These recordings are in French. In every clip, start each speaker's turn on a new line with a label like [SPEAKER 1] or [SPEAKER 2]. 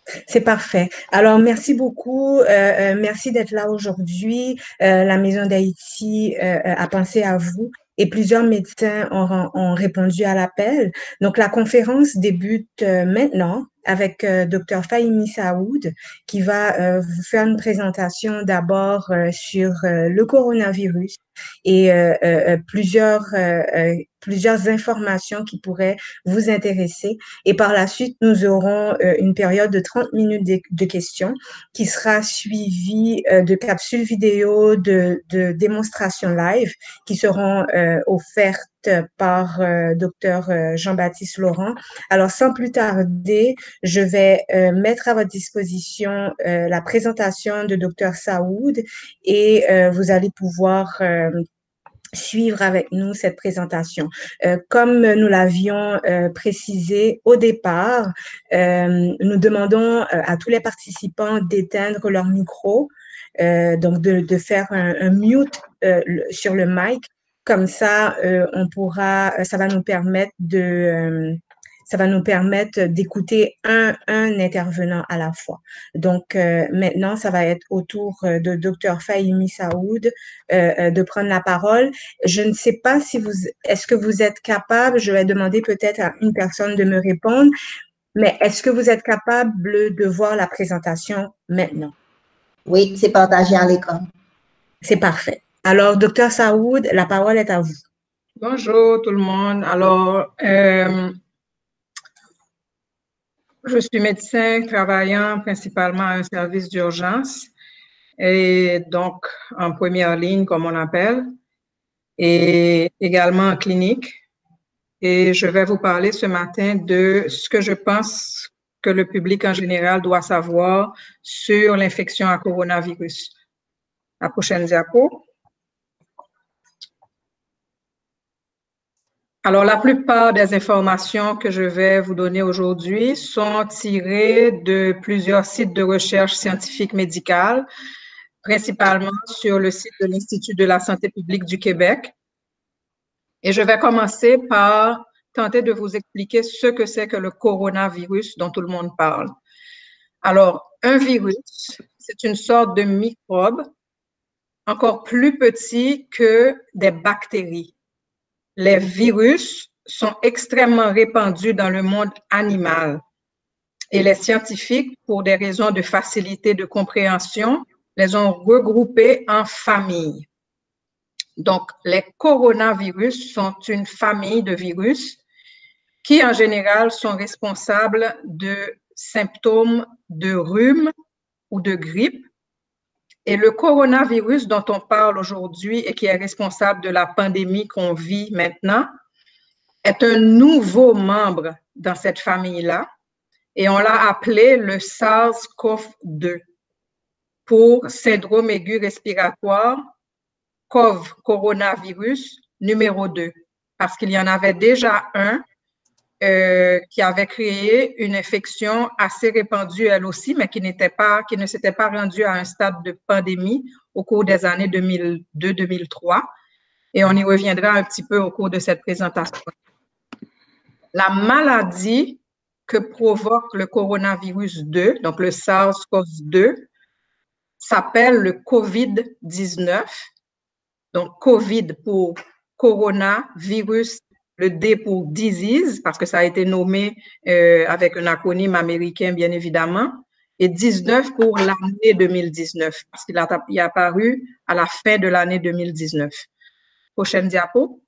[SPEAKER 1] C'est parfait. Alors, merci beaucoup. Merci d'être là aujourd'hui. La Maison d'Haïti a pensé à vous et plusieurs médecins ont répondu à l'appel. Donc, la conférence débute maintenant avec Dr. Fahimi Saoud qui va vous faire une présentation d'abord sur le coronavirus et plusieurs informations qui pourraient vous intéresser. Et par la suite, nous aurons une période de 30 minutes de questions qui sera suivie de capsules vidéo de démonstrations live qui seront offertes par Dr. Jean-Baptiste Laurent. Alors, sans plus tarder, je vais mettre à votre disposition la présentation de Dr. Saoud et vous allez pouvoir suivre avec nous cette présentation. Comme nous l'avions précisé au départ, nous demandons à tous les participants d'éteindre leur micro, donc de faire un mute sur le mic. Comme ça, ça va nous permettre d'écouter un intervenant à la fois. Donc, maintenant, ça va être au tour de Dr. Fahimi Saoud de prendre la parole. Je ne sais pas si est-ce que vous êtes capable, je vais demander peut-être à une personne de me répondre, mais est-ce que vous êtes capable de voir la présentation maintenant?
[SPEAKER 2] Oui, c'est partagé à l'écran.
[SPEAKER 1] C'est parfait. Alors, Dr. Saoud, la parole est à vous.
[SPEAKER 3] Bonjour tout le monde. Alors, je suis médecin travaillant principalement à un service d'urgence et donc en première ligne, comme on appelle, et également en clinique. Et je vais vous parler ce matin de ce que je pense que le public en général doit savoir sur l'infection à coronavirus. La prochaine diapo. Alors, la plupart des informations que je vais vous donner aujourd'hui sont tirées de plusieurs sites de recherche scientifique médicale, principalement sur le site de l'Institut de la santé publique du Québec. Et je vais commencer par tenter de vous expliquer ce que c'est que le coronavirus dont tout le monde parle. Alors, un virus, c'est une sorte de microbe encore plus petit que des bactéries. Les virus sont extrêmement répandus dans le monde animal et les scientifiques, pour des raisons de facilité de compréhension, les ont regroupés en familles. Donc, les coronavirus sont une famille de virus qui, en général, sont responsables de symptômes de rhume ou de grippe. Et le coronavirus dont on parle aujourd'hui et qui est responsable de la pandémie qu'on vit maintenant est un nouveau membre dans cette famille-là et on l'a appelé le SARS-CoV-2 pour syndrome aigu respiratoire CoV, coronavirus numéro 2, parce qu'il y en avait déjà un qui avait créé une infection assez répandue elle aussi, mais qui ne s'était pas rendue à un stade de pandémie au cours des années 2002-2003. Et on y reviendra un petit peu au cours de cette présentation. La maladie que provoque le coronavirus 2, donc le SARS-CoV-2, s'appelle le COVID-19. Donc, COVID pour coronavirus, le D pour disease, parce que ça a été nommé avec un acronyme américain, bien évidemment, et 19 pour l'année 2019, parce qu'il est apparu à la fin de l'année 2019. Prochaine diapo.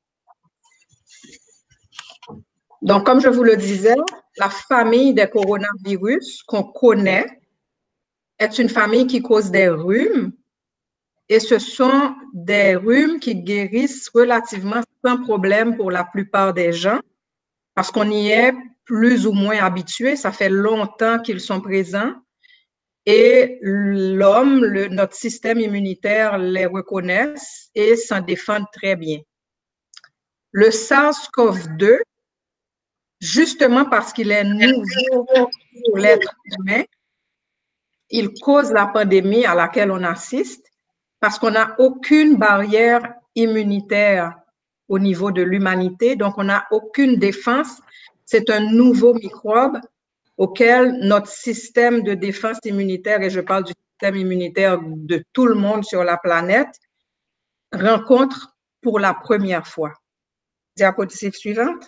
[SPEAKER 3] Donc, comme je vous le disais, la famille des coronavirus qu'on connaît est une famille qui cause des rhumes, et ce sont des rhumes qui guérissent relativement sans problème pour la plupart des gens, parce qu'on y est plus ou moins habitué, ça fait longtemps qu'ils sont présents, et l'homme, notre système immunitaire les reconnaît et s'en défend très bien. Le SARS-CoV-2, justement parce qu'il est nouveau pour l'être humain, il cause la pandémie à laquelle on assiste, parce qu'on n'a aucune barrière immunitaire au niveau de l'humanité, donc on n'a aucune défense. C'est un nouveau microbe auquel notre système de défense immunitaire, et je parle du système immunitaire de tout le monde sur la planète, rencontre pour la première fois. Diapositive suivante.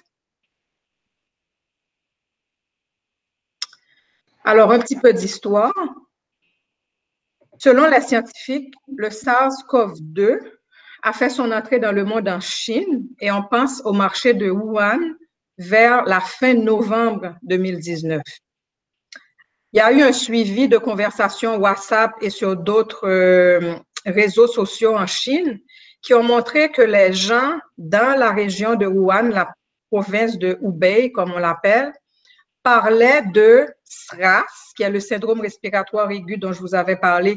[SPEAKER 3] Alors, un petit peu d'histoire. Selon les scientifiques, le SARS-CoV-2 a fait son entrée dans le monde en Chine et on pense au marché de Wuhan vers la fin novembre 2019. Il y a eu un suivi de conversations WhatsApp et sur d'autres réseaux sociaux en Chine qui ont montré que les gens dans la région de Wuhan, la province de Hubei, comme on l'appelle, parlaient de SRAS, qui est le syndrome respiratoire aigu dont je vous avais parlé,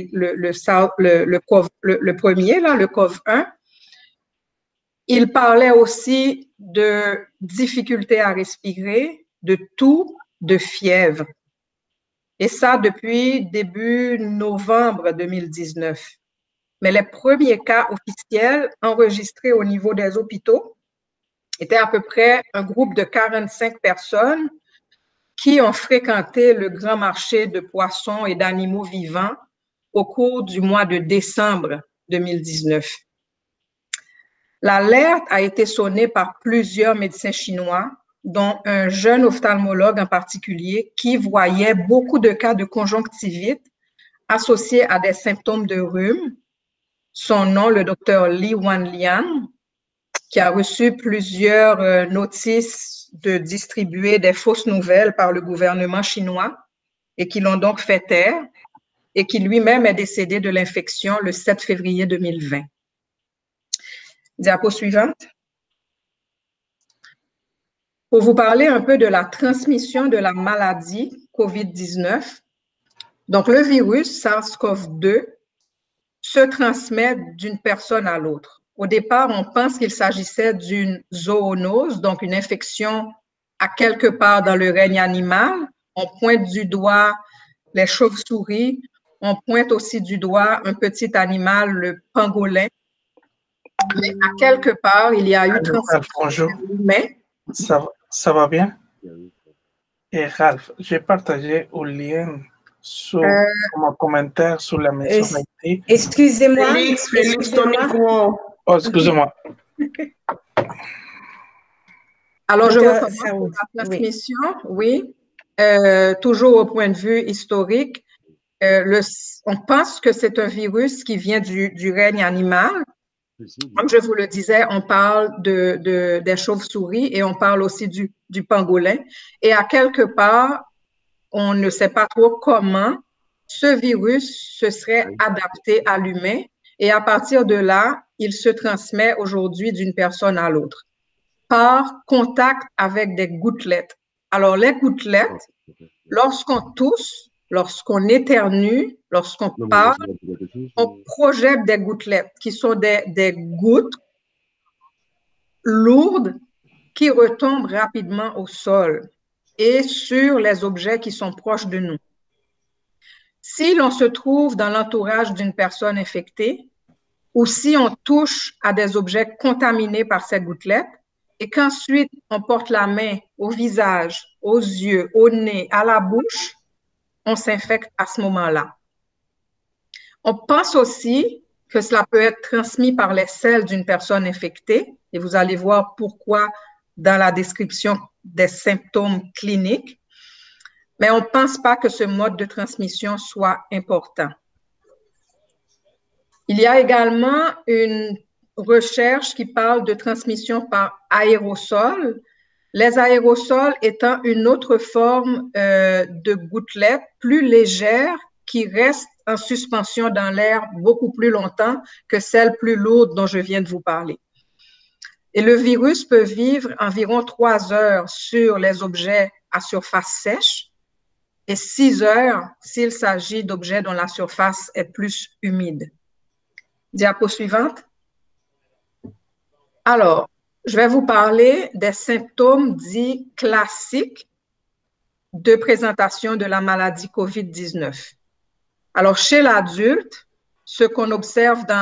[SPEAKER 3] le premier, là, le COV1. Il parlait aussi de difficultés à respirer, de toux, de fièvre. Et ça depuis début novembre 2019. Mais les premiers cas officiels enregistrés au niveau des hôpitaux étaient à peu près un groupe de 45 personnes qui ont fréquenté le grand marché de poissons et d'animaux vivants au cours du mois de décembre 2019. L'alerte a été sonnée par plusieurs médecins chinois, dont un jeune ophtalmologue en particulier qui voyait beaucoup de cas de conjonctivite associés à des symptômes de rhume. Son nom, le docteur Li Wanlian, qui a reçu plusieurs notices de distribuer des fausses nouvelles par le gouvernement chinois et qui l'ont donc fait taire et qui lui-même est décédé de l'infection le 7 février 2020. Diapo suivante. Pour vous parler un peu de la transmission de la maladie COVID-19, donc le virus SARS-CoV-2 se transmet d'une personne à l'autre. Au départ, on pense qu'il s'agissait d'une zoonose, donc une infection à quelque part dans le règne animal. On pointe du doigt les chauves-souris, on pointe aussi du doigt un petit animal, le pangolin. Mais à quelque part, il y a eu
[SPEAKER 4] Bonjour.
[SPEAKER 3] Mais
[SPEAKER 4] Ça va bien? Et Ralph, j'ai partagé un lien comme commentaire sur la mensualité.
[SPEAKER 1] Excusez-moi.
[SPEAKER 5] Félix, ton micro.
[SPEAKER 4] Oh, excusez-moi.
[SPEAKER 3] Alors, je recommence la transmission, oui. Toujours au point de vue historique, on pense que c'est un virus qui vient du règne animal. Comme je vous le disais, on parle des chauves-souris et on parle aussi du pangolin. Et à quelque part, on ne sait pas trop comment ce virus se serait adapté à l'humain. Et à partir de là, il se transmet aujourd'hui d'une personne à l'autre par contact avec des gouttelettes. Alors, les gouttelettes, lorsqu'on tousse, lorsqu'on éternue, lorsqu'on parle, on projette des gouttelettes qui sont des gouttes lourdes qui retombent rapidement au sol et sur les objets qui sont proches de nous. Si l'on se trouve dans l'entourage d'une personne infectée ou si on touche à des objets contaminés par ces gouttelettes et qu'ensuite on porte la main au visage, aux yeux, au nez, à la bouche, on s'infecte à ce moment-là. On pense aussi que cela peut être transmis par les selles d'une personne infectée et vous allez voir pourquoi dans la description des symptômes cliniques, mais on ne pense pas que ce mode de transmission soit important. Il y a également une recherche qui parle de transmission par aérosol, les aérosols étant une autre forme de gouttelette plus légère qui reste en suspension dans l'air beaucoup plus longtemps que celle plus lourde dont je viens de vous parler. Et le virus peut vivre environ 3 heures sur les objets à surface sèche et 6 heures s'il s'agit d'objets dont la surface est plus humide. Diapo suivante. Alors, je vais vous parler des symptômes dits classiques de présentation de la maladie COVID-19. Alors, chez l'adulte, ce qu'on observe dans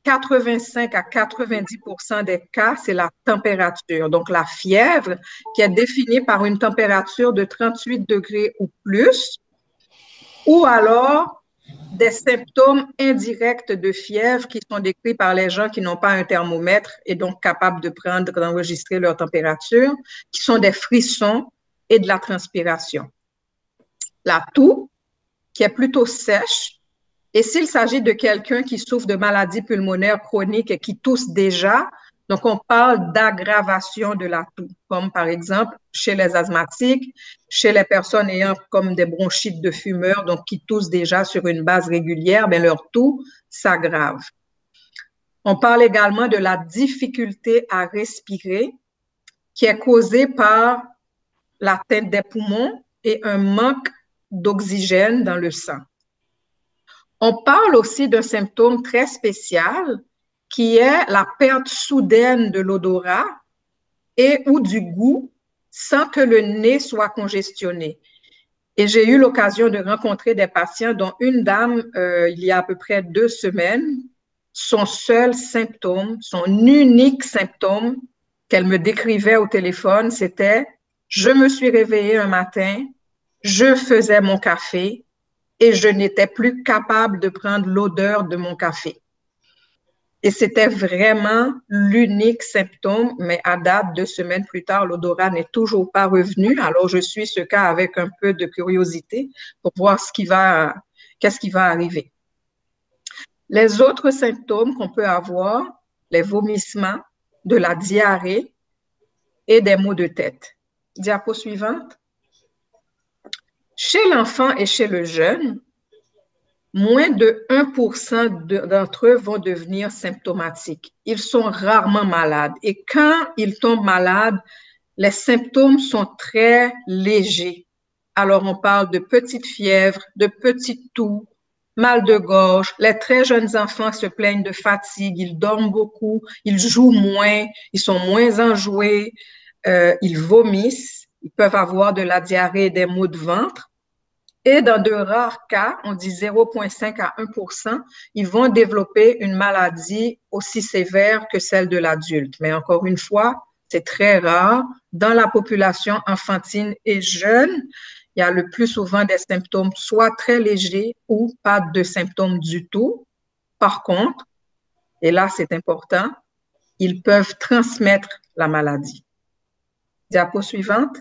[SPEAKER 3] 85 à 90% des cas, c'est la température. Donc, la fièvre qui est définie par une température de 38 degrés ou plus, ou alors des symptômes indirects de fièvre qui sont décrits par les gens qui n'ont pas un thermomètre et donc capables d'enregistrer leur température, qui sont des frissons et de la transpiration. La toux, qui est plutôt sèche, et s'il s'agit de quelqu'un qui souffre de maladies pulmonaires chroniques et qui tousse déjà, donc on parle d'aggravation de la toux, comme par exemple chez les asthmatiques, chez les personnes ayant comme des bronchites de fumeurs, donc qui toussent déjà sur une base régulière, mais leur toux s'aggrave. On parle également de la difficulté à respirer qui est causée par l'atteinte des poumons et un manque d'oxygène dans le sang. On parle aussi d'un symptôme très spécial qui est la perte soudaine de l'odorat et ou du goût sans que le nez soit congestionné. Et j'ai eu l'occasion de rencontrer des patients, dont une dame, il y a à peu près 2 semaines, son seul symptôme, son unique symptôme qu'elle me décrivait au téléphone, c'était « Je me suis réveillée un matin, je faisais mon café, et je n'étais plus capable de prendre l'odeur de mon café. » Et c'était vraiment l'unique symptôme, mais à date, 2 semaines plus tard, l'odorat n'est toujours pas revenu. Alors, je suis ce cas avec un peu de curiosité pour voir qu'est-ce qui va arriver. Les autres symptômes qu'on peut avoir, les vomissements, de la diarrhée et des maux de tête. Diapo suivante. Chez l'enfant et chez le jeune, moins de 1% d'entre eux vont devenir symptomatiques. Ils sont rarement malades. Et quand ils tombent malades, les symptômes sont très légers. Alors, on parle de petites fièvres, de petites toux, mal de gorge. Les très jeunes enfants se plaignent de fatigue, ils dorment beaucoup, ils jouent moins, ils sont moins enjoués, ils vomissent, ils peuvent avoir de la diarrhée et des maux de ventre. Et dans de rares cas, on dit 0,5 à 1%, ils vont développer une maladie aussi sévère que celle de l'adulte. Mais encore une fois, c'est très rare. Dans la population enfantine et jeune, il y a le plus souvent des symptômes soit très légers ou pas de symptômes du tout. Par contre, et là c'est important, ils peuvent transmettre la maladie. Diapo suivante.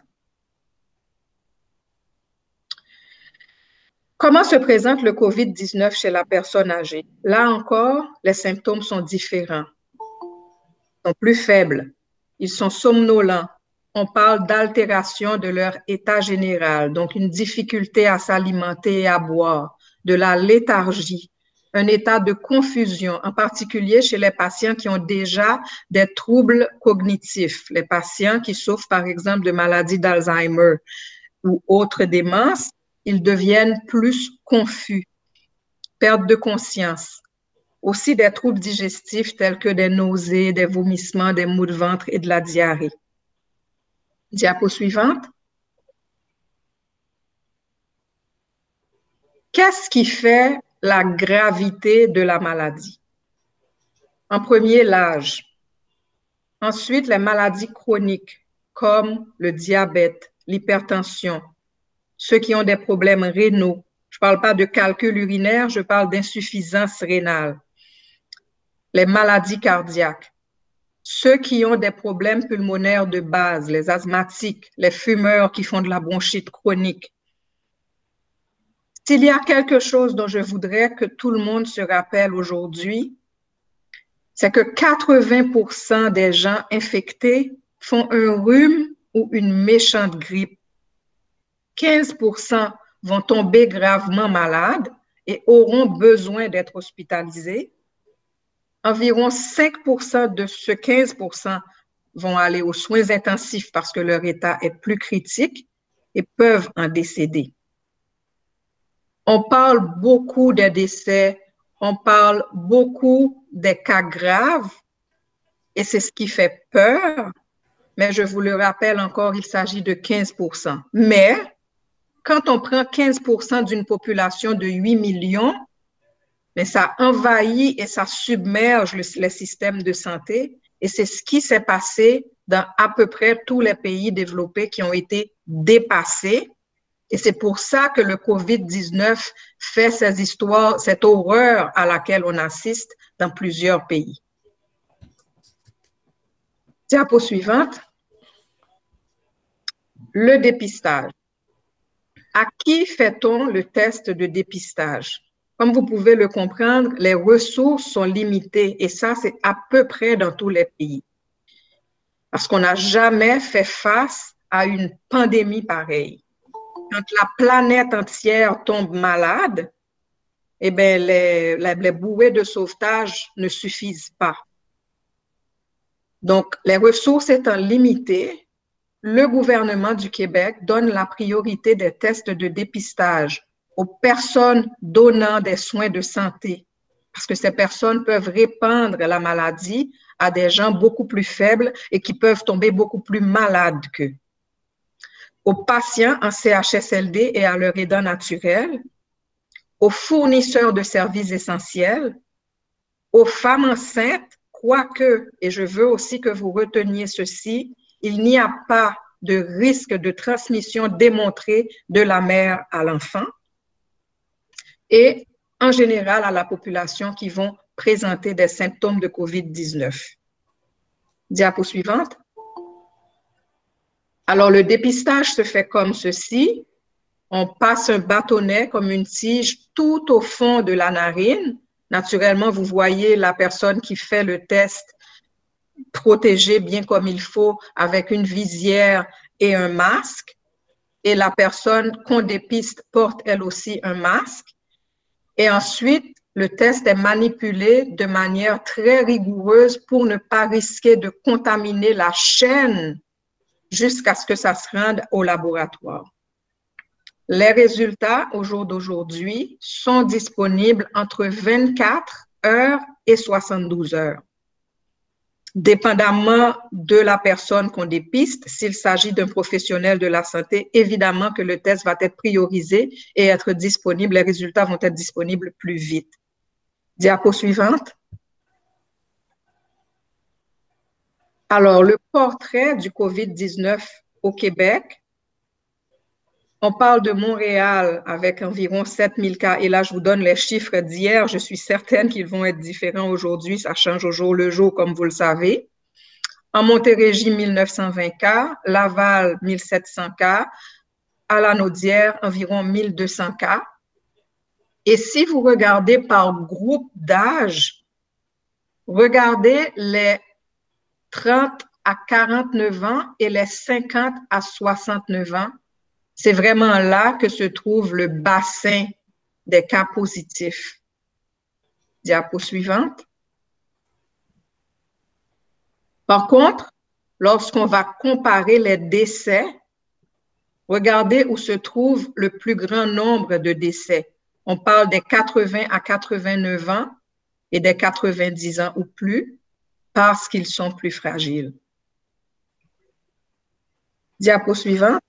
[SPEAKER 3] Comment se présente le COVID-19 chez la personne âgée? Là encore, les symptômes sont différents, sont plus faibles, ils sont somnolents. On parle d'altération de leur état général, donc une difficulté à s'alimenter et à boire, de la léthargie, un état de confusion, en particulier chez les patients qui ont déjà des troubles cognitifs, les patients qui souffrent par exemple de maladies d'Alzheimer ou autres démences. Ils deviennent plus confus, perte de conscience. Aussi des troubles digestifs tels que des nausées, des vomissements, des maux de ventre et de la diarrhée. Diapo suivante. Qu'est-ce qui fait la gravité de la maladie? En premier, l'âge. Ensuite, les maladies chroniques comme le diabète, l'hypertension, ceux qui ont des problèmes rénaux. Je ne parle pas de calcul urinaire, je parle d'insuffisance rénale. Les maladies cardiaques. Ceux qui ont des problèmes pulmonaires de base, les asthmatiques, les fumeurs qui font de la bronchite chronique. S'il y a quelque chose dont je voudrais que tout le monde se rappelle aujourd'hui, c'est que 80% des gens infectés font un rhume ou une méchante grippe. 15% vont tomber gravement malades et auront besoin d'être hospitalisés. Environ 5% de ce 15% vont aller aux soins intensifs parce que leur état est plus critique et peuvent en décéder. On parle beaucoup des décès, on parle beaucoup des cas graves et c'est ce qui fait peur, mais je vous le rappelle encore, il s'agit de 15%. Mais quand on prend 15% d'une population de 8 millions, mais ça envahit et ça submerge les systèmes de santé. Et c'est ce qui s'est passé dans à peu près tous les pays développés qui ont été dépassés. Et c'est pour ça que le COVID-19 fait ces histoires, cette horreur à laquelle on assiste dans plusieurs pays. Diapo suivante. Le dépistage. À qui fait-on le test de dépistage? Comme vous pouvez le comprendre, les ressources sont limitées et ça, c'est à peu près dans tous les pays. Parce qu'on n'a jamais fait face à une pandémie pareille. Quand la planète entière tombe malade, eh bien, les bouées de sauvetage ne suffisent pas. Donc, les ressources étant limitées, le gouvernement du Québec donne la priorité des tests de dépistage aux personnes donnant des soins de santé, parce que ces personnes peuvent répandre la maladie à des gens beaucoup plus faibles et qui peuvent tomber beaucoup plus malades qu'eux. Aux patients en CHSLD et à leurs aidants naturels, aux fournisseurs de services essentiels, aux femmes enceintes, quoique, et je veux aussi que vous reteniez ceci, il n'y a pas de risque de transmission démontré de la mère à l'enfant et en général à la population qui vont présenter des symptômes de COVID-19. Diapo suivante. Alors, le dépistage se fait comme ceci. On passe un bâtonnet comme une tige tout au fond de la narine. Naturellement, vous voyez la personne qui fait le test protégée bien comme il faut avec une visière et un masque. Et la personne qu'on dépiste porte elle aussi un masque. Et ensuite, le test est manipulé de manière très rigoureuse pour ne pas risquer de contaminer la chaîne jusqu'à ce que ça se rende au laboratoire. Les résultats au jour d'aujourd'hui sont disponibles entre 24 heures et 72 heures. Dépendamment de la personne qu'on dépiste, s'il s'agit d'un professionnel de la santé, évidemment que le test va être priorisé et être disponible. Les résultats vont être disponibles plus vite. Diapo suivante. Alors, le portrait du COVID-19 au Québec. On parle de Montréal avec environ 7000 cas. Et là, je vous donne les chiffres d'hier. Je suis certaine qu'ils vont être différents aujourd'hui. Ça change au jour le jour, comme vous le savez. En Montérégie, 1920 cas. Laval, 1700 cas. À la Naudière, environ 1200 cas. Et si vous regardez par groupe d'âge, regardez les 30 à 49 ans et les 50 à 69 ans. C'est vraiment là que se trouve le bassin des cas positifs. Diapo suivante. Par contre, lorsqu'on va comparer les décès, regardez où se trouve le plus grand nombre de décès. On parle des 80 à 89 ans et des 90 ans ou plus parce qu'ils sont plus fragiles. Diapo suivante.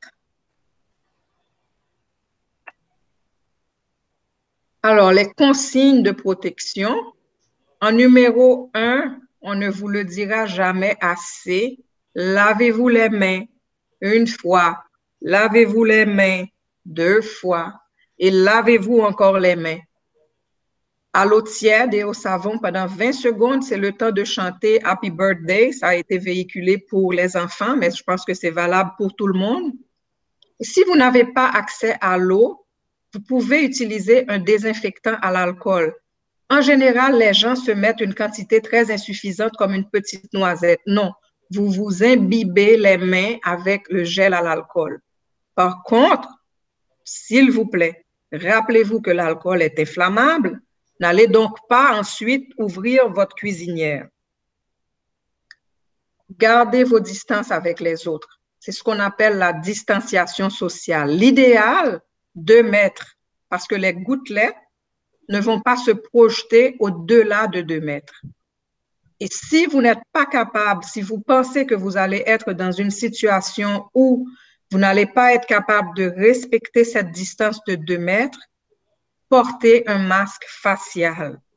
[SPEAKER 3] Alors, les consignes de protection. En numéro 1, on ne vous le dira jamais assez. Lavez-vous les mains une fois. Lavez-vous les mains 2 fois. Et lavez-vous encore les mains. À l'eau tiède et au savon pendant 20 secondes, c'est le temps de chanter Happy Birthday. Ça a été véhiculé pour les enfants, mais je pense que c'est valable pour tout le monde. Et si vous n'avez pas accès à l'eau, vous pouvez utiliser un désinfectant à l'alcool. En général, les gens se mettent une quantité très insuffisante comme une petite noisette. Non, vous vous imbibez les mains avec le gel à l'alcool. Par contre, s'il vous plaît, rappelez-vous que l'alcool est inflammable. N'allez donc pas ensuite ouvrir votre cuisinière. Gardez vos distances avec les autres. C'est ce qu'on appelle la distanciation sociale. L'idéal, 2 mètres, parce que les gouttelettes ne vont pas se projeter au-delà de 2 mètres. Et si vous n'êtes pas capable, si vous pensez que vous allez être dans une situation où vous n'allez pas être capable de respecter cette distance de 2 mètres, portez un masque facial.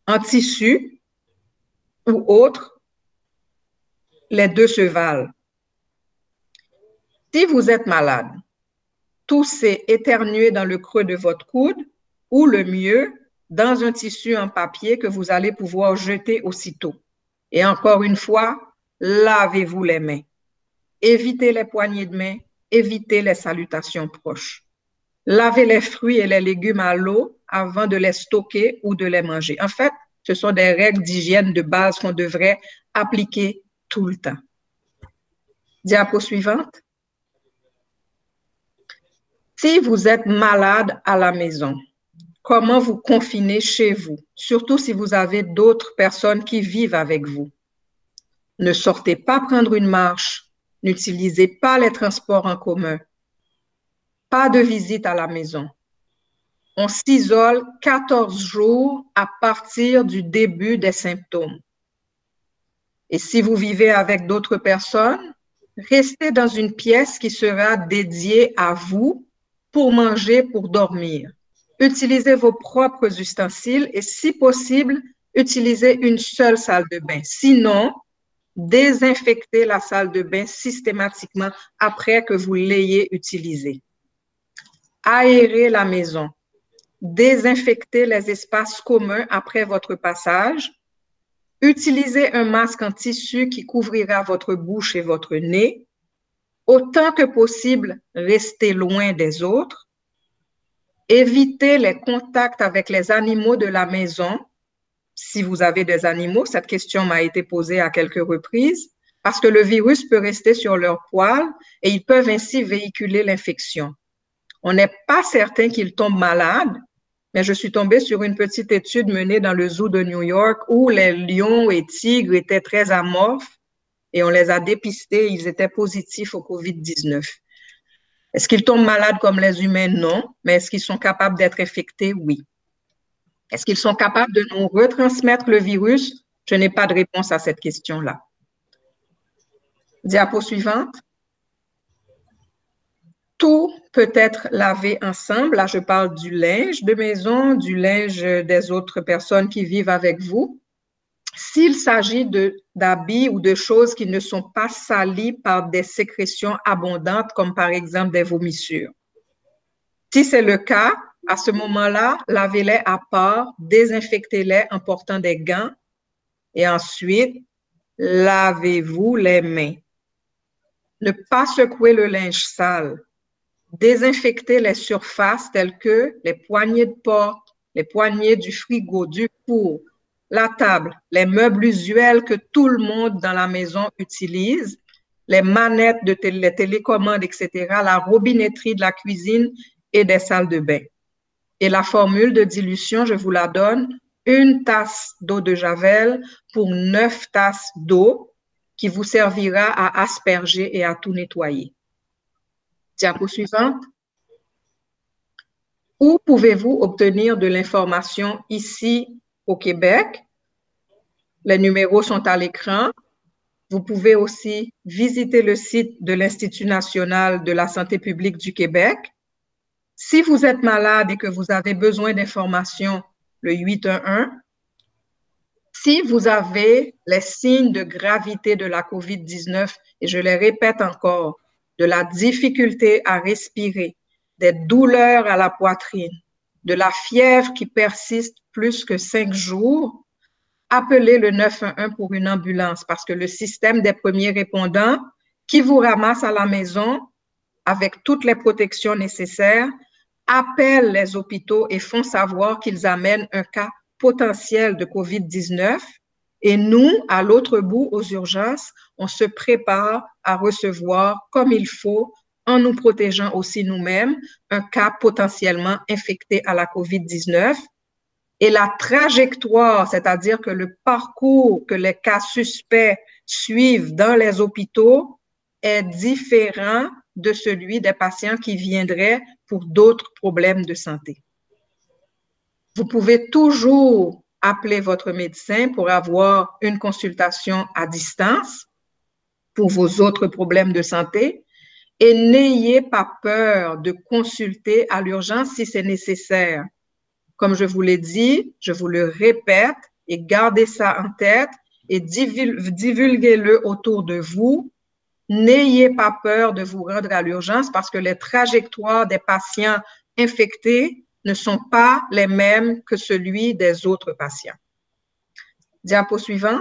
[SPEAKER 3] en tissu ou autre, les deux se valent. Si vous êtes malade, toussez, éternuez dans le creux de votre coude ou le mieux, dans un tissu en papier que vous allez pouvoir jeter aussitôt. Et encore une fois, lavez-vous les mains. Évitez les poignées de main, évitez les salutations proches. Lavez les fruits et les légumes à l'eau avant de les stocker ou de les manger. En fait, ce sont des règles d'hygiène de base qu'on devrait appliquer tout le temps. Diapo suivante. Si vous êtes malade à la maison, comment vous confinez chez vous, surtout si vous avez d'autres personnes qui vivent avec vous? Ne sortez pas prendre une marche, n'utilisez pas les transports en commun, pas de visite à la maison. On s'isole 14 jours à partir du début des symptômes. Et si vous vivez avec d'autres personnes, restez dans une pièce qui sera dédiée à vous pour manger, pour dormir. Utilisez vos propres ustensiles et, si possible, utilisez une seule salle de bain. Sinon, désinfectez la salle de bain systématiquement après que vous l'ayez utilisée. Aérez la maison. Désinfectez les espaces communs après votre passage. Utilisez un masque en tissu qui couvrira votre bouche et votre nez. Autant que possible, restez loin des autres. Évitez les contacts avec les animaux de la maison. Si vous avez des animaux, cette question m'a été posée à quelques reprises, parce que le virus peut rester sur leurs poils et ils peuvent ainsi véhiculer l'infection. On n'est pas certain qu'ils tombent malades, mais je suis tombée sur une petite étude menée dans le zoo de New York où les lions et tigres étaient très amorphes et on les a dépistés, ils étaient positifs au COVID-19. Est-ce qu'ils tombent malades comme les humains? Non, mais est-ce qu'ils sont capables d'être infectés? Oui. Est-ce qu'ils sont capables de nous retransmettre le virus? Je n'ai pas de réponse à cette question-là. Diapo suivante. Tout peut être lavé ensemble. Là, je parle du linge de maison, du linge des autres personnes qui vivent avec vous. S'il s'agit d'habits ou de choses qui ne sont pas salies par des sécrétions abondantes, comme par exemple des vomissures. Si c'est le cas, à ce moment-là, lavez-les à part, désinfectez-les en portant des gants et ensuite, lavez-vous les mains. Ne pas secouer le linge sale. Désinfectez les surfaces telles que les poignées de porte, les poignées du frigo, du four, la table, les meubles usuels que tout le monde dans la maison utilise, les manettes de les télécommandes, etc., la robinetterie de la cuisine et des salles de bain. Et la formule de dilution, je vous la donne, 1 tasse d'eau de Javel pour 9 tasses d'eau qui vous servira à asperger et à tout nettoyer. Diapo suivante. Où pouvez-vous obtenir de l'information ici au Québec? Les numéros sont à l'écran. Vous pouvez aussi visiter le site de l'Institut national de la santé publique du Québec. Si vous êtes malade et que vous avez besoin d'informations, le 811. Si vous avez les signes de gravité de la COVID-19, et je les répète encore, de la difficulté à respirer, des douleurs à la poitrine, de la fièvre qui persiste plus que 5 jours, appelez le 911 pour une ambulance parce que le système des premiers répondants qui vous ramasse à la maison avec toutes les protections nécessaires appellent les hôpitaux et font savoir qu'ils amènent un cas potentiel de COVID-19 et nous, à l'autre bout, aux urgences, on se prépare à recevoir comme il faut, en nous protégeant aussi nous-mêmes, un cas potentiellement infecté à la COVID-19. Et la trajectoire, c'est-à-dire que le parcours que les cas suspects suivent dans les hôpitaux est différent de celui des patients qui viendraient pour d'autres problèmes de santé. Vous pouvez toujours appeler votre médecin pour avoir une consultation à distance pour vos autres problèmes de santé et n'ayez pas peur de consulter à l'urgence si c'est nécessaire. Comme je vous l'ai dit, je vous le répète, et gardez ça en tête et divulguez-le autour de vous. N'ayez pas peur de vous rendre à l'urgence parce que les trajectoires des patients infectés ne sont pas les mêmes que celui des autres patients. Diapo suivant.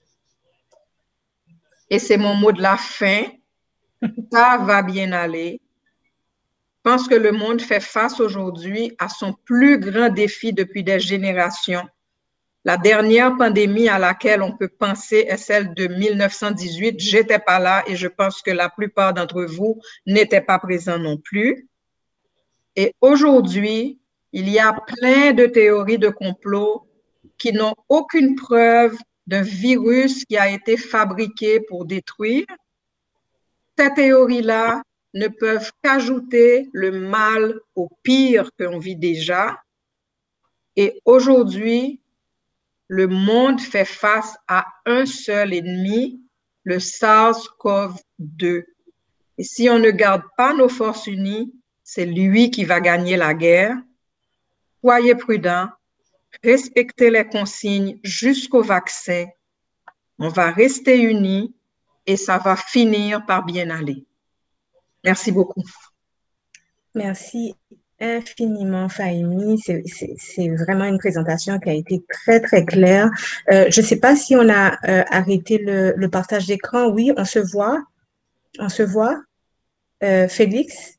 [SPEAKER 3] Et c'est mon mot de la fin. Ça va bien aller. Je pense que le monde fait face aujourd'hui à son plus grand défi depuis des générations. La dernière pandémie à laquelle on peut penser est celle de 1918. J'étais pas là et je pense que la plupart d'entre vous n'étaient pas présents non plus. Et aujourd'hui, il y a plein de théories de complot qui n'ont aucune preuve d'un virus qui a été fabriqué pour détruire. Ces théories-là ne peuvent qu'ajouter le mal au pire qu'on vit déjà. Et aujourd'hui, le monde fait face à un seul ennemi, le SARS-CoV-2. Et si on ne garde pas nos forces unies, c'est lui qui va gagner la guerre. Soyez prudents, respectez les consignes jusqu'au vaccin. On va rester unis et ça va finir par bien aller. Merci beaucoup.
[SPEAKER 1] Merci infiniment, Fahimi. C'est vraiment une présentation qui a été très, très claire. Je ne sais pas si on a arrêté le partage d'écran. Oui, on se voit. On se voit. Félix?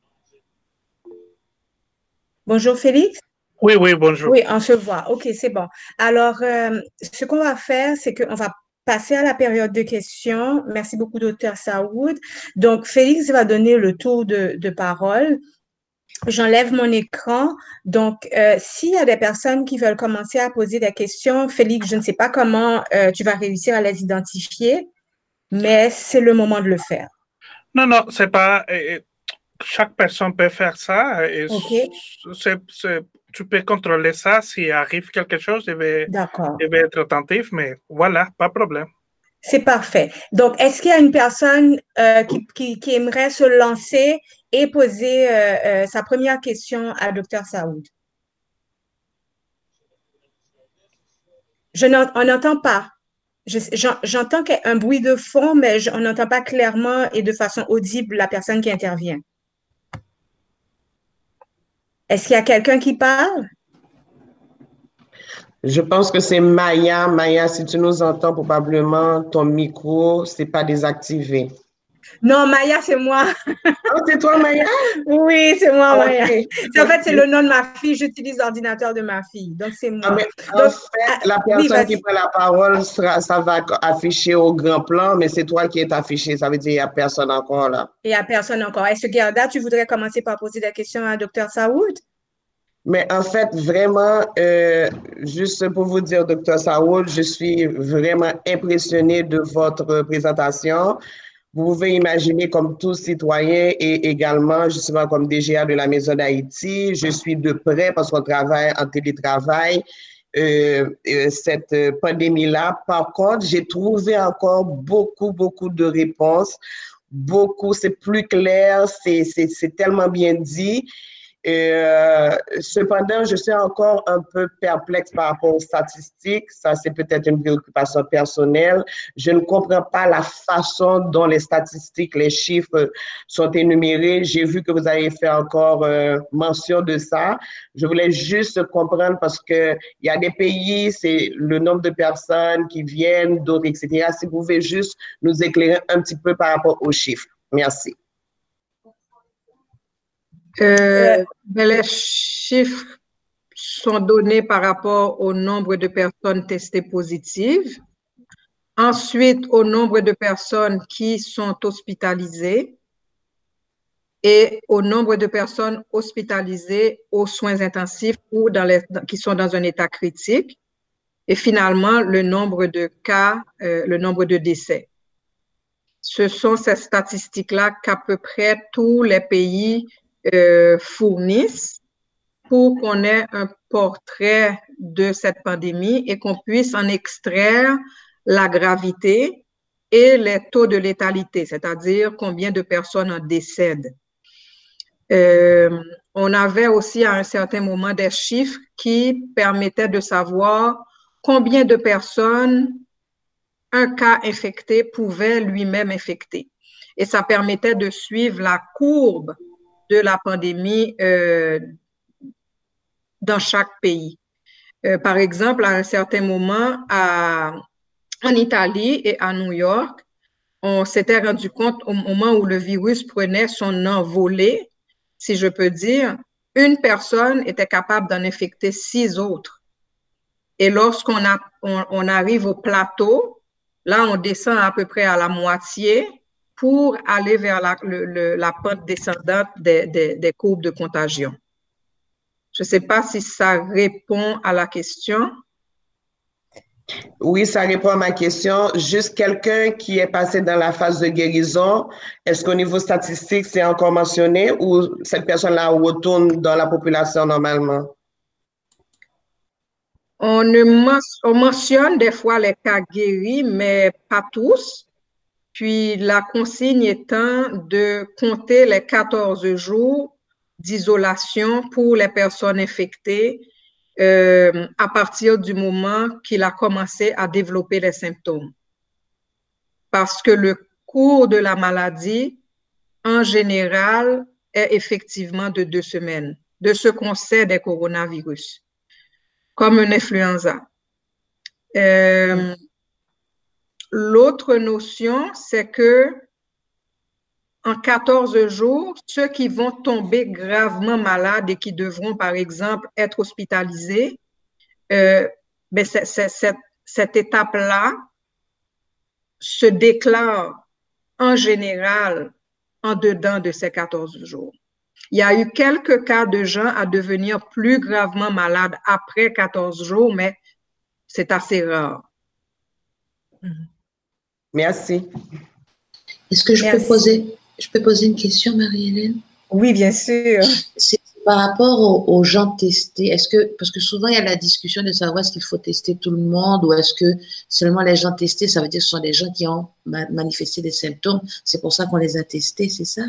[SPEAKER 1] Bonjour, Félix?
[SPEAKER 4] Oui, oui, bonjour.
[SPEAKER 1] Oui, on se voit. OK, c'est bon. Alors, ce qu'on va faire, c'est qu'on va passer à la période de questions. Merci beaucoup, Dr. Saoud. Donc, Félix va donner le tour de parole. J'enlève mon écran. Donc, s'il y a des personnes qui veulent commencer à poser des questions, Félix, je ne sais pas comment tu vas réussir à les identifier, mais c'est le moment de le faire.
[SPEAKER 4] Non, non, c'est pas... chaque personne peut faire ça. Et
[SPEAKER 1] OK.
[SPEAKER 4] Tu peux contrôler ça. S'il arrive quelque chose,
[SPEAKER 1] D'accord.
[SPEAKER 4] je vais être attentif, mais voilà, pas de problème.
[SPEAKER 1] C'est parfait. Donc, est-ce qu'il y a une personne qui aimerait se lancer et poser sa première question à Dr. Saoud? On n'entend pas. J'entends qu'il y a un bruit de fond, mais on n'entend pas clairement et de façon audible la personne qui intervient. Est-ce qu'il y a quelqu'un qui parle?
[SPEAKER 5] Je pense que c'est Maya. Maya, si tu nous entends, probablement ton micro, c'est pas désactivé.
[SPEAKER 1] Non, Maya, c'est moi.
[SPEAKER 5] Oh, c'est toi, Maya?
[SPEAKER 1] Oui, c'est moi, Maya.
[SPEAKER 5] Okay.
[SPEAKER 1] En fait, c'est le nom de ma fille. J'utilise l'ordinateur de ma fille. Donc, c'est moi.
[SPEAKER 5] Mais en fait, la personne qui prend la parole, ça va afficher au grand plan, mais c'est toi qui es affiché. Ça veut dire qu'il n'y a personne encore là.
[SPEAKER 1] Il n'y a personne encore. Est-ce que, Gerda, tu voudrais commencer par poser des questions à Dr. Saoud?
[SPEAKER 5] Mais en fait, vraiment, juste pour vous dire, Dr. Saoud, je suis vraiment impressionnée de votre présentation. Vous pouvez imaginer comme tout citoyen et également justement comme DGA de la Maison d'Haïti, je suis de près parce qu'on travaille en télétravail cette pandémie-là. Par contre, j'ai trouvé encore beaucoup de réponses. Beaucoup, c'est plus clair, c'est tellement bien dit. Cependant, je suis encore un peu perplexe par rapport aux statistiques. Ça, c'est peut-être une préoccupation personnelle. Je ne comprends pas la façon dont les statistiques, les chiffres sont énumérés. J'ai vu que vous avez fait encore mention de ça. Je voulais juste comprendre parce que il y a des pays, c'est le nombre de personnes qui viennent, d'autres, etc. Si vous pouvez juste nous éclairer un petit peu par rapport aux chiffres. Merci.
[SPEAKER 3] Les chiffres sont donnés par rapport au nombre de personnes testées positives, ensuite au nombre de personnes qui sont hospitalisées et au nombre de personnes hospitalisées aux soins intensifs ou qui sont dans un état critique, et finalement le nombre de cas, le nombre de décès. Ce sont ces statistiques-là qu'à peu près tous les pays fournissent pour qu'on ait un portrait de cette pandémie et qu'on puisse en extraire la gravité et les taux de létalité, c'est-à-dire combien de personnes en décèdent. On avait aussi à un certain moment des chiffres qui permettaient de savoir combien de personnes un cas infecté pouvait lui-même infecter. Et ça permettait de suivre la courbe de la pandémie dans chaque pays. Par exemple, à un certain moment, en Italie et à New York, on s'était rendu compte au moment où le virus prenait son envolée, si je peux dire, une personne était capable d'en infecter 6 autres. Et lorsqu'on on arrive au plateau, là, on descend à peu près à la moitié pour aller vers la pente descendante des courbes de contagion. Je ne sais pas si ça répond à la question.
[SPEAKER 5] Oui, ça répond à ma question. Juste quelqu'un qui est passé dans la phase de guérison, est-ce qu'au niveau statistique, c'est encore mentionné ou cette personne-là retourne dans la population normalement?
[SPEAKER 3] On mentionne des fois les cas guéris, mais pas tous. Puis la consigne étant de compter les 14 jours d'isolation pour les personnes infectées à partir du moment qu'il a commencé à développer les symptômes. Parce que le cours de la maladie, en général, est effectivement de 2 semaines, de ce qu'on sait des coronavirus, comme une influenza. L'autre notion, c'est que en 14 jours, ceux qui vont tomber gravement malades et qui devront, par exemple, être hospitalisés, cette étape-là se déclare en général en dedans de ces 14 jours. Il y a eu quelques cas de gens à devenir plus gravement malades après 14 jours, mais c'est assez rare.
[SPEAKER 5] Merci.
[SPEAKER 2] Est-ce que je peux poser une question, Marie-Hélène?
[SPEAKER 1] Oui, bien sûr.
[SPEAKER 2] C'est par rapport aux gens testés. Parce que souvent, il y a la discussion de savoir est-ce qu'il faut tester tout le monde ou est-ce que seulement les gens testés, ça veut dire que ce sont des gens qui ont manifesté des symptômes. C'est pour ça qu'on les a testés, c'est ça?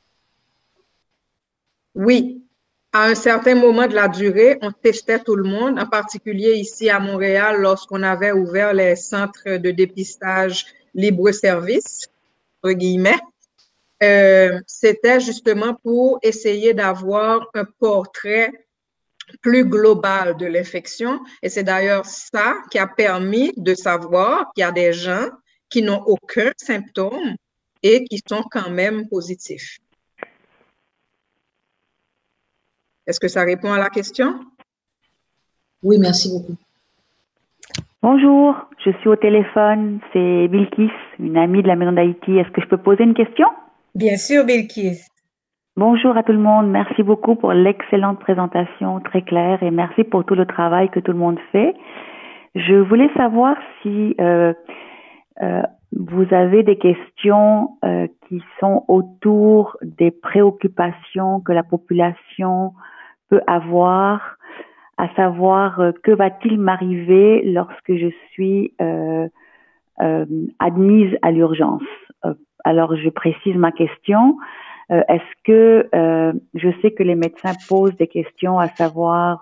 [SPEAKER 3] Oui. À un certain moment de la durée, on testait tout le monde, en particulier ici à Montréal, lorsqu'on avait ouvert les centres de dépistage libre-service, entre guillemets. C'était justement pour essayer d'avoir un portrait plus global de l'infection. Et c'est d'ailleurs ça qui a permis de savoir qu'il y a des gens qui n'ont aucun symptôme et qui sont quand même positifs. Est-ce que ça répond à la question?
[SPEAKER 2] Oui, merci beaucoup.
[SPEAKER 6] Bonjour, je suis au téléphone, c'est Bilkis, une amie de la Maison d'Haïti. Est-ce que je peux poser une question?
[SPEAKER 1] Bien sûr, Bilkis.
[SPEAKER 6] Bonjour à tout le monde, merci beaucoup pour l'excellente présentation, très claire, et merci pour tout le travail que tout le monde fait. Je voulais savoir si vous avez des questions qui sont autour des préoccupations que la population peut avoir, à savoir que va-t-il m'arriver lorsque je suis admise à l'urgence. Alors, je précise ma question. Est-ce que je sais que les médecins posent des questions à savoir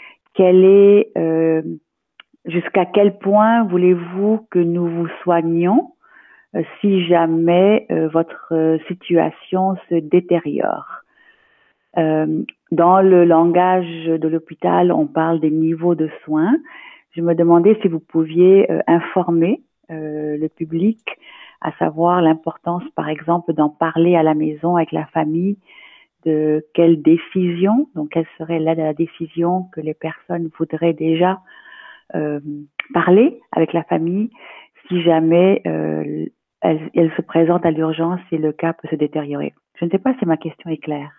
[SPEAKER 6] jusqu'à quel point voulez-vous que nous vous soignions si jamais votre situation se détériore? Dans le langage de l'hôpital, on parle des niveaux de soins. Je me demandais si vous pouviez informer le public, à savoir l'importance, par exemple, d'en parler à la maison avec la famille, de quelle décision, donc quelle serait l'aide à la décision que les personnes voudraient déjà parler avec la famille si jamais elle se présente à l'urgence et le cas peut se détériorer. Je ne sais pas si ma question est claire.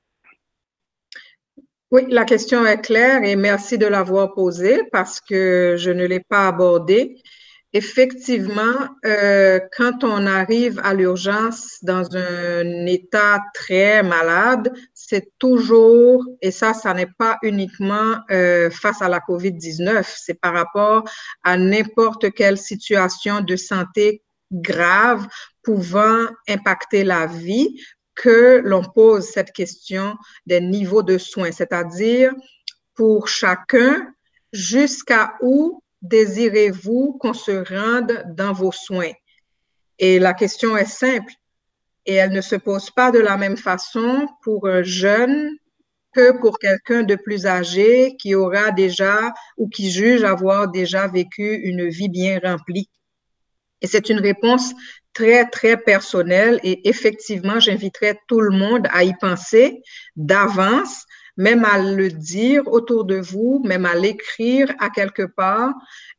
[SPEAKER 3] Oui, la question est claire et merci de l'avoir posée parce que je ne l'ai pas abordée. Effectivement, quand on arrive à l'urgence dans un état très malade, c'est toujours, et ça n'est pas uniquement face à la COVID-19, c'est par rapport à n'importe quelle situation de santé grave pouvant impacter la vie, que l'on pose cette question des niveaux de soins, c'est-à-dire pour chacun, jusqu'à où désirez-vous qu'on se rende dans vos soins? Et la question est simple et elle ne se pose pas de la même façon pour un jeune que pour quelqu'un de plus âgé qui aura déjà ou qui juge avoir déjà vécu une vie bien remplie. Et c'est une réponse très, très personnelle et effectivement, j'inviterais tout le monde à y penser d'avance, même à le dire autour de vous, même à l'écrire à quelque part.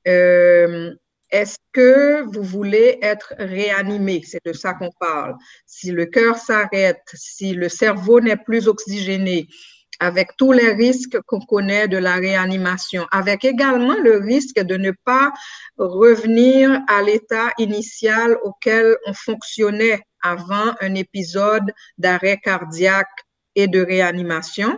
[SPEAKER 3] Est-ce que vous voulez être réanimé? C'est de ça qu'on parle. Si le cœur s'arrête, si le cerveau n'est plus oxygéné, avec tous les risques qu'on connaît de la réanimation, avec également le risque de ne pas revenir à l'état initial auquel on fonctionnait avant un épisode d'arrêt cardiaque et de réanimation.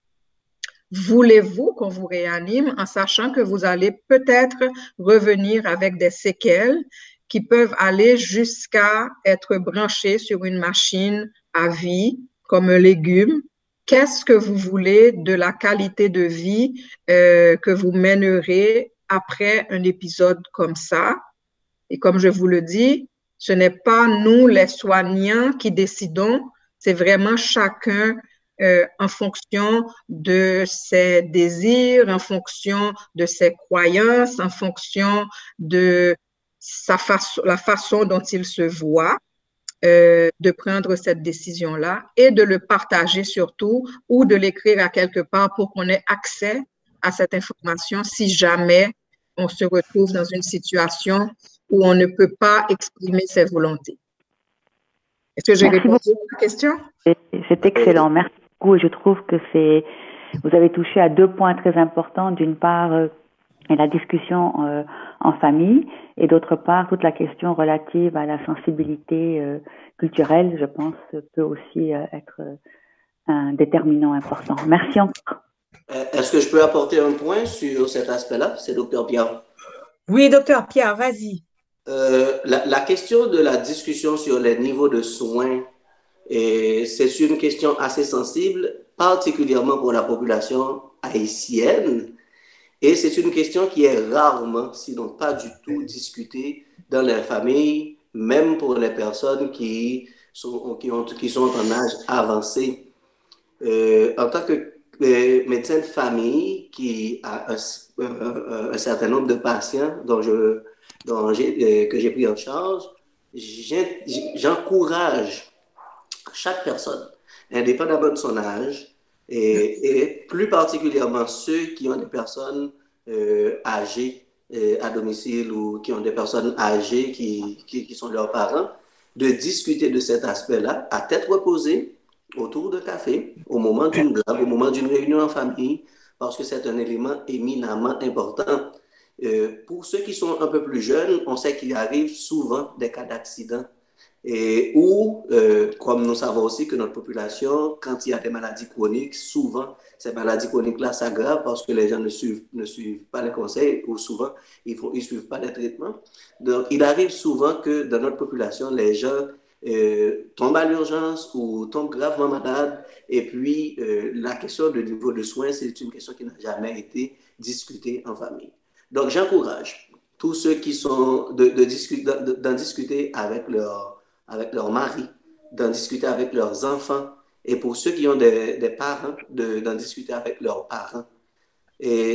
[SPEAKER 3] Voulez-vous qu'on vous réanime en sachant que vous allez peut-être revenir avec des séquelles qui peuvent aller jusqu'à être branchées sur une machine à vie comme un légume? Qu'est-ce que vous voulez de la qualité de vie que vous mènerez après un épisode comme ça? Et comme je vous le dis, ce n'est pas nous, les soignants, qui décidons, c'est vraiment chacun en fonction de ses désirs, en fonction de ses croyances, en fonction de la façon dont il se voit. De prendre cette décision-là et de le partager surtout ou de l'écrire à quelque part pour qu'on ait accès à cette information si jamais on se retrouve dans une situation où on ne peut pas exprimer ses volontés. Est-ce que j'ai répondu à la question?
[SPEAKER 6] C'est excellent. Merci beaucoup. Je trouve que vous avez touché à 2 points très importants. D'une part, la discussion en famille et d'autre part, toute la question relative à la sensibilité culturelle, je pense, peut aussi être un déterminant important. Merci encore.
[SPEAKER 7] Est-ce que je peux apporter un point sur cet aspect-là? C'est Dr. Pierre.
[SPEAKER 1] Oui, Dr. Pierre, vas-y.
[SPEAKER 7] La question de la discussion sur les niveaux de soins, c'est une question assez sensible, particulièrement pour la population haïtienne. Et c'est une question qui est rarement, sinon pas du tout, discutée dans les familles, même pour les personnes qui sont en âge avancé. En tant que médecin de famille qui a un certain nombre de patients que j'ai pris en charge, j'encourage chaque personne, indépendamment de son âge, et plus particulièrement ceux qui ont des personnes âgées à domicile ou qui ont des personnes âgées qui sont leurs parents, de discuter de cet aspect-là à tête reposée, autour de café, au moment d'une blague, au moment d'une réunion en famille, parce que c'est un élément éminemment important. Pour ceux qui sont un peu plus jeunes, on sait qu'il arrive souvent des cas d'accident. Ou, comme nous savons aussi que notre population, quand il y a des maladies chroniques, souvent, ces maladies chroniques-là s'aggravent parce que les gens ne suivent pas les conseils ou souvent, ils ne suivent pas les traitements. Donc, il arrive souvent que dans notre population, les gens tombent à l'urgence ou tombent gravement malades. Et puis, la question du niveau de soins, c'est une question qui n'a jamais été discutée en famille. Donc, j'encourage tous ceux qui sont d'en discuter avec leur mari, d'en discuter avec leurs enfants, et pour ceux qui ont des parents, d'en discuter avec leurs parents. Et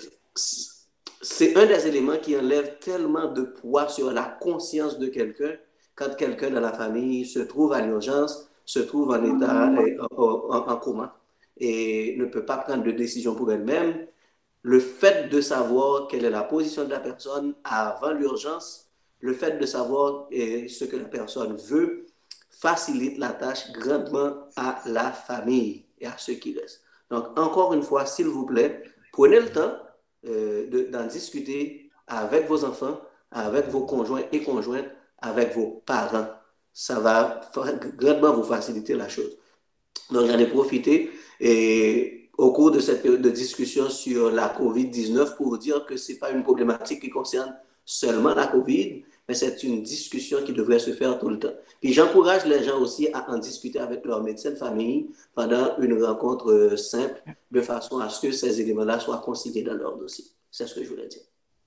[SPEAKER 7] c'est un des éléments qui enlève tellement de poids sur la conscience de quelqu'un quand quelqu'un dans la famille se trouve à l'urgence, se trouve en état en coma et ne peut pas prendre de décision pour elle-même. Le fait de savoir quelle est la position de la personne avant l'urgence, le fait de savoir ce que la personne veut, facilite la tâche grandement à la famille et à ceux qui restent. Donc, encore une fois, s'il vous plaît, prenez le temps d'en discuter avec vos enfants, avec vos conjoints et conjointes, avec vos parents. Ça va grandement vous faciliter la chose. Donc, j'en ai profité au cours de cette période de discussion sur la COVID-19 pour dire que ce n'est pas une problématique qui concerne seulement la COVID, mais c'est une discussion qui devrait se faire tout le temps. Puis j'encourage les gens aussi à en discuter avec leur médecin de famille pendant une rencontre simple, de façon à ce que ces éléments-là soient consignés dans leur dossier. C'est ce que je voulais dire.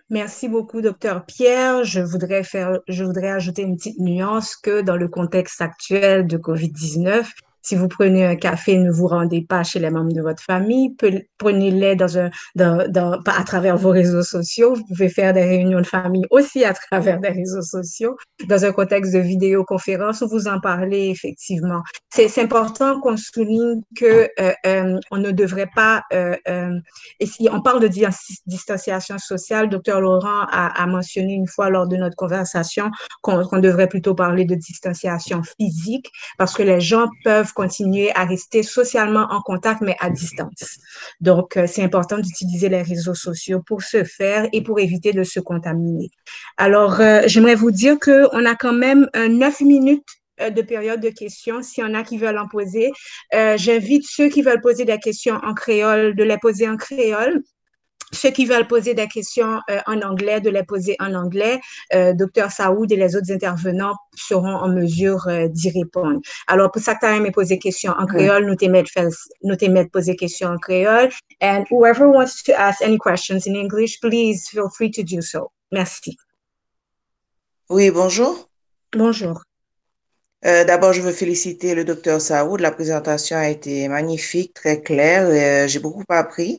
[SPEAKER 1] Merci beaucoup, docteur Pierre. Je voudrais ajouter une petite nuance que dans le contexte actuel de COVID-19, si vous prenez un café, ne vous rendez pas chez les membres de votre famille, prenez-les à travers vos réseaux sociaux. Vous pouvez faire des réunions de famille aussi à travers des réseaux sociaux, dans un contexte de vidéoconférence où vous en parlez effectivement. C'est important qu'on souligne que on ne devrait pas et si on parle de distanciation sociale, docteur Laurent a mentionné une fois lors de notre conversation qu'on devrait plutôt parler de distanciation physique parce que les gens peuvent continuer à rester socialement en contact, mais à distance. Donc, c'est important d'utiliser les réseaux sociaux pour ce faire et pour éviter de se contaminer. Alors, j'aimerais vous dire qu'on a quand même 9 minutes de période de questions. S'il y en a qui veulent en poser, j'invite ceux qui veulent poser des questions en créole de les poser en créole. Ceux qui veulent poser des questions en anglais, de les poser en anglais. Docteur Saoud et les autres intervenants seront en mesure d'y répondre. Alors, pour ça que tu as aimé poser questions en créole, nous t'aimes poser questions en créole. And whoever wants to ask any questions in English, please feel free to do so. Merci.
[SPEAKER 8] Oui, bonjour.
[SPEAKER 1] Bonjour.
[SPEAKER 8] D'abord, je veux féliciter le docteur Saoud. La présentation a été magnifique, très claire. J'ai beaucoup appris.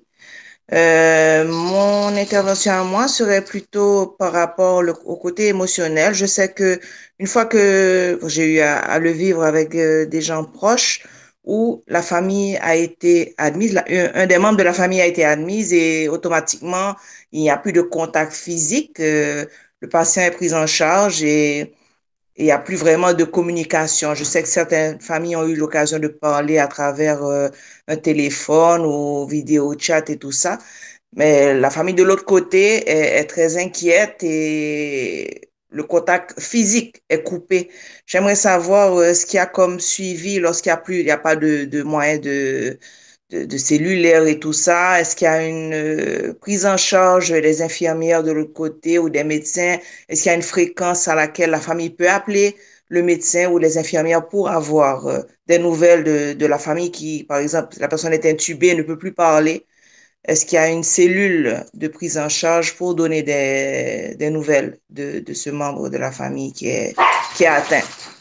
[SPEAKER 8] Mon intervention à moi serait plutôt par rapport au côté émotionnel. Je sais que une fois que j'ai eu à le vivre avec des gens proches où la famille a été admise, un des membres de la famille a été admise et automatiquement, il n'y a plus de contact physique. Le patient est pris en charge et il n'y a plus vraiment de communication. Je sais que certaines familles ont eu l'occasion de parler à travers un téléphone ou vidéo chat et tout ça. Mais la famille de l'autre côté est très inquiète et le contact physique est coupé. J'aimerais savoir ce qu'il y a comme suivi lorsqu'il n'y a plus, il n'y a pas de moyens de cellulaire et tout ça. Est-ce qu'il y a une prise en charge des infirmières de l'autre côté ou des médecins? Est-ce qu'il y a une fréquence à laquelle la famille peut appeler le médecin ou les infirmières pour avoir des nouvelles de la famille qui, par exemple, la personne est intubée, ne peut plus parler? Est-ce qu'il y a une cellule de prise en charge pour donner des nouvelles de ce membre de la famille qui est atteint?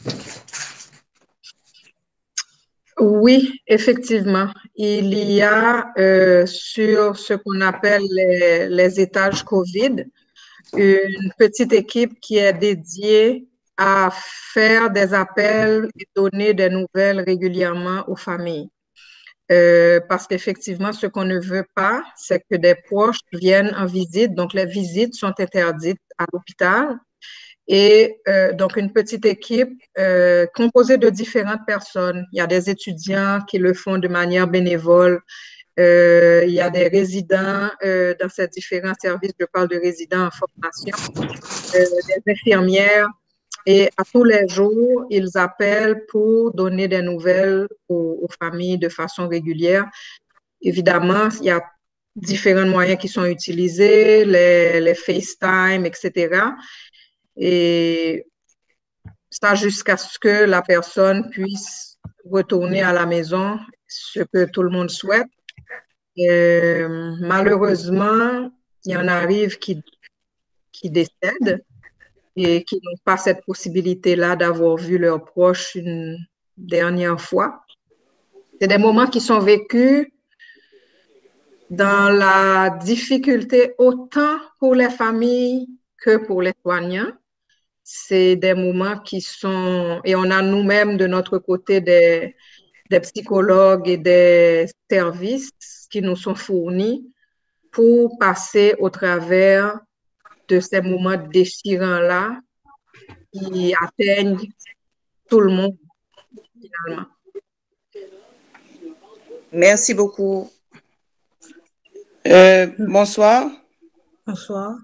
[SPEAKER 3] Oui, effectivement. Il y a sur ce qu'on appelle les étages COVID, une petite équipe qui est dédiée à faire des appels et donner des nouvelles régulièrement aux familles. Parce qu'effectivement, ce qu'on ne veut pas, c'est que des proches viennent en visite. Donc, les visites sont interdites à l'hôpital. Et donc, une petite équipe composée de différentes personnes. Il y a des étudiants qui le font de manière bénévole. Il y a des résidents dans ces différents services. Je parle de résidents en formation, des infirmières. Et à tous les jours, ils appellent pour donner des nouvelles aux familles de façon régulière. Évidemment, il y a différents moyens qui sont utilisés, les FaceTime, etc. Et ça jusqu'à ce que la personne puisse retourner à la maison, ce que tout le monde souhaite. Et, malheureusement, il y en arrive qui décèdent et qui n'ont pas cette possibilité-là d'avoir vu leurs proches une dernière fois. C'est des moments qui sont vécus dans la difficulté autant pour les familles que pour les soignants. C'est des moments qui sont, et on a nous-mêmes de notre côté des psychologues et des services qui nous sont fournis pour passer au travers de ces moments déchirants-là qui atteignent tout le monde, finalement.
[SPEAKER 8] Merci beaucoup. Bonsoir.
[SPEAKER 1] Bonsoir.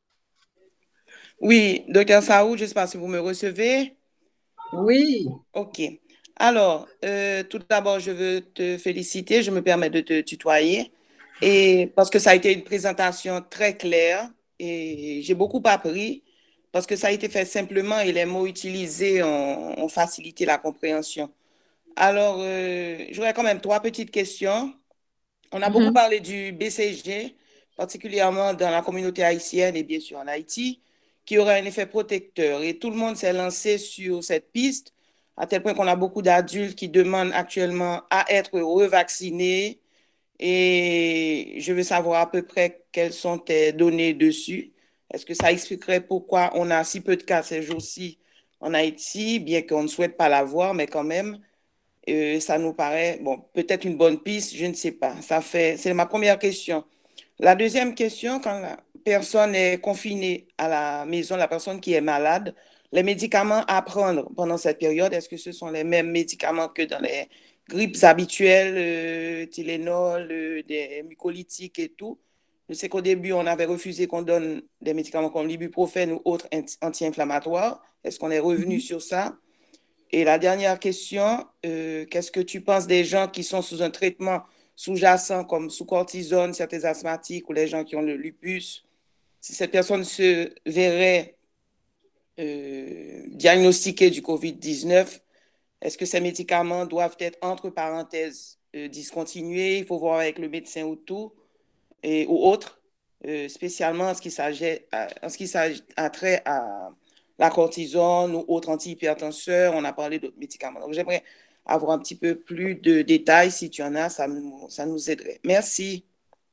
[SPEAKER 8] Oui, docteur Saoud, je ne sais pas si vous me recevez.
[SPEAKER 3] Oui.
[SPEAKER 8] OK. Alors, tout d'abord, je veux te féliciter. Je me permets de te tutoyer. Et parce que ça a été une présentation très claire et j'ai beaucoup appris parce que ça a été fait simplement et les mots utilisés ont facilité la compréhension. Alors, j'aurais quand même trois petites questions. On a beaucoup parlé du BCG
[SPEAKER 9] particulièrement dans la communauté haïtienne et bien sûr en Haïti, qui aurait un effet protecteur. Et tout le monde s'est lancé sur cette piste, à tel point qu'on a beaucoup d'adultes qui demandent actuellement à être revaccinés. Et je veux savoir à peu près quelles sont tes données dessus. Est-ce que ça expliquerait pourquoi on a si peu de cas ces jours-ci en Haïti, bien qu'on ne souhaite pas l'avoir, mais quand même, ça nous paraît, bon, peut-être une bonne piste, je ne sais pas. C'est ma première question. La deuxième question, quand la personne est confinée à la maison, la personne qui est malade, les médicaments à prendre pendant cette période, est-ce que ce sont les mêmes médicaments que dans les grippes habituelles, Tylenol, des mucolytiques et tout? Je sais qu'au début, on avait refusé qu'on donne des médicaments comme l'ibuprofène ou autres anti-inflammatoires. Est-ce qu'on est revenu sur ça? Et la dernière question, qu'est-ce que tu penses des gens qui sont sous un traitement sous-jacent comme sous cortisone, certains asthmatiques ou les gens qui ont le lupus? Si cette personne se verrait diagnostiquée du COVID-19, est-ce que ces médicaments doivent être, entre parenthèses, discontinués? Il faut voir avec le médecin ou tout, ou autre, spécialement en ce qui a trait à la cortisone ou autres antihypertenseurs. On a parlé d'autres médicaments. Donc, j'aimerais avoir un petit peu plus de détails. Si tu en as, ça nous aiderait. Merci.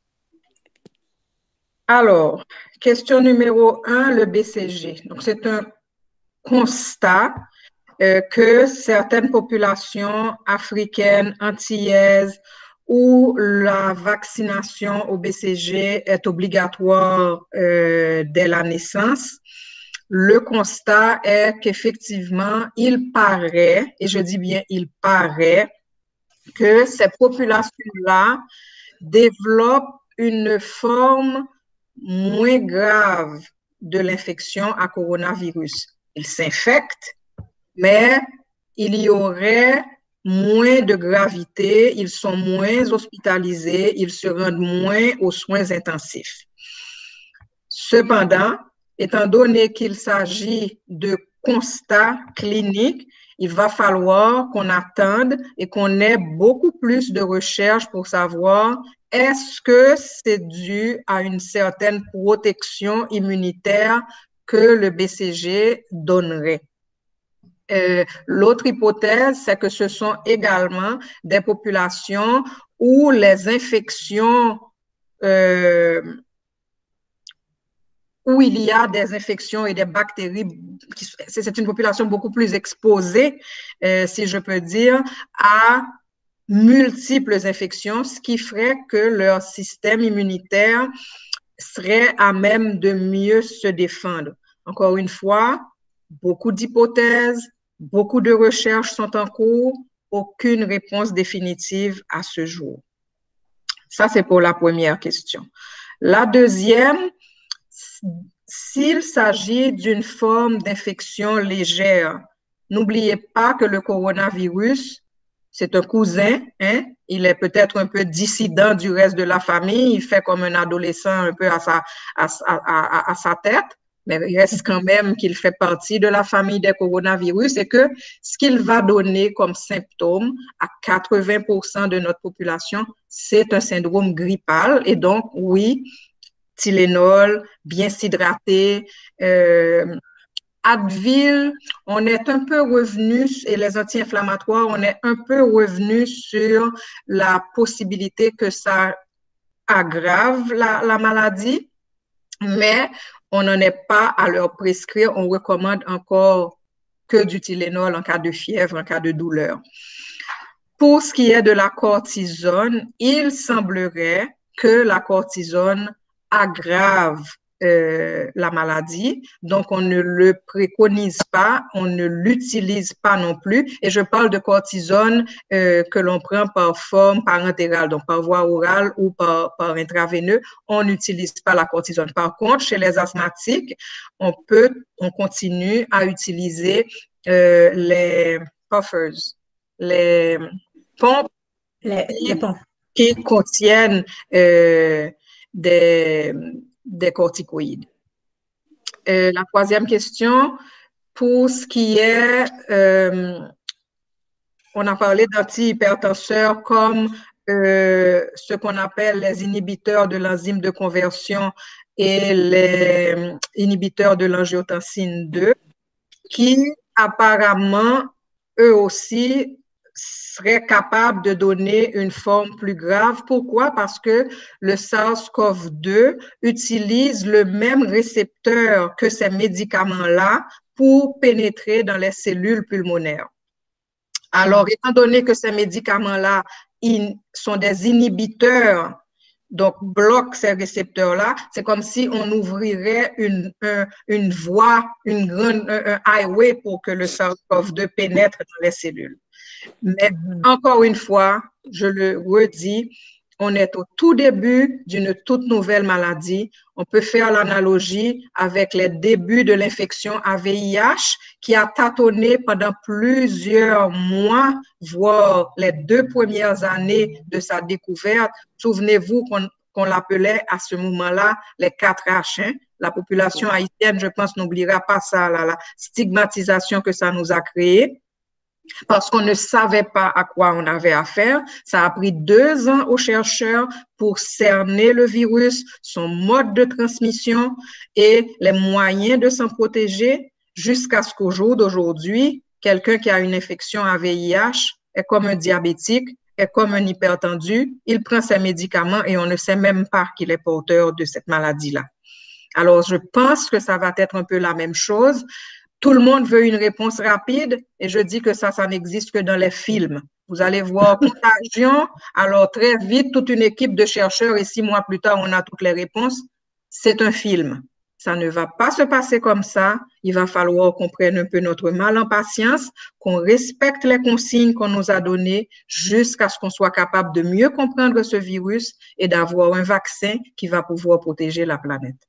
[SPEAKER 3] Alors, question numéro 1, le BCG. Donc, c'est un constat que certaines populations africaines, antillaises, où la vaccination au BCG est obligatoire dès la naissance, le constat est qu'effectivement, il paraît, et je dis bien il paraît, que ces populations-là développent une forme moins grave de l'infection à coronavirus. Ils s'infectent, mais il y aurait moins de gravité, ils sont moins hospitalisés, ils se rendent moins aux soins intensifs. Cependant, étant donné qu'il s'agit de constats cliniques, il va falloir qu'on attende et qu'on ait beaucoup plus de recherches pour savoir est-ce que c'est dû à une certaine protection immunitaire que le BCG donnerait. L'autre hypothèse, c'est que ce sont également des populations où les infections, où il y a des infections et des bactéries, c'est une population beaucoup plus exposée, si je peux dire, à multiples infections, ce qui ferait que leur système immunitaire serait à même de mieux se défendre. Encore une fois, beaucoup d'hypothèses, beaucoup de recherches sont en cours, aucune réponse définitive à ce jour. Ça, c'est pour la première question. La deuxième, s'il s'agit d'une forme d'infection légère, n'oubliez pas que le coronavirus, c'est un cousin, hein? Il est peut-être un peu dissident du reste de la famille, il fait comme un adolescent un peu à sa tête, mais il reste quand même qu'il fait partie de la famille des coronavirus et que ce qu'il va donner comme symptôme à 80% de notre population, c'est un syndrome grippal. Et donc, oui, Tylenol, bien s'hydrater, Advil, on est un peu revenu, et les anti-inflammatoires, on est un peu revenu sur la possibilité que ça aggrave la maladie, mais on n'en est pas à leur prescrire. On recommande encore que du Tylenol en cas de fièvre, en cas de douleur. Pour ce qui est de la cortisone, il semblerait que la cortisone aggrave la maladie. Donc, on ne le préconise pas, on ne l'utilise pas non plus. Et je parle de cortisone que l'on prend par forme parentérale, donc par voie orale ou par intraveineux. On n'utilise pas la cortisone. Par contre, chez les asthmatiques, on continue à utiliser les puffers, les pompes,
[SPEAKER 1] les pompes
[SPEAKER 3] qui contiennent des corticoïdes. La troisième question, pour ce qui est, on a parlé d'antihypertenseurs comme ce qu'on appelle les inhibiteurs de l'enzyme de conversion et les inhibiteurs de l'angiotensine 2, qui apparemment, eux aussi, seraient capables de donner une forme plus grave. Pourquoi? Parce que le SARS-CoV-2 utilise le même récepteur que ces médicaments-là pour pénétrer dans les cellules pulmonaires. Alors, étant donné que ces médicaments-là sont des inhibiteurs, donc bloquent ces récepteurs-là, c'est comme si on ouvrirait une voie, un highway pour que le SARS-CoV-2 pénètre dans les cellules. Mais encore une fois, je le redis, on est au tout début d'une toute nouvelle maladie. On peut faire l'analogie avec les débuts de l'infection à VIH qui a tâtonné pendant plusieurs mois, voire les 2 premières années de sa découverte. Souvenez-vous qu'on l'appelait à ce moment-là les 4H. Hein? La population haïtienne, je pense, n'oubliera pas ça, la stigmatisation que ça nous a créée. Parce qu'on ne savait pas à quoi on avait affaire. Ça a pris 2 ans aux chercheurs pour cerner le virus, son mode de transmission et les moyens de s'en protéger jusqu'à ce qu'au jour d'aujourd'hui, quelqu'un qui a une infection à VIH est comme un diabétique, est comme un hypertendu, il prend ses médicaments et on ne sait même pas qu'il est porteur de cette maladie-là. Alors, je pense que ça va être un peu la même chose. Tout le monde veut une réponse rapide et je dis que ça n'existe que dans les films. Vous allez voir Contagion, alors très vite, toute une équipe de chercheurs et 6 mois plus tard, on a toutes les réponses. C'est un film. Ça ne va pas se passer comme ça. Il va falloir qu'on prenne un peu notre mal en patience, qu'on respecte les consignes qu'on nous a données jusqu'à ce qu'on soit capable de mieux comprendre ce virus et d'avoir un vaccin qui va pouvoir protéger la planète.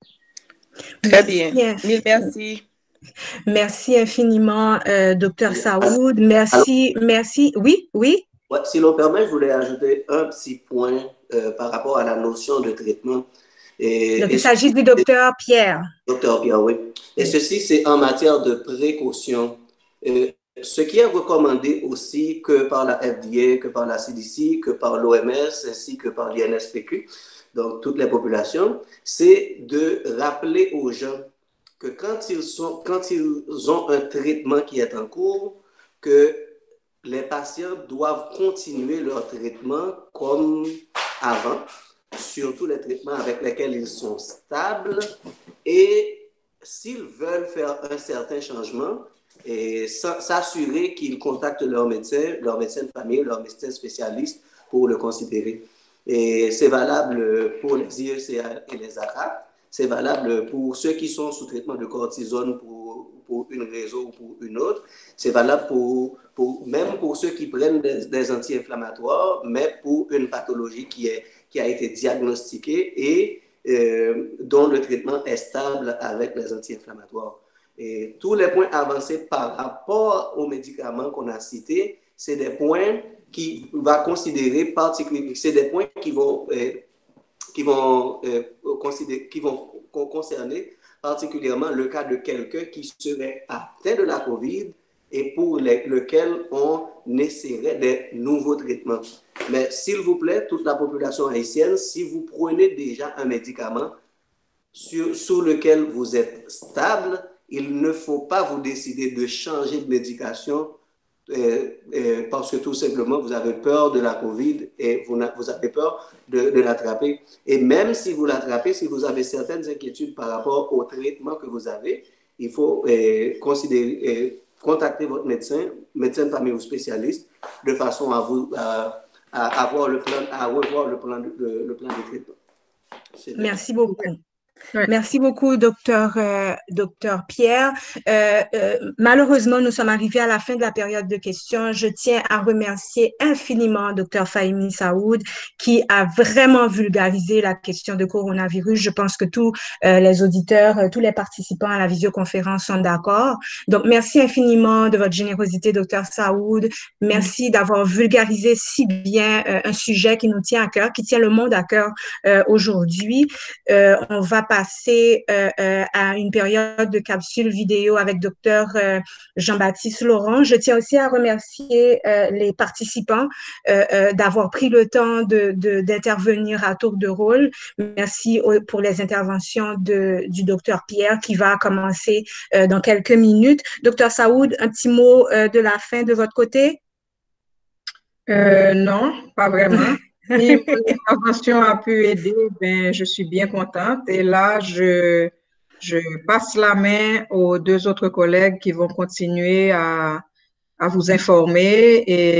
[SPEAKER 9] Très bien. Mille merci.
[SPEAKER 1] Merci infiniment, Dr Saoud. Merci. Oui?
[SPEAKER 7] Ouais, si l'on permet, je voulais ajouter un petit point par rapport à la notion de traitement.
[SPEAKER 1] Donc, il s'agit du docteur Pierre.
[SPEAKER 7] Docteur Pierre, oui. Et ceci, c'est en matière de précaution. Ce qui est recommandé aussi que par la FDA, que par la CDC, que par l'OMS, ainsi que par l'INSPQ, donc toutes les populations, c'est de rappeler aux gens que quand ils ont un traitement qui est en cours, que les patients doivent continuer leur traitement comme avant, surtout les traitements avec lesquels ils sont stables, et s'ils veulent faire un certain changement, et s'assurer qu'ils contactent leur médecin de famille, leur médecin spécialiste pour le considérer. Et c'est valable pour les IECA et les ARA. C'est valable pour ceux qui sont sous traitement de cortisone pour une raison ou pour une autre. C'est valable même pour ceux qui prennent des anti-inflammatoires, mais pour une pathologie qui a été diagnostiquée et dont le traitement est stable avec les anti-inflammatoires. Et tous les points avancés par rapport aux médicaments qu'on a cités, c'est des points qui va considérer particulièrement, c'est des points qui vont concerner particulièrement le cas de quelqu'un qui serait atteint de la COVID et pour lequel on essaierait des nouveaux traitements. Mais s'il vous plaît, toute la population haïtienne, si vous prenez déjà un médicament sur lequel vous êtes stable, il ne faut pas vous décider de changer de médication parce que tout simplement vous avez peur de la COVID et vous avez peur de l'attraper. Et même si vous l'attrapez, si vous avez certaines inquiétudes par rapport au traitement que vous avez, il faut contacter votre médecin de famille ou spécialiste, de façon à revoir le plan de traitement.
[SPEAKER 1] Merci beaucoup. Ouais. Merci beaucoup, docteur Pierre. Malheureusement, nous sommes arrivés à la fin de la période de questions. Je tiens à remercier infiniment docteur Fahimi Saoud qui a vraiment vulgarisé la question de coronavirus. Je pense que tous les auditeurs, tous les participants à la visioconférence sont d'accord. Donc, merci infiniment de votre générosité, docteur Saoud. Merci d'avoir vulgarisé si bien un sujet qui nous tient à cœur, qui tient le monde à cœur aujourd'hui. On va passer à une période de capsule vidéo avec Dr. Jean-Baptiste Laurent. Je tiens aussi à remercier les participants d'avoir pris le temps d'intervenir à tour de rôle. Merci pour les interventions du Dr. Pierre qui va commencer dans quelques minutes. Dr. Saoud, un petit mot de la fin de votre côté?
[SPEAKER 3] Non, pas vraiment. Si mon intervention a pu aider, ben, je suis bien contente. Et là, je passe la main aux deux autres collègues qui vont continuer à vous informer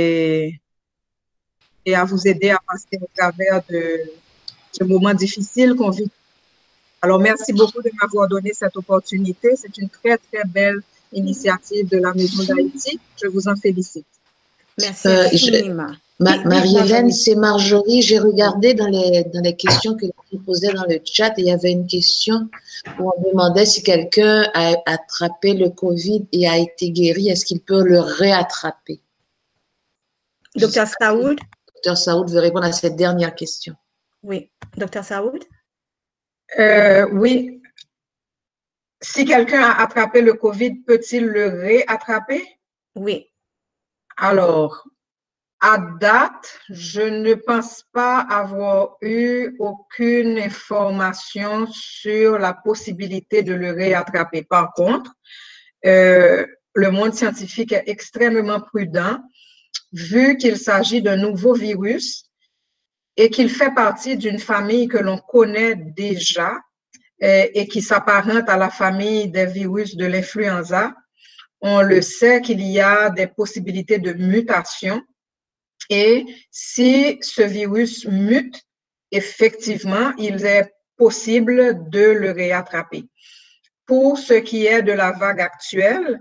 [SPEAKER 3] et à vous aider à passer au travers de ce moment difficile qu'on vit. Alors, merci beaucoup de m'avoir donné cette opportunité. C'est une très, très belle initiative de la Maison d'Haïti. Je vous en félicite.
[SPEAKER 1] Merci infiniment.
[SPEAKER 2] Marie-Hélène, c'est Marjorie. J'ai regardé dans les questions que vous posez dans le chat et il y avait une question où on demandait si quelqu'un a attrapé le COVID et a été guéri, est-ce qu'il peut le réattraper?
[SPEAKER 1] Dr. Saoud?
[SPEAKER 2] Dr. Saoud veut répondre à cette dernière question.
[SPEAKER 1] Oui. Dr. Saoud?
[SPEAKER 3] Oui. Si quelqu'un a attrapé le COVID, peut-il le réattraper?
[SPEAKER 1] Oui.
[SPEAKER 3] Alors, à date, je ne pense pas avoir eu aucune information sur la possibilité de le réattraper. Par contre, le monde scientifique est extrêmement prudent vu qu'il s'agit d'un nouveau virus et qu'il fait partie d'une famille que l'on connaît déjà et qui s'apparente à la famille des virus de l'influenza. On le sait qu'il y a des possibilités de mutation. Et si ce virus mute, effectivement, il est possible de le réattraper. Pour ce qui est de la vague actuelle,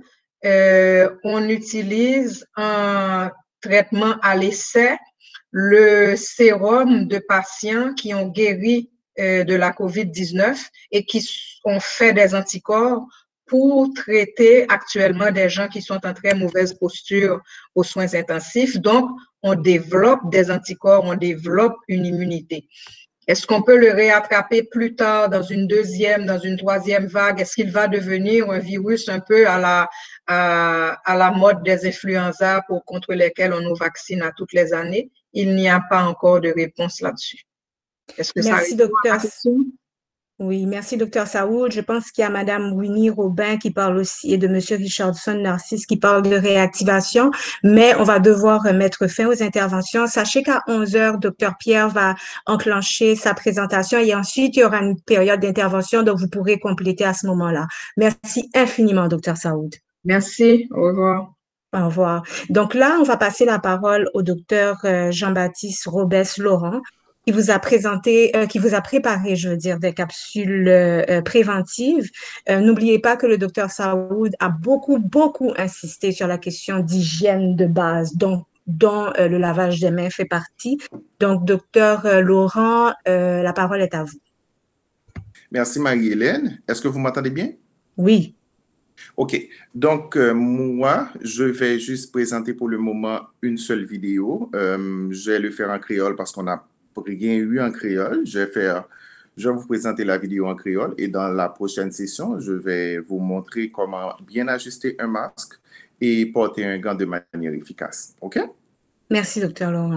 [SPEAKER 3] on utilise un traitement à l'essai, le sérum de patients qui ont guéri de la COVID-19 et qui ont fait des anticorps pour traiter actuellement des gens qui sont en très mauvaise posture aux soins intensifs. Donc, on développe des anticorps, on développe une immunité. Est-ce qu'on peut le réattraper plus tard dans une deuxième, dans une troisième vague? Est-ce qu'il va devenir un virus un peu à la mode des influenza contre lesquels on nous vaccine à toutes les années? Il n'y a pas encore de réponse là-dessus. Est-ce que ça répond à la question?
[SPEAKER 1] Oui, merci, Dr. Saoud. Je pense qu'il y a Mme Winnie Robin qui parle aussi et de M. Richardson Narcisse qui parle de réactivation, mais on va devoir mettre fin aux interventions. Sachez qu'à 11h, Dr. Pierre va enclencher sa présentation et ensuite, il y aura une période d'intervention, donc vous pourrez compléter à ce moment-là. Merci infiniment, Dr. Saoud.
[SPEAKER 3] Merci. Au revoir.
[SPEAKER 1] Au revoir. Donc là, on va passer la parole au Dr. Jean-Baptiste Robès-Laurent, qui vous a préparé, je veux dire, des capsules préventives. N'oubliez pas que le docteur Saoud a beaucoup insisté sur la question d'hygiène de base, dont le lavage des mains fait partie. Donc, docteur Laurent, la parole est à vous.
[SPEAKER 10] Merci Marie-Hélène. Est-ce que vous m'entendez bien?
[SPEAKER 1] Oui.
[SPEAKER 10] OK. Donc, moi, je vais juste présenter pour le moment une seule vidéo. Je vais le faire en créole parce qu'on n'a rien eu en créole. Je vais vous présenter la vidéo en créole et dans la prochaine session, je vais vous montrer comment bien ajuster un masque et porter un gant de manière efficace. OK?
[SPEAKER 1] Merci, docteur Laurent.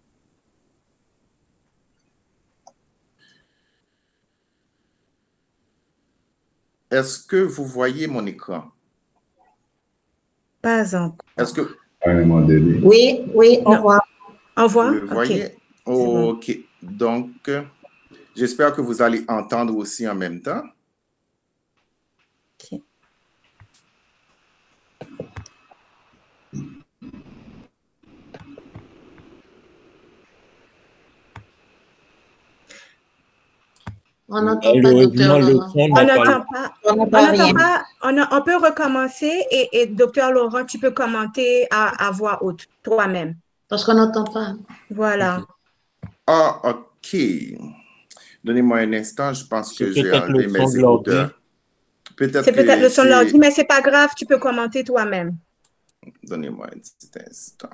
[SPEAKER 10] Est-ce que vous voyez mon écran?
[SPEAKER 1] Pas encore.
[SPEAKER 10] Est-ce que...
[SPEAKER 2] Oui, au revoir.
[SPEAKER 1] Au revoir.
[SPEAKER 10] Vous le voyez? OK. Donc, j'espère que vous allez entendre aussi en même temps.
[SPEAKER 1] OK.
[SPEAKER 2] On n'entend pas, docteur Laurent.
[SPEAKER 1] On n'entend pas. On peut recommencer et docteur Laurent, tu peux commenter à voix haute, toi-même.
[SPEAKER 2] Parce qu'on n'entend pas.
[SPEAKER 1] Voilà.
[SPEAKER 10] Ah, OK. Donnez-moi un instant, je pense que j'ai enlevé mes écouteurs.
[SPEAKER 1] C'est peut-être le son de l'ordi, mais c'est pas grave, tu peux commenter toi-même.
[SPEAKER 10] Donnez-moi un petit instant.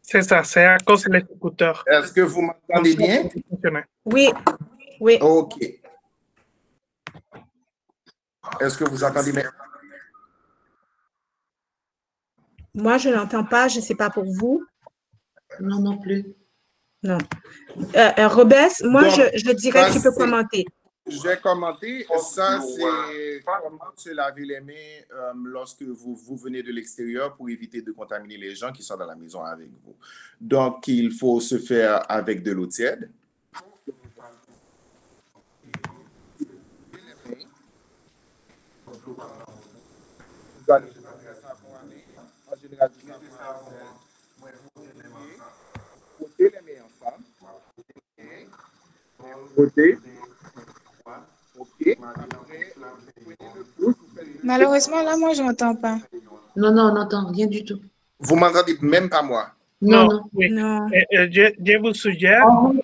[SPEAKER 4] C'est ça, c'est à cause des écouteurs.
[SPEAKER 10] Est-ce que vous m'entendez bien?
[SPEAKER 1] Oui, oui.
[SPEAKER 10] OK. Est-ce que vous entendez bien?
[SPEAKER 1] Moi, je n'entends pas, je ne sais pas pour vous.
[SPEAKER 2] Non, non plus.
[SPEAKER 1] Non. Robes, moi,
[SPEAKER 10] Donc,
[SPEAKER 1] je dirais que tu peux commenter.
[SPEAKER 10] Je vais commenter. Ça, c'est comment se laver les mains lorsque vous venez de l'extérieur pour éviter de contaminer les gens qui sont dans la maison avec vous. Donc, il faut se faire avec de l'eau tiède. Vous allez en général, frotter les mains ensemble. Frotter. OK.
[SPEAKER 11] Malheureusement, là, moi, je n'entends pas.
[SPEAKER 2] Non, non, on n'entend rien du tout.
[SPEAKER 10] Vous m'entendez même pas moi?
[SPEAKER 2] Non, non.
[SPEAKER 4] Oui.
[SPEAKER 1] Non.
[SPEAKER 4] Je vous suggère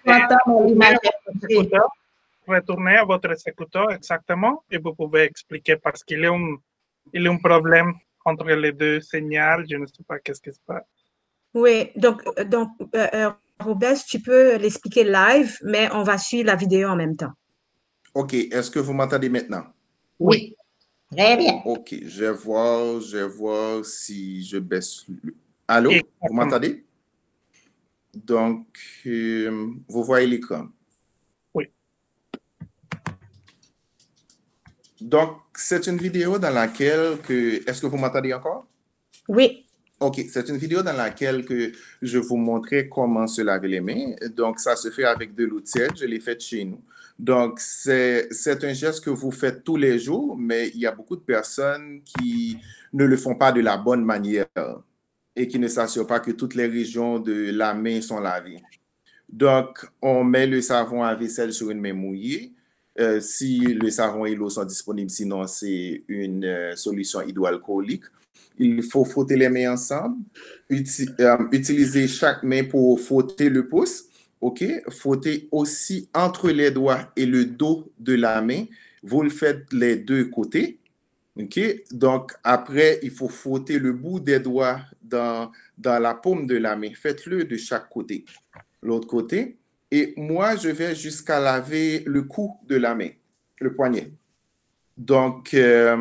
[SPEAKER 4] retourner à votre écouteur exactement et vous pouvez expliquer parce qu'il y a un problème entre les deux signaux. Je ne sais pas qu'est-ce qui se passe.
[SPEAKER 1] Oui, donc Robes, tu peux l'expliquer live, mais on va suivre la vidéo en même temps.
[SPEAKER 10] OK. Est-ce que vous m'entendez maintenant?
[SPEAKER 2] Oui. Très bien.
[SPEAKER 10] OK. Je vais voir si je baisse. Allô? Vous m'entendez? Donc, vous voyez l'écran?
[SPEAKER 4] Oui.
[SPEAKER 10] Donc, c'est une vidéo dans laquelle est-ce que vous m'entendez encore?
[SPEAKER 1] Oui.
[SPEAKER 10] OK, c'est une vidéo dans laquelle je vous montrais comment se laver les mains. Donc, ça se fait avec de l'eau tiède. Je l'ai fait chez nous. Donc, c'est un geste que vous faites tous les jours, mais il y a beaucoup de personnes qui ne le font pas de la bonne manière et qui ne s'assurent pas que toutes les régions de la main sont lavées. Donc, on met le savon à vaisselle sur une main mouillée. Si le savon et l'eau sont disponibles, sinon c'est une solution hydroalcoolique. Il faut frotter les mains ensemble, utiliser chaque main pour frotter le pouce, OK? Frotter aussi entre les doigts et le dos de la main. Vous le faites les deux côtés, OK? Donc, après, il faut frotter le bout des doigts dans la paume de la main. Faites-le de chaque côté. L'autre côté. Et moi, je vais jusqu'à laver le cou de la main, le poignet. Donc,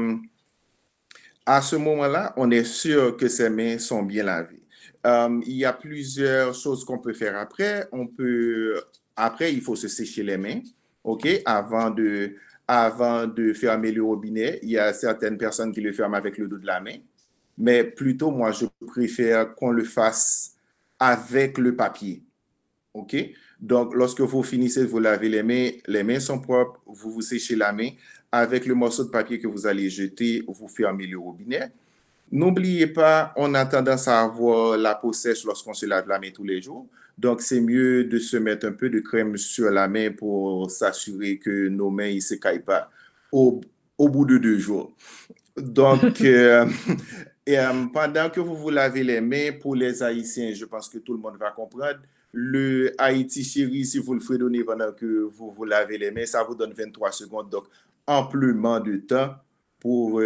[SPEAKER 10] à ce moment-là, on est sûr que ces mains sont bien lavées. Il y a plusieurs choses qu'on peut faire après. Après, il faut se sécher les mains, OK, avant de fermer le robinet. Il y a certaines personnes qui le ferment avec le dos de la main. Mais plutôt, moi, je préfère qu'on le fasse avec le papier. OK? Donc, lorsque vous finissez de vous laver les mains sont propres, vous vous séchez la main. Avec le morceau de papier que vous allez jeter, vous fermez le robinet. N'oubliez pas, on a tendance à avoir la peau sèche lorsqu'on se lave la main tous les jours. Donc, c'est mieux de se mettre un peu de crème sur la main pour s'assurer que nos mains ne s'écaillent pas au bout de 2 jours. Donc, pendant que vous vous lavez les mains, pour les Haïtiens, je pense que tout le monde va comprendre, le Haïti chéri, si vous le fredonnez pendant que vous vous lavez les mains, ça vous donne 23 secondes. Donc, amplement de temps pour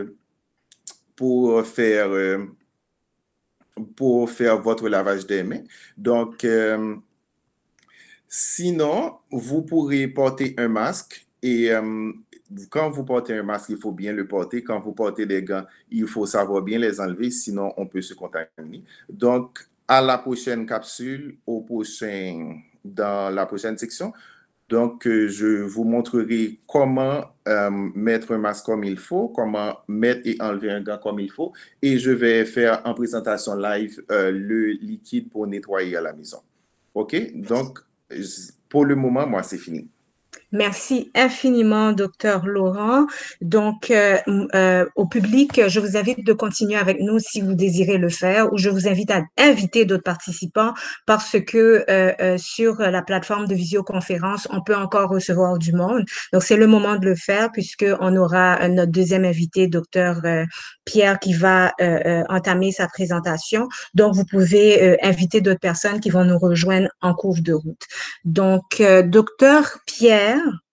[SPEAKER 10] faire votre lavage des mains. Donc, sinon, vous pourrez porter un masque et quand vous portez un masque, il faut bien le porter. Quand vous portez des gants, il faut savoir bien les enlever, sinon on peut se contaminer. Donc, à la prochaine capsule, dans la prochaine section. Donc, je vous montrerai comment mettre un masque comme il faut, comment mettre et enlever un gant comme il faut. Et je vais faire en présentation live le liquide pour nettoyer à la maison. OK? Donc, pour le moment, moi, c'est fini.
[SPEAKER 1] Merci infiniment, Dr. Laurent. Donc, au public, je vous invite de continuer avec nous si vous désirez le faire, ou je vous invite à inviter d'autres participants parce que sur la plateforme de visioconférence, on peut encore recevoir du monde. Donc, c'est le moment de le faire puisqu'on aura notre deuxième invité, Dr. Pierre, qui va entamer sa présentation. Donc, vous pouvez inviter d'autres personnes qui vont nous rejoindre en cours de route. Donc, Dr. Pierre,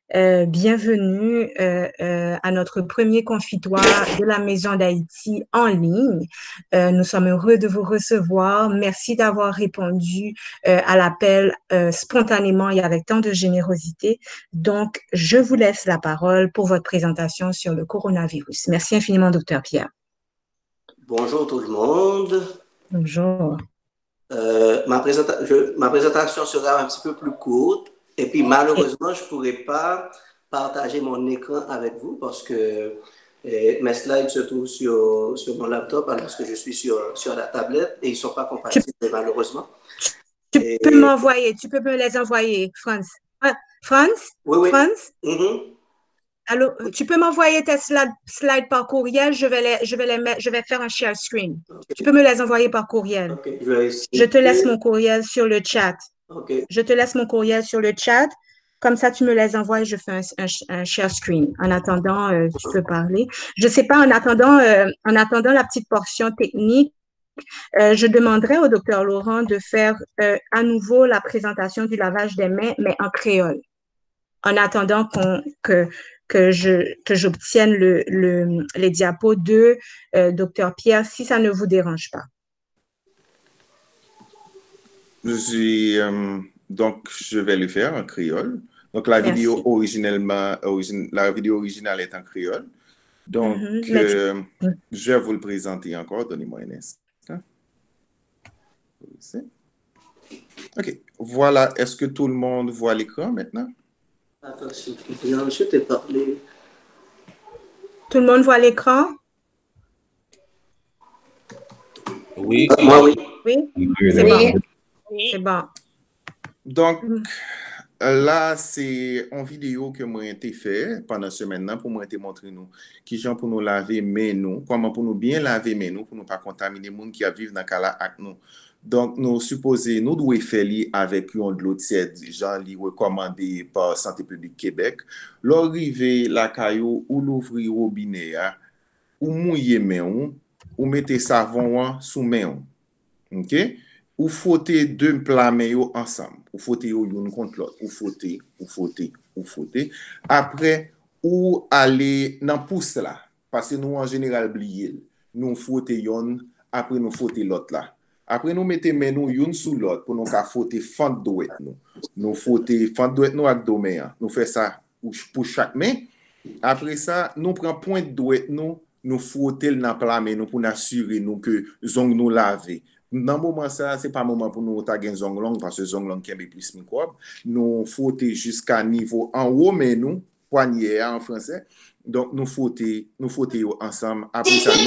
[SPEAKER 1] Bienvenue à notre premier confitoire de la Maison d'Haïti en ligne. Nous sommes heureux de vous recevoir. Merci d'avoir répondu à l'appel spontanément et avec tant de générosité. Donc, je vous laisse la parole pour votre présentation sur le coronavirus. Merci infiniment, Dr. Pierre.
[SPEAKER 7] Bonjour tout le monde.
[SPEAKER 1] Bonjour.
[SPEAKER 7] Ma présentation sera un petit peu plus courte. Et puis, malheureusement, je ne pourrai pas partager mon écran avec vous parce que mes slides se trouvent sur mon laptop alors que je suis sur la tablette et ils ne sont pas compatibles, malheureusement.
[SPEAKER 1] Tu peux me les envoyer, Franz. Franz?
[SPEAKER 7] Oui.
[SPEAKER 1] Franz? Alors, tu peux m'envoyer tes slides par courriel, je vais faire un share screen. Okay. Tu peux me les envoyer par courriel.
[SPEAKER 7] Okay.
[SPEAKER 1] Je te laisse mon courriel sur le chat.
[SPEAKER 7] Okay.
[SPEAKER 1] Je te laisse mon courriel sur le chat. Comme ça, tu me les envoies et je fais un share screen. En attendant, tu peux parler. Je ne sais pas, en attendant la petite portion technique, je demanderai au Dr. Laurent de faire à nouveau la présentation du lavage des mains, mais en créole. En attendant que j'obtienne les diapos de Dr. Pierre, si ça ne vous dérange pas.
[SPEAKER 10] Donc, je vais le faire en créole. Donc, la vidéo originale est en créole. Donc, je vais vous le présenter encore. Donnez-moi un instant. OK. Voilà. Est-ce que tout le monde voit l'écran maintenant?
[SPEAKER 7] Attends, je t'ai parlé.
[SPEAKER 1] Tout le monde voit l'écran?
[SPEAKER 7] Oui. Moi, oui.
[SPEAKER 1] Oui? C'est bon. C'est bon.
[SPEAKER 10] Donc, là, c'est une vidéo que moi j'ai fait pendant ce maintenant pour moi te montrer nous qui gens pour nous laver mais nous, comment pour nous bien laver mais nous pour nous pas contaminer les gens qui vivent dans cas là avec nous. Donc, nous supposons, nous devons faire avec une de l'eau tiède, genre recommandé par Santé publique Québec. L'arrivée la caillou ou l'ouvrir robinet, ou mouiller main, ou mettre savon sous main. OK? Ou frotter deux plats mayo ensemble. Ou frotter une contre l'autre. Ou frotter. Après, ou aller dans pouce là. Parce que nous, en général, oublier. Nous frotter yon, après nous frotter l'autre là. Après, nous mettons nous une sous l'autre pour nous frotter fente douette nous. Nous frotter fente douette nous avec deux mains. Nous faisons ça pour chaque main. Après ça, nous prenons point de douette nous frotter dans plat main nous pour nous assurer nous que zong nous laver. Dans le moment ça, c'est pas le moment pour nous taguer zong long parce que zong long qui est plus microbe. Nous frotter jusqu'à niveau en haut mais nous poignet en français. Donc nous frotter ensemble. Après ça,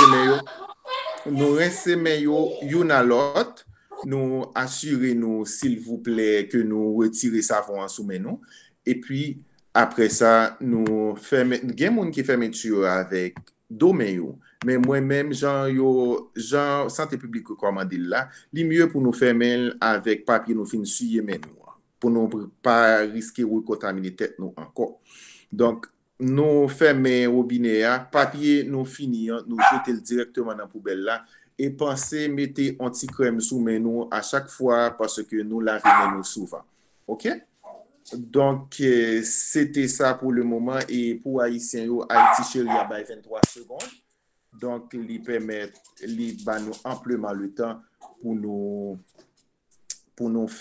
[SPEAKER 10] nous rincer mayo une à l'autre, nous assurer nous s'il vous plaît que nous retirer savon en sous nous et puis après ça nous faire gen qui fait mettre avec deux mayo mais moi-même Jean santé publique recommandé là, li mieux pour nous faire avec papier nous fin suyer nous pour nous pas risquer de contaminer tête nous encore. Donc nous fermer robinet papier nous fini nous jeter directement dans la poubelle là et penser mettre anti-crème sous nous à chaque fois parce que nous lavons nous souvent. OK? Donc c'était ça pour le moment et pour haïtien Haïti chéri a 23 secondes. Donc il permet nous amplement le temps pour nous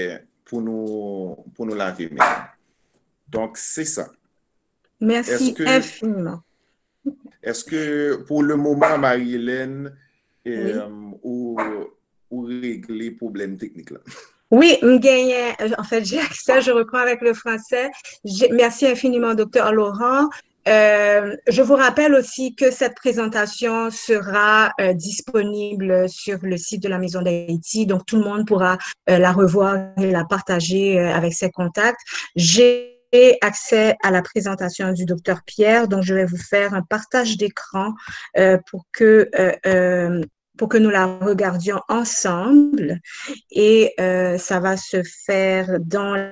[SPEAKER 10] laver maintenant. Donc c'est ça.
[SPEAKER 1] Merci infiniment.
[SPEAKER 10] Est-ce que pour le moment, Marie-Hélène, ou régler le problème technique là?
[SPEAKER 1] Oui, en fait, j'ai accès, je reprends avec le français. Merci infiniment, Dr. Laurent. Je vous rappelle aussi que cette présentation sera disponible sur le site de la Maison d'Haïti, donc tout le monde pourra la revoir et la partager avec ses contacts. J'ai accès à la présentation du Dr. Pierre, donc je vais vous faire un partage d'écran pour que nous la regardions ensemble et ça va se faire dans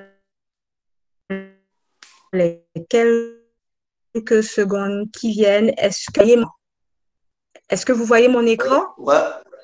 [SPEAKER 1] les quelques secondes qui viennent. Est-ce que vous voyez mon écran?
[SPEAKER 7] Ouais.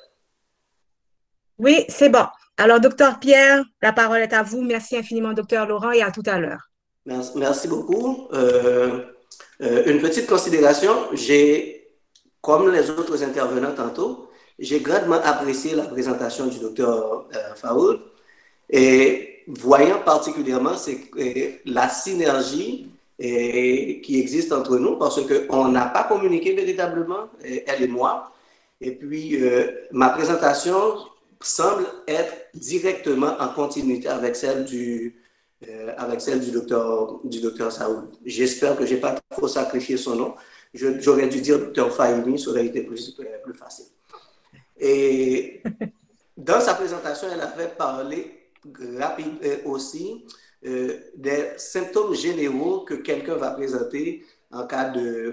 [SPEAKER 1] Oui, c'est bon. Alors, Dr. Pierre, la parole est à vous. Merci infiniment, Dr. Laurent, et à tout à l'heure.
[SPEAKER 7] Merci beaucoup. Une petite considération, comme les autres intervenants tantôt, j'ai grandement apprécié la présentation du docteur Faoul et voyant particulièrement la synergie qui existe entre nous parce qu'on n'a pas communiqué véritablement, elle et moi. Et puis, ma présentation semble être directement en continuité avec celle du docteur Saoul. J'espère que je n'ai pas trop sacrifié son nom. J'aurais dû dire docteur Fahimi, ça aurait été plus facile. Et dans sa présentation, elle avait parlé aussi des symptômes généraux que quelqu'un va présenter en cas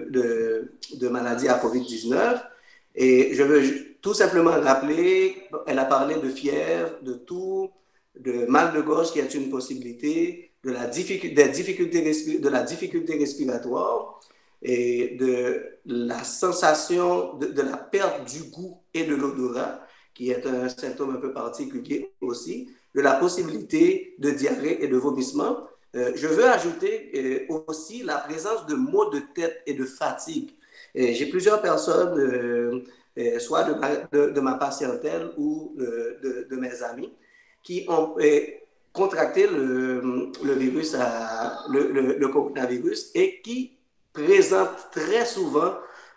[SPEAKER 7] de maladie à COVID-19. Et je veux tout simplement rappeler, elle a parlé de fièvre, de toux, de mal de gorge qui est une possibilité, de la difficulté respiratoire et de la sensation de la perte du goût et de l'odorat, qui est un symptôme un peu particulier aussi, de la possibilité de diarrhée et de vomissement. Je veux ajouter aussi la présence de maux de tête et de fatigue. J'ai plusieurs personnes, soit de ma patientèle ou de mes amis, qui ont contracté le virus, le coronavirus, et qui présentent très souvent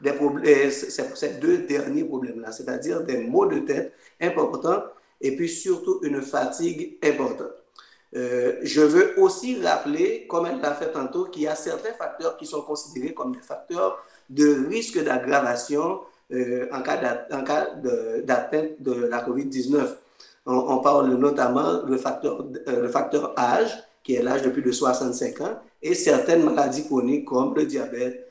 [SPEAKER 7] ces deux derniers problèmes-là, c'est-à-dire des maux de tête importants et puis surtout une fatigue importante. Je veux aussi rappeler, comme elle l'a fait tantôt, qu'il y a certains facteurs qui sont considérés comme des facteurs de risque d'aggravation en cas d'atteinte de la COVID-19. On parle notamment du facteur âge, qui est l'âge de plus de 65 ans, et certaines maladies chroniques comme le diabète,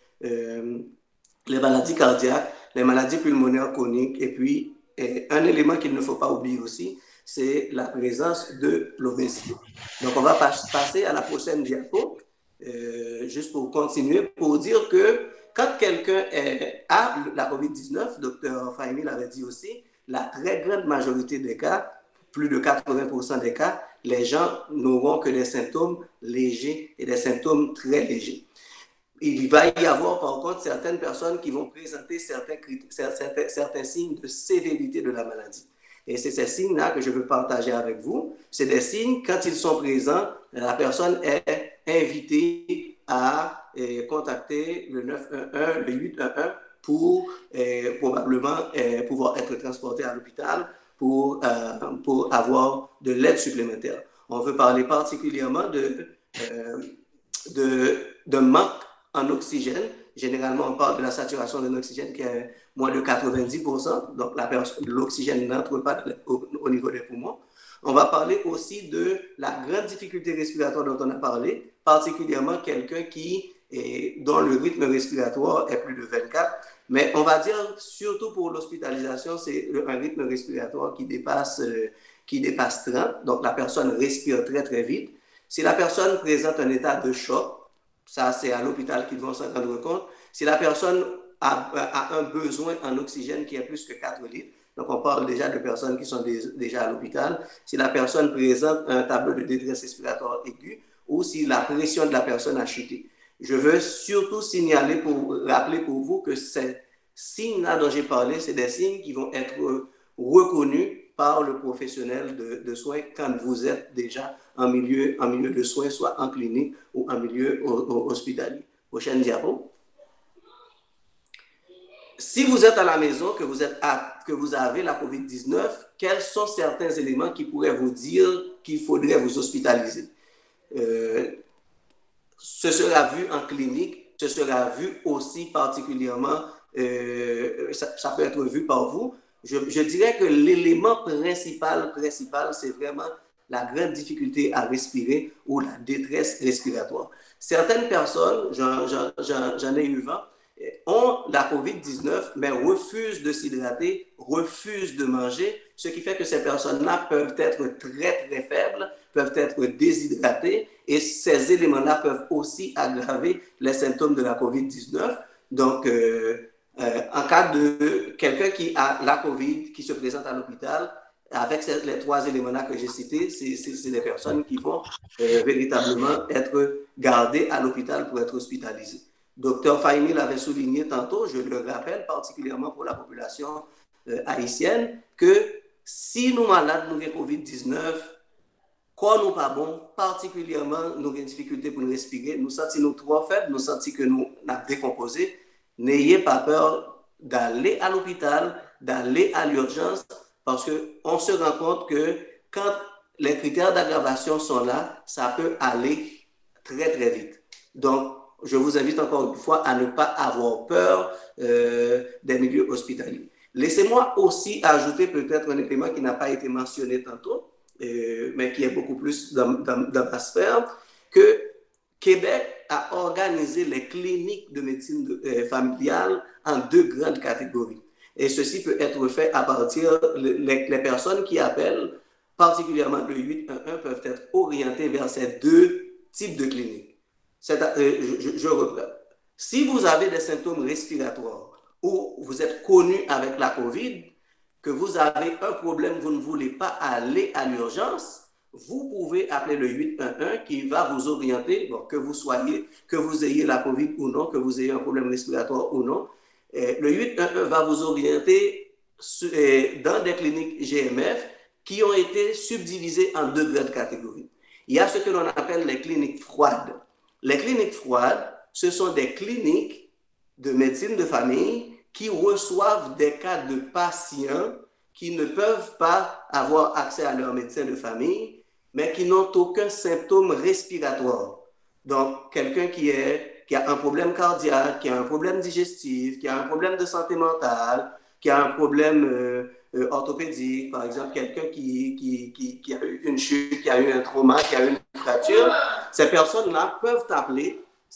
[SPEAKER 7] les maladies cardiaques, les maladies pulmonaires chroniques, et puis un élément qu'il ne faut pas oublier aussi, c'est la présence de l'obésité. Donc, on va passer à la prochaine diapo, juste pour continuer, pour dire que quand quelqu'un a la COVID-19, Dr. Fahimi l'avait dit aussi, la très grande majorité des cas, plus de 80% des cas, les gens n'auront que des symptômes légers et des symptômes très légers. Il va y avoir par contre certaines personnes qui vont présenter certains signes de sévérité de la maladie. Et c'est ces signes-là que je veux partager avec vous. C'est des signes, quand ils sont présents, la personne est invitée à contacter le 911, le 811 pour probablement pouvoir être transporté à l'hôpital pour avoir de l'aide supplémentaire. On veut parler particulièrement de manque en oxygène. Généralement, on parle de la saturation de l'oxygène qui est moins de 90%. Donc, l'oxygène n'entre pas au niveau des poumons. On va parler aussi de la grande difficulté respiratoire dont on a parlé, particulièrement quelqu'un dont le rythme respiratoire est plus de 24. Mais on va dire, surtout pour l'hospitalisation, c'est un rythme respiratoire qui dépasse 30. Donc, la personne respire très, très vite. Si la personne présente un état de choc, ça, c'est à l'hôpital qu'ils vont s'en rendre compte. Si la personne a un besoin en oxygène qui est plus que 4 litres, donc on parle déjà de personnes qui sont déjà à l'hôpital. Si la personne présente un tableau de détresse respiratoire aiguë ou si la pression de la personne a chuté. Je veux surtout rappeler pour vous que ces signes-là dont j'ai parlé, c'est des signes qui vont être reconnus par le professionnel de soins quand vous êtes déjà en milieu de soins, soit en clinique ou en milieu hospitalier. Prochaine diapo. Si vous êtes à la maison, que vous avez la COVID-19, quels sont certains éléments qui pourraient vous dire qu'il faudrait vous hospitaliser? Ce sera vu en clinique, ce sera vu aussi particulièrement, ça peut être vu par vous. Je dirais que l'élément principal, c'est vraiment la grande difficulté à respirer ou la détresse respiratoire. Certaines personnes, j'en ai eu 20, ont la COVID-19, mais refusent de s'hydrater, refusent de manger, ce qui fait que ces personnes-là peuvent être très, très faibles, peuvent être déshydratées, et ces éléments-là peuvent aussi aggraver les symptômes de la COVID-19. Donc, en cas de quelqu'un qui a la COVID, qui se présente à l'hôpital, avec les 3 éléments-là que j'ai cités, c'est des personnes qui vont véritablement être gardées à l'hôpital pour être hospitalisées. Dr Fahimi l'avait souligné tantôt, je le rappelle particulièrement pour la population haïtienne, que si nous malades nous avons COVID-19, quand nous pas bon, particulièrement nous avons des difficultés pour nous respirer, nous sentons nous trop faibles, nous sentons que nous avons décomposé, n'ayez pas peur d'aller à l'hôpital, d'aller à l'urgence, parce qu'on se rend compte que quand les critères d'aggravation sont là, ça peut aller très très vite. Donc, je vous invite encore une fois à ne pas avoir peur des milieux hospitaliers. Laissez-moi aussi ajouter peut-être un élément qui n'a pas été mentionné tantôt, mais qui est beaucoup plus dans ma sphère, que Québec a organisé les cliniques de médecine familiale en 2 grandes catégories. Et ceci peut être fait à partir les personnes qui appellent, particulièrement le 811, peuvent être orientées vers ces 2 types de cliniques. Je reprends. Si vous avez des symptômes respiratoires ou vous êtes connu avec la COVID, que vous avez un problème, vous ne voulez pas aller à l'urgence, vous pouvez appeler le 811 qui va vous orienter, bon, que vous ayez la COVID ou non, que vous ayez un problème respiratoire ou non. Le 811 va vous orienter dans des cliniques GMF qui ont été subdivisées en 2 grandes catégories. Il y a ce que l'on appelle les cliniques froides. Les cliniques froides, ce sont des cliniques de médecine de famille qui reçoivent des cas de patients qui ne peuvent pas avoir accès à leur médecin de famille, mais qui n'ont aucun symptôme respiratoire. Donc, quelqu'un qui a un problème cardiaque, qui a un problème digestif, qui a un problème de santé mentale, qui a un problème orthopédique, par exemple, quelqu'un qui a eu une chute, qui a eu un trauma, qui a eu une fracture, ces personnes-là peuvent appeler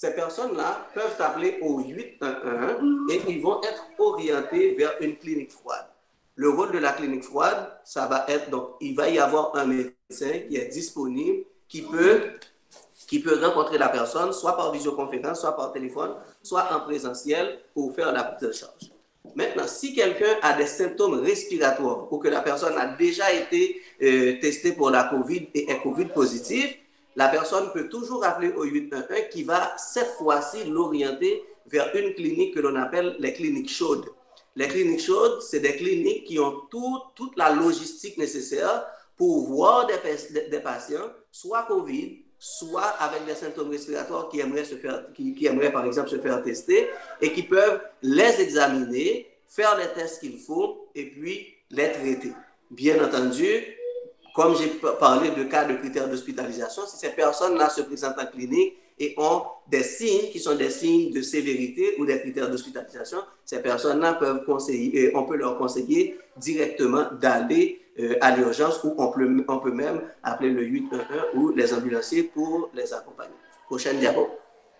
[SPEAKER 7] au 811 et ils vont être orientés vers une clinique froide. Le rôle de la clinique froide, ça va être, donc, il va y avoir un médecin qui est disponible, qui peut rencontrer la personne, soit par visioconférence, soit par téléphone, soit en présentiel pour faire la prise de charge. Maintenant, si quelqu'un a des symptômes respiratoires ou que la personne a déjà été testée pour la COVID et est COVID positive, la personne peut toujours appeler au 811 qui va cette fois-ci l'orienter vers une clinique que l'on appelle les cliniques chaudes. Les cliniques chaudes, c'est des cliniques qui ont toute la logistique nécessaire pour voir des patients, soit COVID, soit avec des symptômes respiratoires qui aimeraient par exemple se faire tester et qui peuvent les examiner, faire les tests qu'il faut et puis les traiter. Bien entendu, comme j'ai parlé de cas de critères d'hospitalisation, si ces personnes-là se présentent en clinique et ont des signes qui sont des signes de sévérité ou des critères d'hospitalisation, ces personnes-là on peut leur conseiller directement d'aller à l'urgence ou on peut même appeler le 811 ou les ambulanciers pour les accompagner. Prochaine diapo.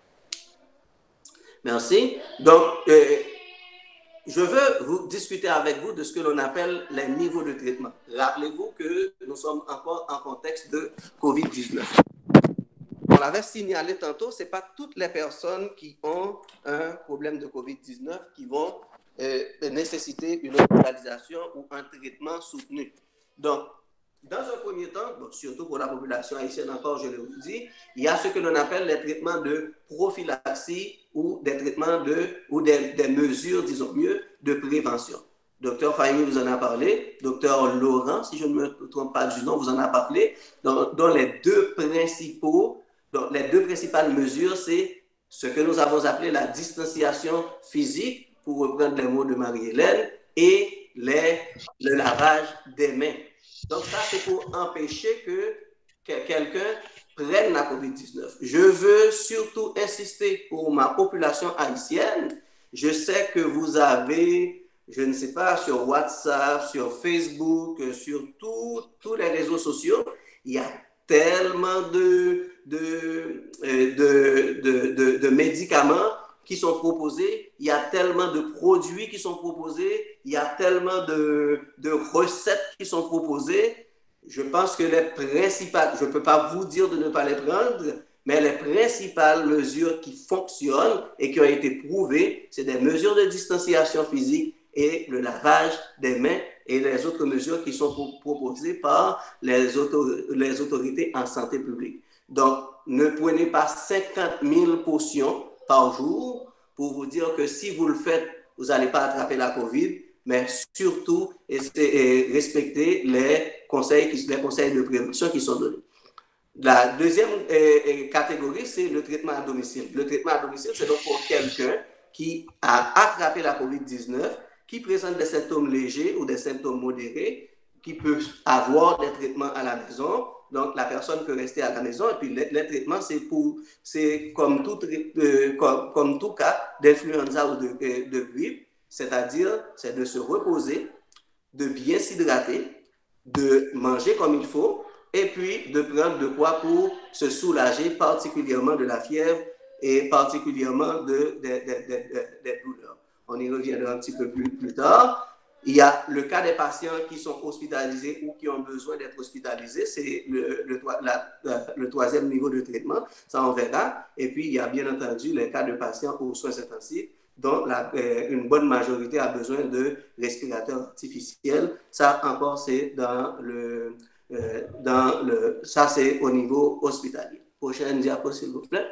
[SPEAKER 7] Merci. Donc, je veux vous discuter avec vous de ce que l'on appelle les niveaux de traitement. Rappelez-vous que nous sommes encore en contexte de COVID-19. On l'avait signalé tantôt, ce n'est pas toutes les personnes qui ont un problème de COVID-19 qui vont nécessiter une hospitalisation ou un traitement soutenu. Donc, dans un premier temps, bon, surtout pour la population haïtienne encore, je le dis, il y a ce que l'on appelle les traitements de prophylaxie ou des traitements ou des mesures, disons mieux, de prévention. Dr Fahimi vous en a parlé, Dr Laurent, si je ne me trompe pas du nom, vous en a parlé, dont les deux principales mesures, c'est ce que nous avons appelé la distanciation physique, pour reprendre les mots de Marie-Hélène, et le lavage des mains. Donc ça, c'est pour empêcher que quelqu'un prenne la COVID-19. Je veux surtout insister pour ma population haïtienne. Je sais que vous avez, je ne sais pas, sur WhatsApp, sur Facebook, sur tous les réseaux sociaux, il y a tellement de médicaments qui sont proposés, il y a tellement de produits qui sont proposés, il y a tellement de recettes qui sont proposées. Je pense que les principales, je ne peux pas vous dire de ne pas les prendre, mais les principales mesures qui fonctionnent et qui ont été prouvées, c'est des mesures de distanciation physique et le lavage des mains et les autres mesures qui sont proposées par les autorités en santé publique. Donc, ne prenez pas 50 000 portions par jour pour vous dire que si vous le faites, vous n'allez pas attraper la COVID, mais surtout respecter les conseils de prévention qui sont donnés. La deuxième catégorie, c'est le traitement à domicile. Le traitement à domicile, c'est donc pour quelqu'un qui a attrapé la COVID-19, qui présente des symptômes légers ou des symptômes modérés, qui peut avoir des traitements à la maison. Donc, la personne peut rester à la maison. Et puis, les traitements, c'est comme tout cas d'influenza ou de grippe, c'est-à-dire, c'est de se reposer, de bien s'hydrater, de manger comme il faut, et puis de prendre de quoi pour se soulager, particulièrement de la fièvre et particulièrement des douleurs. On y reviendra un petit peu plus tard. Il y a le cas des patients qui sont hospitalisés ou qui ont besoin d'être hospitalisés, c'est le troisième niveau de traitement, ça on verra. Et puis il y a bien entendu les cas de patients aux soins intensifs, dont une bonne majorité a besoin de respirateurs artificiels. Ça encore c'est ça c'est au niveau hospitalier. Prochaine diapo s'il vous plaît.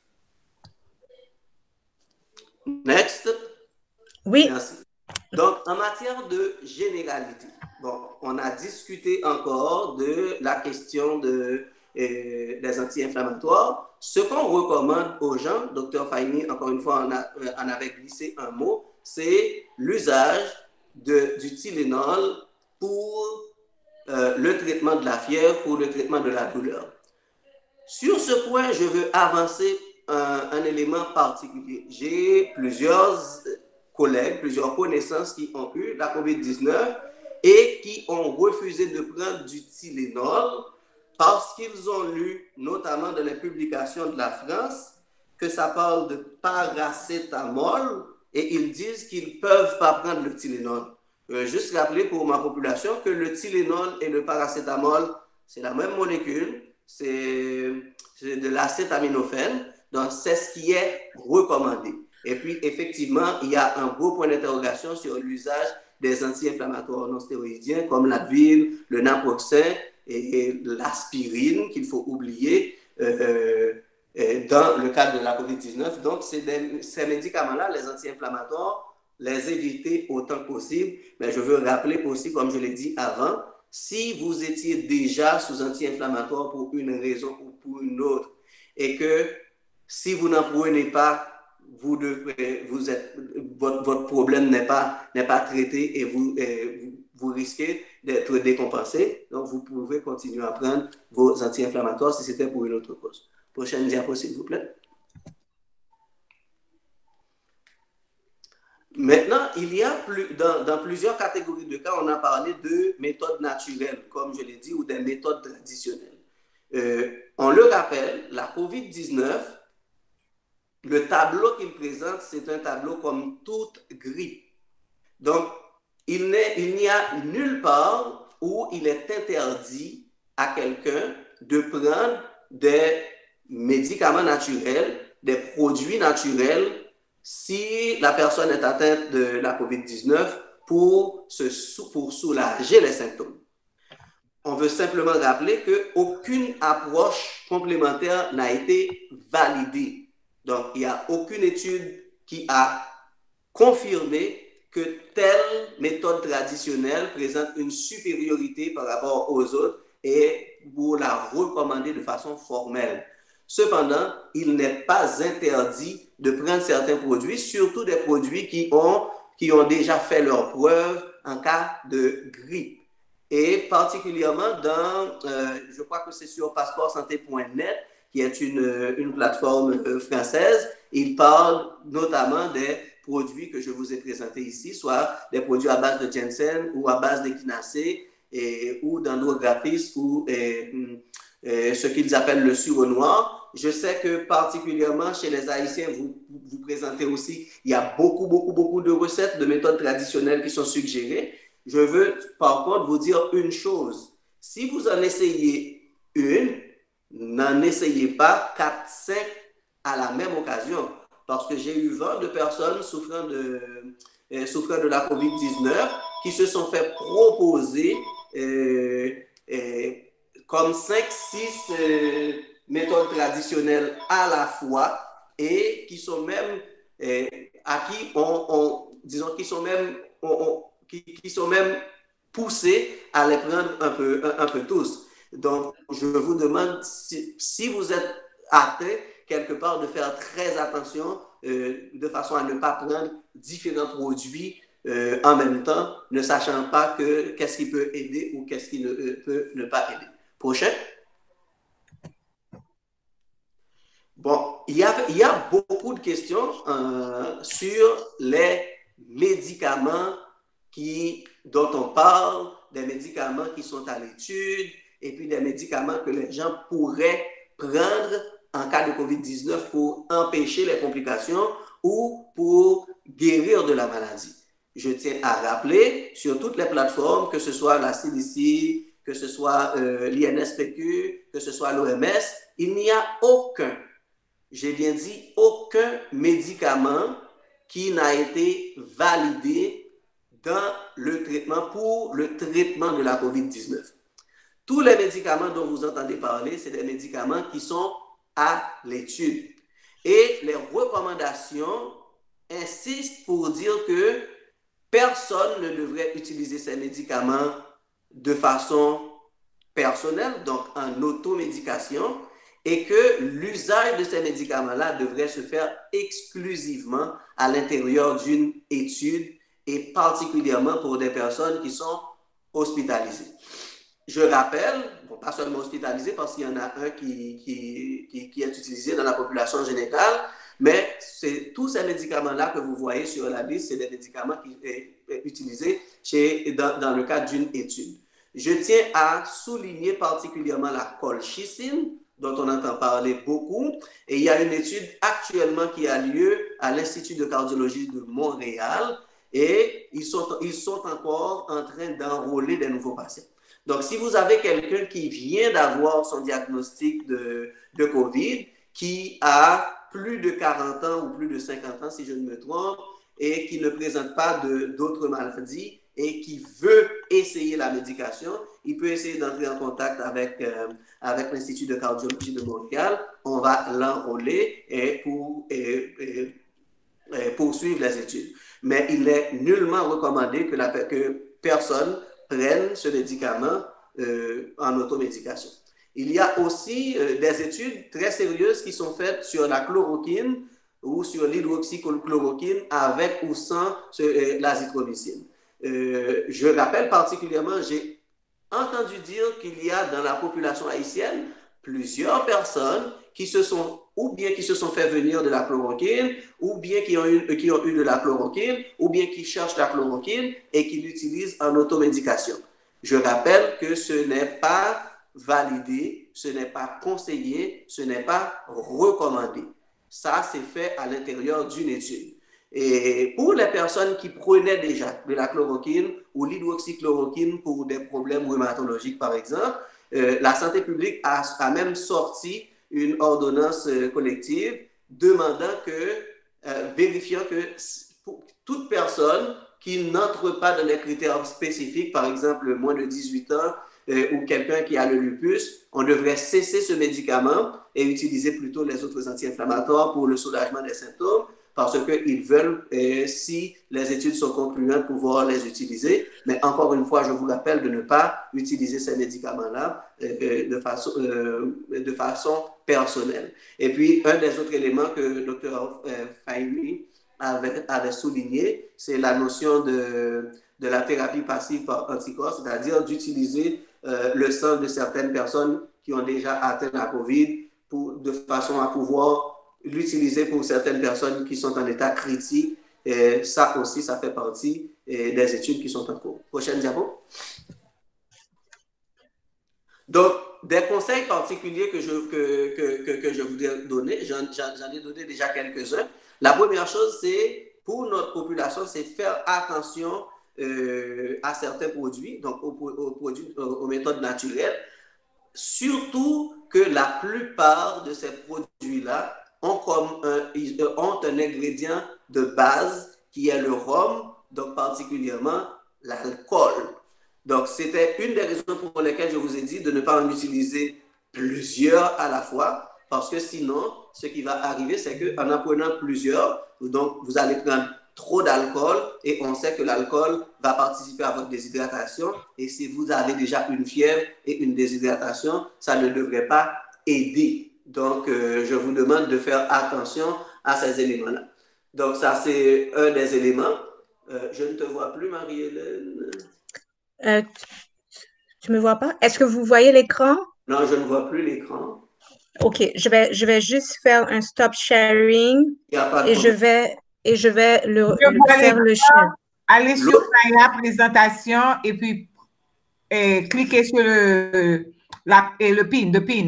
[SPEAKER 7] Next.
[SPEAKER 1] Oui.
[SPEAKER 7] Merci. Donc, en matière de généralité, bon, on a discuté encore de la question des anti-inflammatoires. Ce qu'on recommande aux gens, Dr Faini, encore une fois, on avait glissé un mot, c'est l'usage du Tylenol pour le traitement de la fièvre, pour le traitement de la douleur. Sur ce point, je veux avancer un élément particulier. J'ai plusieurs collègues, plusieurs connaissances qui ont eu la COVID-19 et qui ont refusé de prendre du Tylenol parce qu'ils ont lu, notamment dans les publications de la France, que ça parle de paracétamol et ils disent qu'ils ne peuvent pas prendre le Tylenol. Juste rappeler pour ma population que le Tylenol et le paracétamol, c'est la même molécule, c'est de l'acétaminophène, donc c'est ce qui est recommandé. Et puis, effectivement, il y a un gros point d'interrogation sur l'usage des anti-inflammatoires non stéroïdiens comme l'Advil, le naproxen et l'aspirine qu'il faut oublier dans le cadre de la COVID-19. Donc, ces médicaments-là, les anti-inflammatoires, les éviter autant que possible. Mais je veux rappeler aussi, comme je l'ai dit avant, si vous étiez déjà sous anti-inflammatoire pour une raison ou pour une autre et que si vous n'en prenez pas, votre problème n'est pas traité et vous risquez d'être décompensé. Donc, vous pouvez continuer à prendre vos anti-inflammatoires si c'était pour une autre cause. Prochaine diapo, s'il vous plaît. Maintenant, il y a dans plusieurs catégories de cas, on a parlé de méthodes naturelles, comme je l'ai dit, ou des méthodes traditionnelles. On le rappelle, la COVID-19, le tableau qu'il présente, c'est un tableau comme toute grippe. Donc, il n'y a nulle part où il est interdit à quelqu'un de prendre des médicaments naturels, des produits naturels, si la personne est atteinte de la COVID-19 pour soulager les symptômes. On veut simplement rappeler qu'aucune approche complémentaire n'a été validée. Donc, il n'y a aucune étude qui a confirmé que telle méthode traditionnelle présente une supériorité par rapport aux autres et pour la recommander de façon formelle. Cependant, il n'est pas interdit de prendre certains produits, surtout des produits qui ont déjà fait leur preuve en cas de grippe. Et particulièrement je crois que c'est sur passeportsanté.net, qui est une plateforme française. Il parle notamment des produits que je vous ai présentés ici, soit des produits à base de ginseng ou à base d'échinacée ou d'andrographis ou ce qu'ils appellent le sureau noir. Je sais que particulièrement chez les Haïtiens, vous présentez aussi, il y a beaucoup de recettes, de méthodes traditionnelles qui sont suggérées. Je veux par contre vous dire une chose. Si vous en essayez une, n'en essayez pas 4, 5 à la même occasion. Parce que j'ai eu vent de personnes souffrant de la COVID-19 qui se sont fait proposer comme 5-6 méthodes traditionnelles à la fois et qui sont même à qui disons qui sont même qui sont même poussés à les prendre un peu tous. Donc, je vous demande si vous êtes atteint quelque part de faire très attention de façon à ne pas prendre différents produits en même temps, ne sachant pas qu'est-ce qui peut aider ou qu'est-ce qui ne peut ne pas aider. Prochain. Bon, il y a beaucoup de questions sur les médicaments dont on parle, des médicaments qui sont à l'étude, et puis des médicaments que les gens pourraient prendre en cas de COVID-19 pour empêcher les complications ou pour guérir de la maladie. Je tiens à rappeler sur toutes les plateformes, que ce soit la CDC, que ce soit l'INSPQ, que ce soit l'OMS, il n'y a aucun, j'ai bien dit, aucun médicament qui n'a été validé dans le traitement pour le traitement de la COVID-19. Tous les médicaments dont vous entendez parler, c'est des médicaments qui sont à l'étude. Et les recommandations insistent pour dire que personne ne devrait utiliser ces médicaments de façon personnelle, donc en automédication, et que l'usage de ces médicaments-là devrait se faire exclusivement à l'intérieur d'une étude et particulièrement pour des personnes qui sont hospitalisées. Je rappelle, bon, pas seulement hospitalisées parce qu'il y en a un qui est utilisé dans la population générale, mais tous ces médicaments-là que vous voyez sur la liste, c'est des médicaments qui sont utilisés dans le cadre d'une étude. Je tiens à souligner particulièrement la colchicine, dont on entend parler beaucoup. Et il y a une étude actuellement qui a lieu à l'Institut de cardiologie de Montréal et ils sont encore en train d'enrôler des nouveaux patients. Donc, si vous avez quelqu'un qui vient d'avoir son diagnostic de COVID, qui a plus de 40 ans ou plus de 50 ans, si je ne me trompe, et qui ne présente pas d'autres maladies et qui veut essayer la médication, il peut essayer d'entrer en contact avec l'Institut de cardiologie de Montréal. On va l'enrôler pour poursuivre les études. Mais il est nullement recommandé que personne prenne ce médicament en automédication. Il y a aussi des études très sérieuses qui sont faites sur la chloroquine ou sur l'hydroxychloroquine avec ou sans l'azithromycine. Je rappelle particulièrement, j'ai entendu dire qu'il y a dans la population haïtienne plusieurs personnes qui se sont fait venir de la chloroquine, ou bien qui ont eu de la chloroquine, ou bien qui cherchent la chloroquine et qui l'utilisent en automédication. Je rappelle que ce n'est pas validé, ce n'est pas conseillé, ce n'est pas recommandé. Ça, c'est fait à l'intérieur d'une étude. Et pour les personnes qui prenaient déjà de la chloroquine ou l'hydroxychloroquine pour des problèmes rhumatologiques, par exemple, la santé publique a même sorti une ordonnance collective vérifiant que pour toute personne qui n'entre pas dans les critères spécifiques, par exemple moins de 18 ans ou quelqu'un qui a le lupus, on devrait cesser ce médicament et utiliser plutôt les autres anti-inflammatoires pour le soulagement des symptômes, parce qu'ils veulent, si les études sont concluantes, pouvoir les utiliser. Mais encore une fois, je vous rappelle de ne pas utiliser ces médicaments-là de façon personnelle. Et puis, un des autres éléments que le Dr Fahimi avait souligné, c'est la notion de la thérapie passive par anticorps, c'est-à-dire d'utiliser le sang de certaines personnes qui ont déjà atteint la COVID de façon à pouvoir l'utiliser pour certaines personnes qui sont en état critique. Et ça aussi, ça fait partie des études qui sont en cours. Prochaine diapo. Donc, des conseils particuliers que je voudrais donner, j'en ai donné déjà quelques-uns. La première chose, c'est pour notre population, c'est faire attention à certains produits, donc aux méthodes naturelles, surtout que la plupart de ces produits-là ont un ingrédient de base qui est le rhum, donc particulièrement l'alcool. Donc, c'était une des raisons pour lesquelles je vous ai dit de ne pas en utiliser plusieurs à la fois, parce que sinon, ce qui va arriver, c'est qu'en en prenant plusieurs, donc vous allez prendre trop d'alcool et on sait que l'alcool va participer à votre déshydratation. Et si vous avez déjà une fièvre et une déshydratation, ça ne devrait pas aider. Donc, je vous demande de faire attention à ces éléments-là. Donc, ça, c'est un des éléments. Je ne te vois plus, Marie-Hélène.
[SPEAKER 1] Tu me vois pas? Est-ce que vous voyez l'écran?
[SPEAKER 7] Non, je ne vois plus l'écran.
[SPEAKER 1] OK, je vais juste faire un stop sharing et je vais faire le share.
[SPEAKER 12] Allez sur la présentation et puis cliquez sur le pin,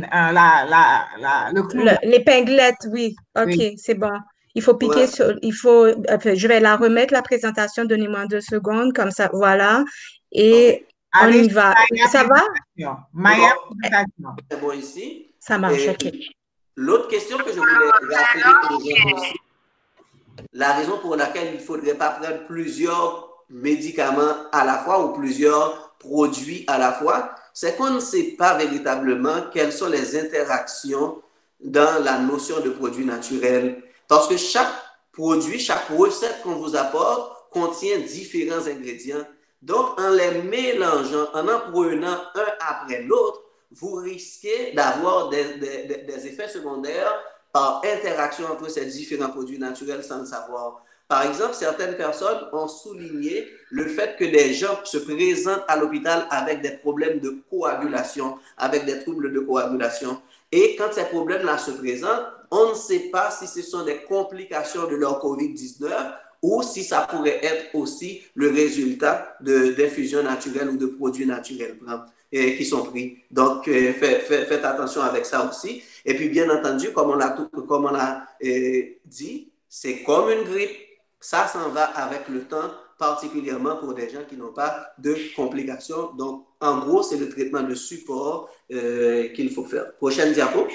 [SPEAKER 12] le clou.
[SPEAKER 1] L'épinglette, oui. OK, oui. C'est bon. Il faut piquer sur, je vais la remettre, la présentation, donnez-moi 2 secondes, comme ça, voilà. Et on y va. Ça va?
[SPEAKER 12] Maya présentation.
[SPEAKER 7] C'est bon ici.
[SPEAKER 1] Ça marche, OK.
[SPEAKER 7] L'autre question que je voulais rappeler aux gens aussi, la raison pour laquelle il ne faudrait pas prendre plusieurs médicaments à la fois ou plusieurs produits à la fois, c'est qu'on ne sait pas véritablement quelles sont les interactions dans la notion de produit naturel. Parce que chaque produit, chaque recette qu'on vous apporte contient différents ingrédients. Donc, en les mélangeant, en prenant un après l'autre, vous risquez d'avoir des effets secondaires par interaction entre ces différents produits naturels sans le savoir. Par exemple, certaines personnes ont souligné le fait que des gens se présentent à l'hôpital avec des problèmes de coagulation, avec des troubles de coagulation. Et quand ces problèmes-là se présentent, on ne sait pas si ce sont des complications de leur COVID-19 ou si ça pourrait être aussi le résultat d'infusions naturelles ou de produits naturels qui sont pris. Donc, faites attention avec ça aussi. Et puis, bien entendu, comme on l'a dit, c'est comme une grippe. Ça s'en va avec le temps, particulièrement pour des gens qui n'ont pas de complications. Donc, en gros, c'est le traitement de support qu'il faut faire. Prochaine diapo.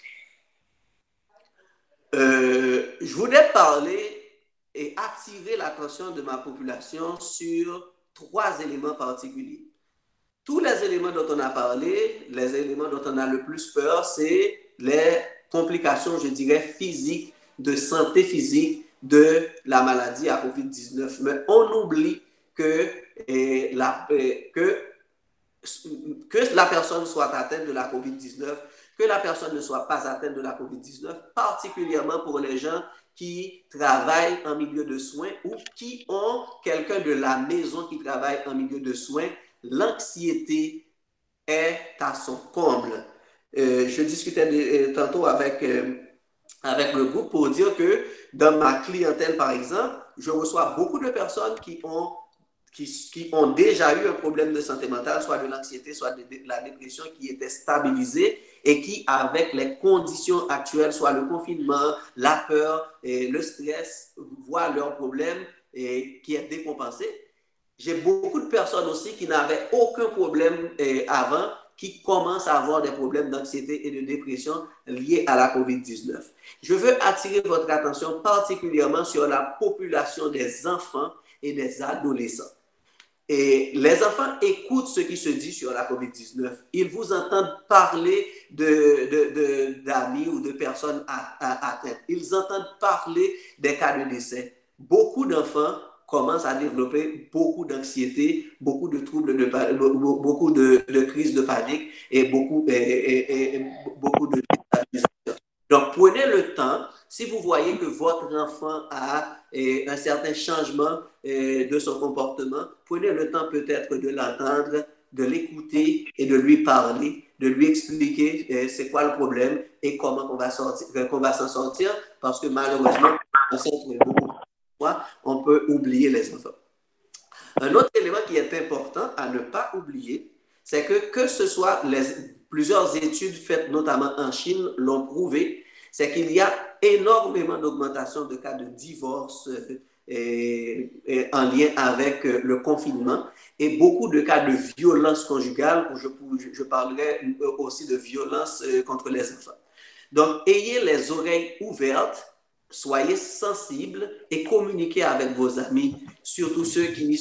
[SPEAKER 7] Je voulais parler et attirer l'attention de ma population sur 3 éléments particuliers. Tous les éléments dont on a parlé, les éléments dont on a le plus peur, c'est les complications, je dirais, physiques, de santé physique de la maladie à COVID-19. Mais on oublie que la personne soit atteinte de la COVID-19, que la personne ne soit pas atteinte de la COVID-19, particulièrement pour les gens qui travaillent en milieu de soins ou qui ont quelqu'un de la maison qui travaille en milieu de soins. L'anxiété est à son comble. Je discutais tantôt avec le groupe pour dire que dans ma clientèle, par exemple, je reçois beaucoup de personnes qui ont déjà eu un problème de santé mentale, soit de l'anxiété, soit de la dépression, qui étaient stabilisées et qui, avec les conditions actuelles, soit le confinement, la peur et le stress, voient leur problème qui est décompensé. J'ai beaucoup de personnes aussi qui n'avaient aucun problème avant, qui commencent à avoir des problèmes d'anxiété et de dépression liés à la COVID-19. Je veux attirer votre attention particulièrement sur la population des enfants et des adolescents. Et les enfants écoutent ce qui se dit sur la COVID-19. Ils vous entendent parler d'amis ou de personnes atteintes. Ils entendent parler des cas de décès. Beaucoup d'enfants commencent à développer beaucoup d'anxiété, beaucoup de troubles, beaucoup de crises de panique et beaucoup de déstabilisation. Donc, prenez le temps, si vous voyez que votre enfant a un certain changement de son comportement, prenez le temps peut-être de l'entendre, de l'écouter et de lui parler, de lui expliquer c'est quoi le problème et comment on va s'en sortir, parce que malheureusement, on peut oublier les enfants. Un autre élément qui est important à ne pas oublier, c'est que ce soit plusieurs études faites notamment en Chine l'ont prouvé, c'est qu'il y a énormément d'augmentation de cas de divorce en lien avec le confinement et beaucoup de cas de violence conjugale, où je parlerai aussi de violence contre les enfants. Donc, ayez les oreilles ouvertes soyez sensibles et communiquez avec vos amis, surtout ceux qui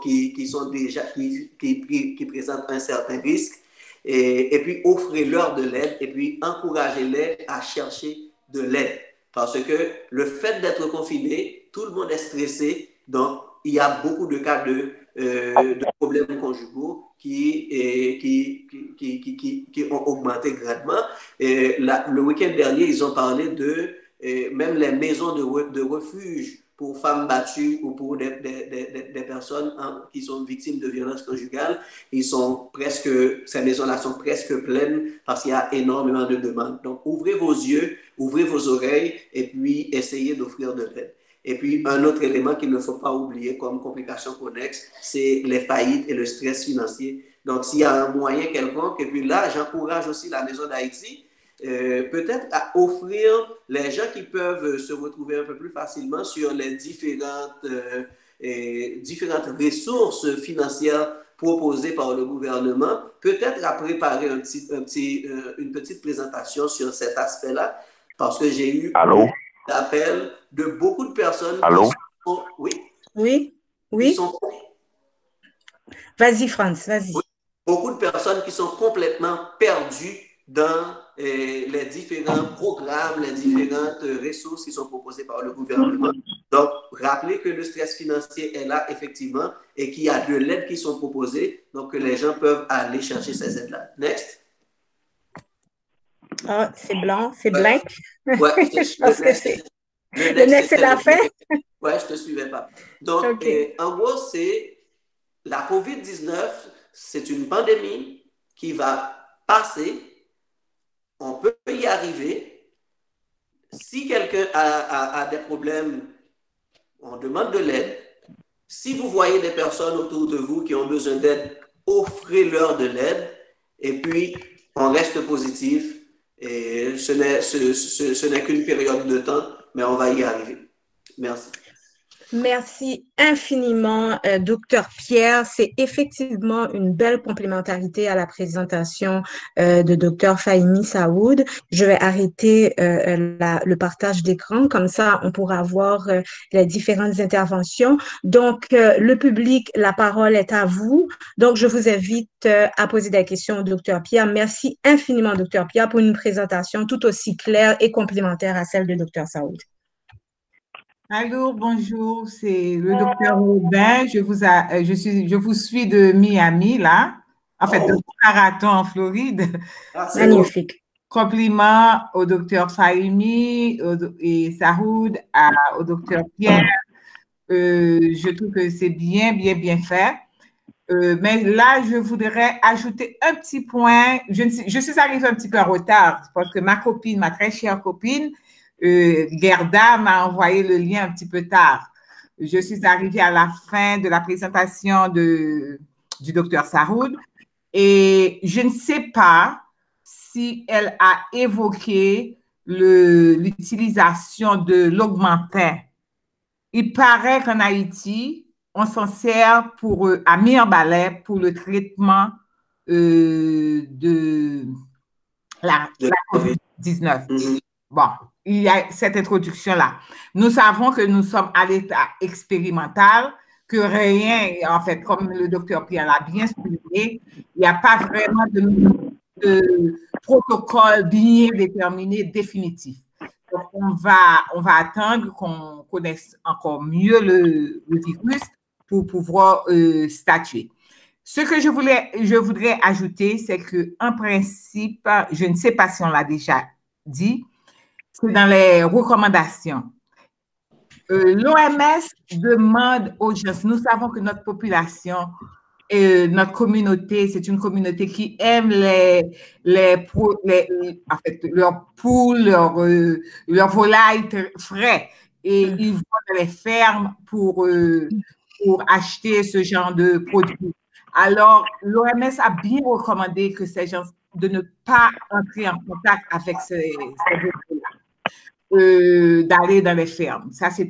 [SPEAKER 7] présentent un certain risque, et puis offrez-leur de l'aide et puis encouragez-les à chercher de l'aide. Parce que le fait d'être confiné, tout le monde est stressé, donc il y a beaucoup de cas de problèmes conjugaux qui ont augmenté grandement. Et le week-end dernier, ils ont parlé de même les maisons de refuge pour femmes battues ou pour des personnes qui sont victimes de violences conjugales. Ces maisons-là sont presque pleines parce qu'il y a énormément de demandes. Donc, ouvrez vos yeux, ouvrez vos oreilles et puis essayez d'offrir de l'aide. Et puis, un autre élément qu'il ne faut pas oublier comme complication connexe, c'est les faillites et le stress financier. Donc, s'il y a un moyen quelconque, et puis là, j'encourage aussi la Maison d'Haïti, peut-être à offrir les gens qui peuvent se retrouver un peu plus facilement sur les différentes ressources financières proposées par le gouvernement, peut-être à préparer une petite présentation sur cet aspect-là, parce que j'ai eu l'appel de beaucoup de personnes qui sont...
[SPEAKER 1] Oui. Vas-y, France, vas-y.
[SPEAKER 7] Beaucoup de personnes qui sont complètement perdues dans les différents programmes, les différentes ressources qui sont proposées par le gouvernement. Donc, rappelez que le stress financier est là, effectivement, et qu'il y a de l'aide qui sont proposées, donc que les gens peuvent aller chercher ces aides-là. Next.
[SPEAKER 1] Ah, c'est blanc, c'est blanc.
[SPEAKER 7] Ouais,
[SPEAKER 1] je pense que c'est... Le next, c'est la fin?
[SPEAKER 7] Ouais, je ne te suivais pas. Donc, en gros, c'est la COVID-19, c'est une pandémie qui va passer. On peut y arriver. Si quelqu'un a des problèmes, on demande de l'aide. Si vous voyez des personnes autour de vous qui ont besoin d'aide, offrez-leur de l'aide. Et puis, on reste positif. Et ce n'est qu'une période de temps, mais on va y arriver. Merci.
[SPEAKER 1] Merci infiniment, Dr. Pierre. C'est effectivement une belle complémentarité à la présentation de Dr. Fahimi Saoud. Je vais arrêter le partage d'écran, comme ça on pourra voir les différentes interventions. Donc, le public, la parole est à vous. Donc, je vous invite à poser des questions au Dr. Pierre. Merci infiniment, Dr. Pierre, pour une présentation tout aussi claire et complémentaire à celle de Dr. Saoud.
[SPEAKER 12] Allô, bonjour, c'est le docteur Robin. Je vous suis de Miami, là. En fait, de Marathon en Floride.
[SPEAKER 1] Magnifique.
[SPEAKER 12] Compliments au docteur Fahimi et Saoud, au docteur Pierre. Je trouve que c'est bien fait. Mais là, je voudrais ajouter un petit point. Je suis arrivée un petit peu en retard parce que ma très chère copine, Gerda m'a envoyé le lien un petit peu tard. Je suis arrivée à la fin de la présentation du docteur Saoud et je ne sais pas si elle a évoqué l'utilisation de l'augmentin. Il paraît qu'en Haïti, on s'en sert à Mirbalet pour le traitement de la COVID-19. Bon, il y a cette introduction-là. Nous savons que nous sommes à l'état expérimental, que rien, en fait, comme le docteur Pierre l'a bien souligné, il n'y a pas vraiment de protocole bien déterminé, définitif. Donc, on va attendre qu'on connaisse encore mieux le virus pour pouvoir statuer. Ce que je voudrais ajouter, c'est qu'en principe, je ne sais pas si on l'a déjà dit, c'est dans les recommandations. L'OMS demande aux gens, nous savons que notre population, notre communauté, c'est une communauté qui aime leurs poules, leurs volailles frais, et ils vont dans les fermes pour acheter ce genre de produits. Alors, l'OMS a bien recommandé que ces gens de ne pas entrer en contact avec ces produits-là. D'aller dans les fermes. Ça, c'est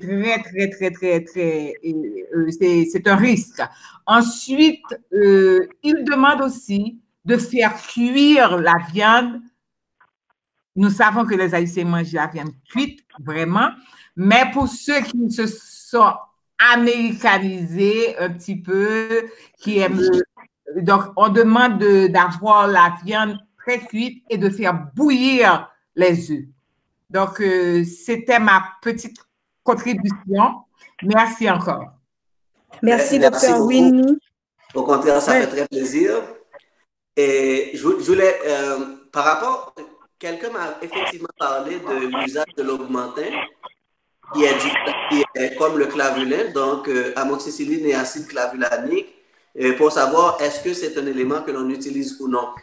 [SPEAKER 12] c'est un risque. Ensuite, il demande aussi de faire cuire la viande. Nous savons que les Haïtiens mangent la viande cuite, vraiment. Mais pour ceux qui se sont américanisés un petit peu, qui aiment... Donc, on demande d'avoir la viande très cuite et de faire bouillir les œufs. Donc, c'était ma petite contribution. Merci encore.
[SPEAKER 1] Merci, Dr. Winnie.
[SPEAKER 7] Au contraire, ça fait très plaisir. Et je voulais, par rapport, quelqu'un m'a effectivement parlé de l'usage de l'augmentin, qui est comme le clavulin, donc amoxicilline et acide clavulanique, pour savoir est-ce que c'est un élément que l'on utilise ou non.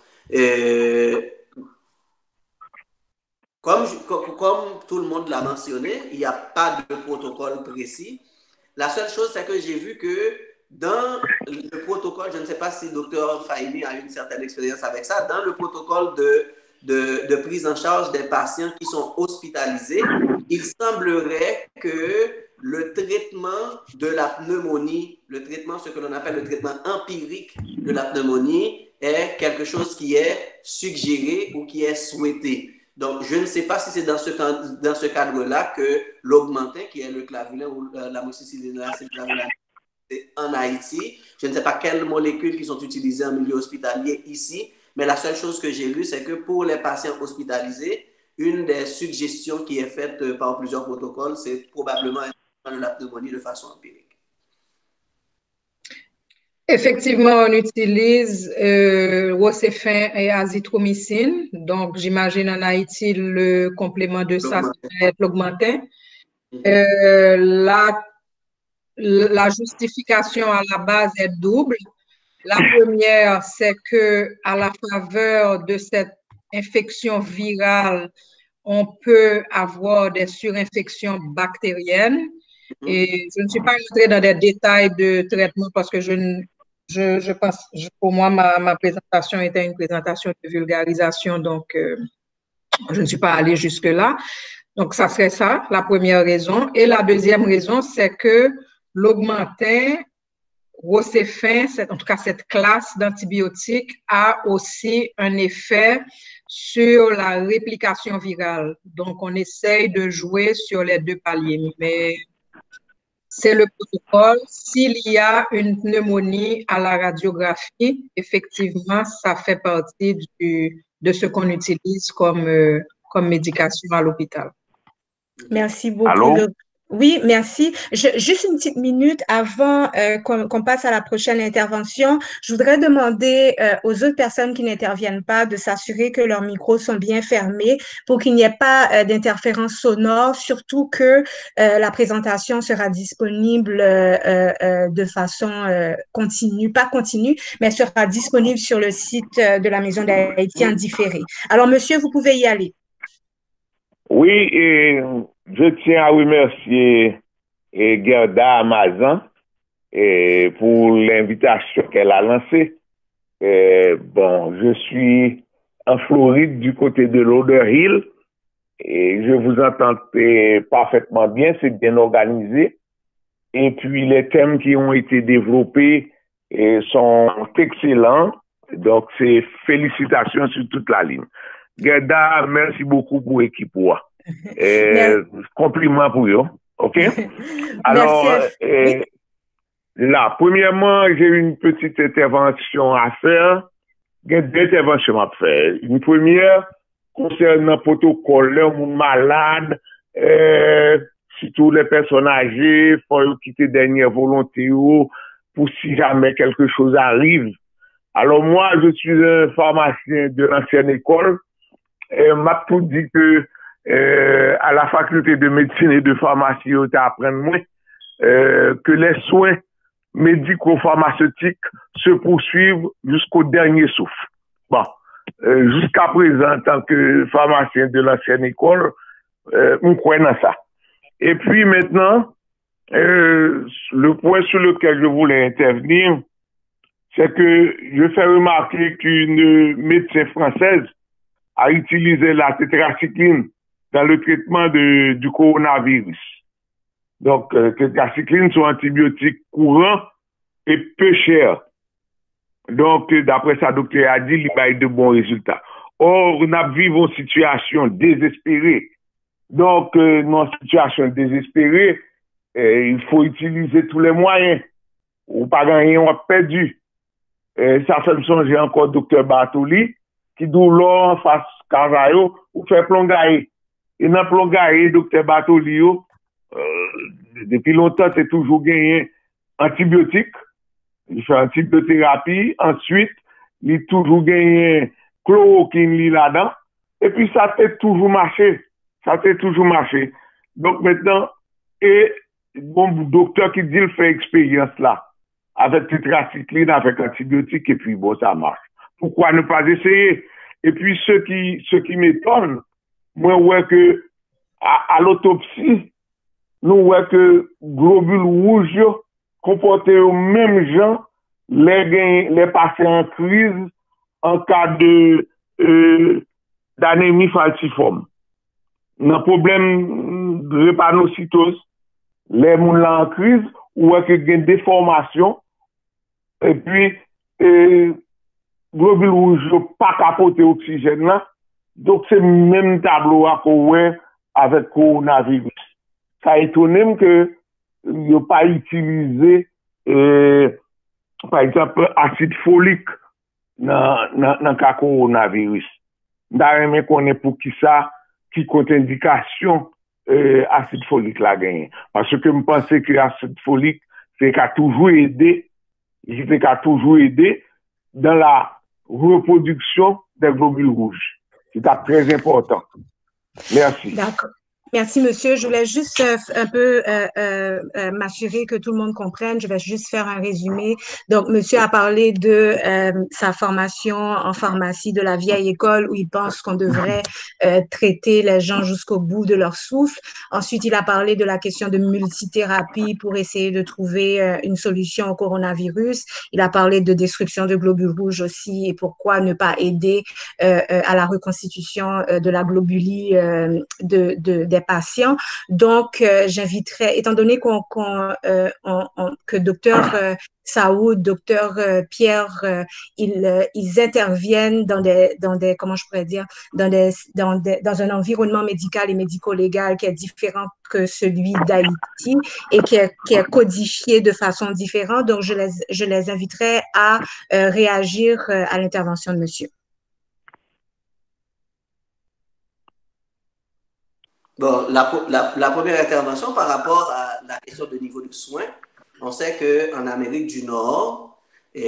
[SPEAKER 7] Comme tout le monde l'a mentionné, il n'y a pas de protocole précis. La seule chose, c'est que j'ai vu que dans le protocole, je ne sais pas si Dr. Fahimi a une certaine expérience avec ça, dans le protocole de prise en charge des patients qui sont hospitalisés, il semblerait que le traitement de la pneumonie, ce que l'on appelle le traitement empirique de la pneumonie, est quelque chose qui est suggéré ou qui est souhaité. Donc, je ne sais pas si c'est dans ce cadre-là que l'augmentin, qui est le clavulin ou l'amoxicilline, l'acide clavulanique, en Haïti. Je ne sais pas quelles molécules qui sont utilisées en milieu hospitalier ici, mais la seule chose que j'ai lue, c'est que pour les patients hospitalisés, une des suggestions qui est faite par plusieurs protocoles, c'est probablement de la pneumonie de façon empirique.
[SPEAKER 3] Effectivement, on utilise Rocefin et azithromycine. Donc, j'imagine en Haïti, le complément de ça, c'est l'augmentin. La justification à la base est double. La première, c'est que à la faveur de cette infection virale, on peut avoir des surinfections bactériennes. Et je ne suis pas entrée dans des détails de traitement parce que je pense, pour moi, ma présentation était une présentation de vulgarisation, donc je ne suis pas allée jusque-là. Donc, ça serait ça, la première raison. Et la deuxième raison, c'est que l'augmentin, Rocefin, en tout cas cette classe d'antibiotiques, a aussi un effet sur la réplication virale. Donc, on essaye de jouer sur les deux paliers. Mais c'est le protocole. S'il y a une pneumonie à la radiographie, effectivement, ça fait partie de ce qu'on utilise comme médication à l'hôpital.
[SPEAKER 1] Merci beaucoup.
[SPEAKER 13] Allô?
[SPEAKER 1] Oui, merci. Juste une petite minute avant qu'on passe à la prochaine intervention, je voudrais demander aux autres personnes qui n'interviennent pas de s'assurer que leurs micros sont bien fermés pour qu'il n'y ait pas d'interférence sonore, surtout que la présentation sera disponible de façon continue, pas continue, mais sera disponible sur le site de la Maison d'Haïti en différé. Alors, monsieur, vous pouvez y aller.
[SPEAKER 13] Oui, et je tiens à remercier Gerda Amazan pour l'invitation qu'elle a lancée. Bon, je suis en Floride du côté de Lauderhill et je vous entends parfaitement bien, c'est bien organisé. Et puis les thèmes qui ont été développés sont excellents. Donc, c'est félicitations sur toute la ligne. Gerda, merci beaucoup pour l'équipe. Compliments pour eux. OK? Alors, là, premièrement, j'ai une petite intervention à faire. J'ai deux interventions à faire. Une première, concernant le protocole, les gens malades, surtout les personnes âgées, il faut quitter dernière volonté pour si jamais quelque chose arrive. Alors, moi, je suis un pharmacien de l'ancienne école. M'a tout dit que à la faculté de médecine et de pharmacie, on apprend moins que les soins médico-pharmaceutiques se poursuivent jusqu'au dernier souffle. Bon, jusqu'à présent, en tant que pharmacien de l'ancienne école, on croit dans ça. Et puis maintenant, le point sur lequel je voulais intervenir, c'est que je fais remarquer qu'une médecin française a utilisé la tétracycline dans le traitement du coronavirus. Donc, tétracycline sont antibiotiques courants et peu chers. Donc, d'après sa docteur a dit, il va y avoir de bons résultats. Or, on a vécu une situation désespérée Donc, dans une situation désespérée, il faut utiliser tous les moyens. Ou pas gagner, on a perdu. Ça fait me songer encore docteur Bartoli, qui dit l'on face Cavaillot ou fait plongailler. Et dans plongailler, docteur Bartoli, depuis longtemps, c'est toujours gagné antibiotiques. Il fait antibiothérapie. Ensuite, il a toujours gagné chloroquine là-dedans. Et puis, ça a toujours marché. Donc, maintenant, et bon docteur qui dit il fait expérience là, avec tétracycline, avec antibiotiques, et puis bon, ça marche. Pourquoi ne pas essayer? Et puis, ce qui m'étonne, moi, ouais que, à l'autopsie, nous, ouais que globules rouges comportent aux mêmes gens, les patients en crise, en cas d'anémie falciforme. Dans problème de drépanocytose, les gens là en crise, ou est-ce qu'il y a une déformation, et puis, globules rouges pas capoter oxygène là, donc c'est le même tableau à quoi avec coronavirus. Ça étonne que il n'a pas utilisé, par exemple, acide folique dans le cas coronavirus. D'ailleurs, qu'on est pour qui ça, qui contre-indication acide folique la gagné. Parce que je pense que l'acide folique, c'est qu'à toujours aider dans la reproduction des globules rouges. C'est très important. Merci.
[SPEAKER 1] D'accord. Merci, monsieur. Je voulais juste un peu m'assurer que tout le monde comprenne. Je vais juste faire un résumé. Donc, monsieur a parlé de sa formation en pharmacie de la vieille école où il pense qu'on devrait traiter les gens jusqu'au bout de leur souffle. Ensuite, il a parlé de la question de multithérapie pour essayer de trouver une solution au coronavirus. Il a parlé de destruction de globules rouges aussi et pourquoi ne pas aider à la reconstitution de la globulie des patients. Donc, j'inviterais, étant donné que docteur Saoud, docteur Pierre, ils interviennent dans des comment je pourrais dire, dans un environnement médical et médico-légal qui est différent que celui d'Haïti et qui est codifié de façon différente. Donc, je les inviterais à réagir à l'intervention de monsieur.
[SPEAKER 7] Bon, la première intervention par rapport à la question de niveau de soins, on sait qu'en Amérique du Nord,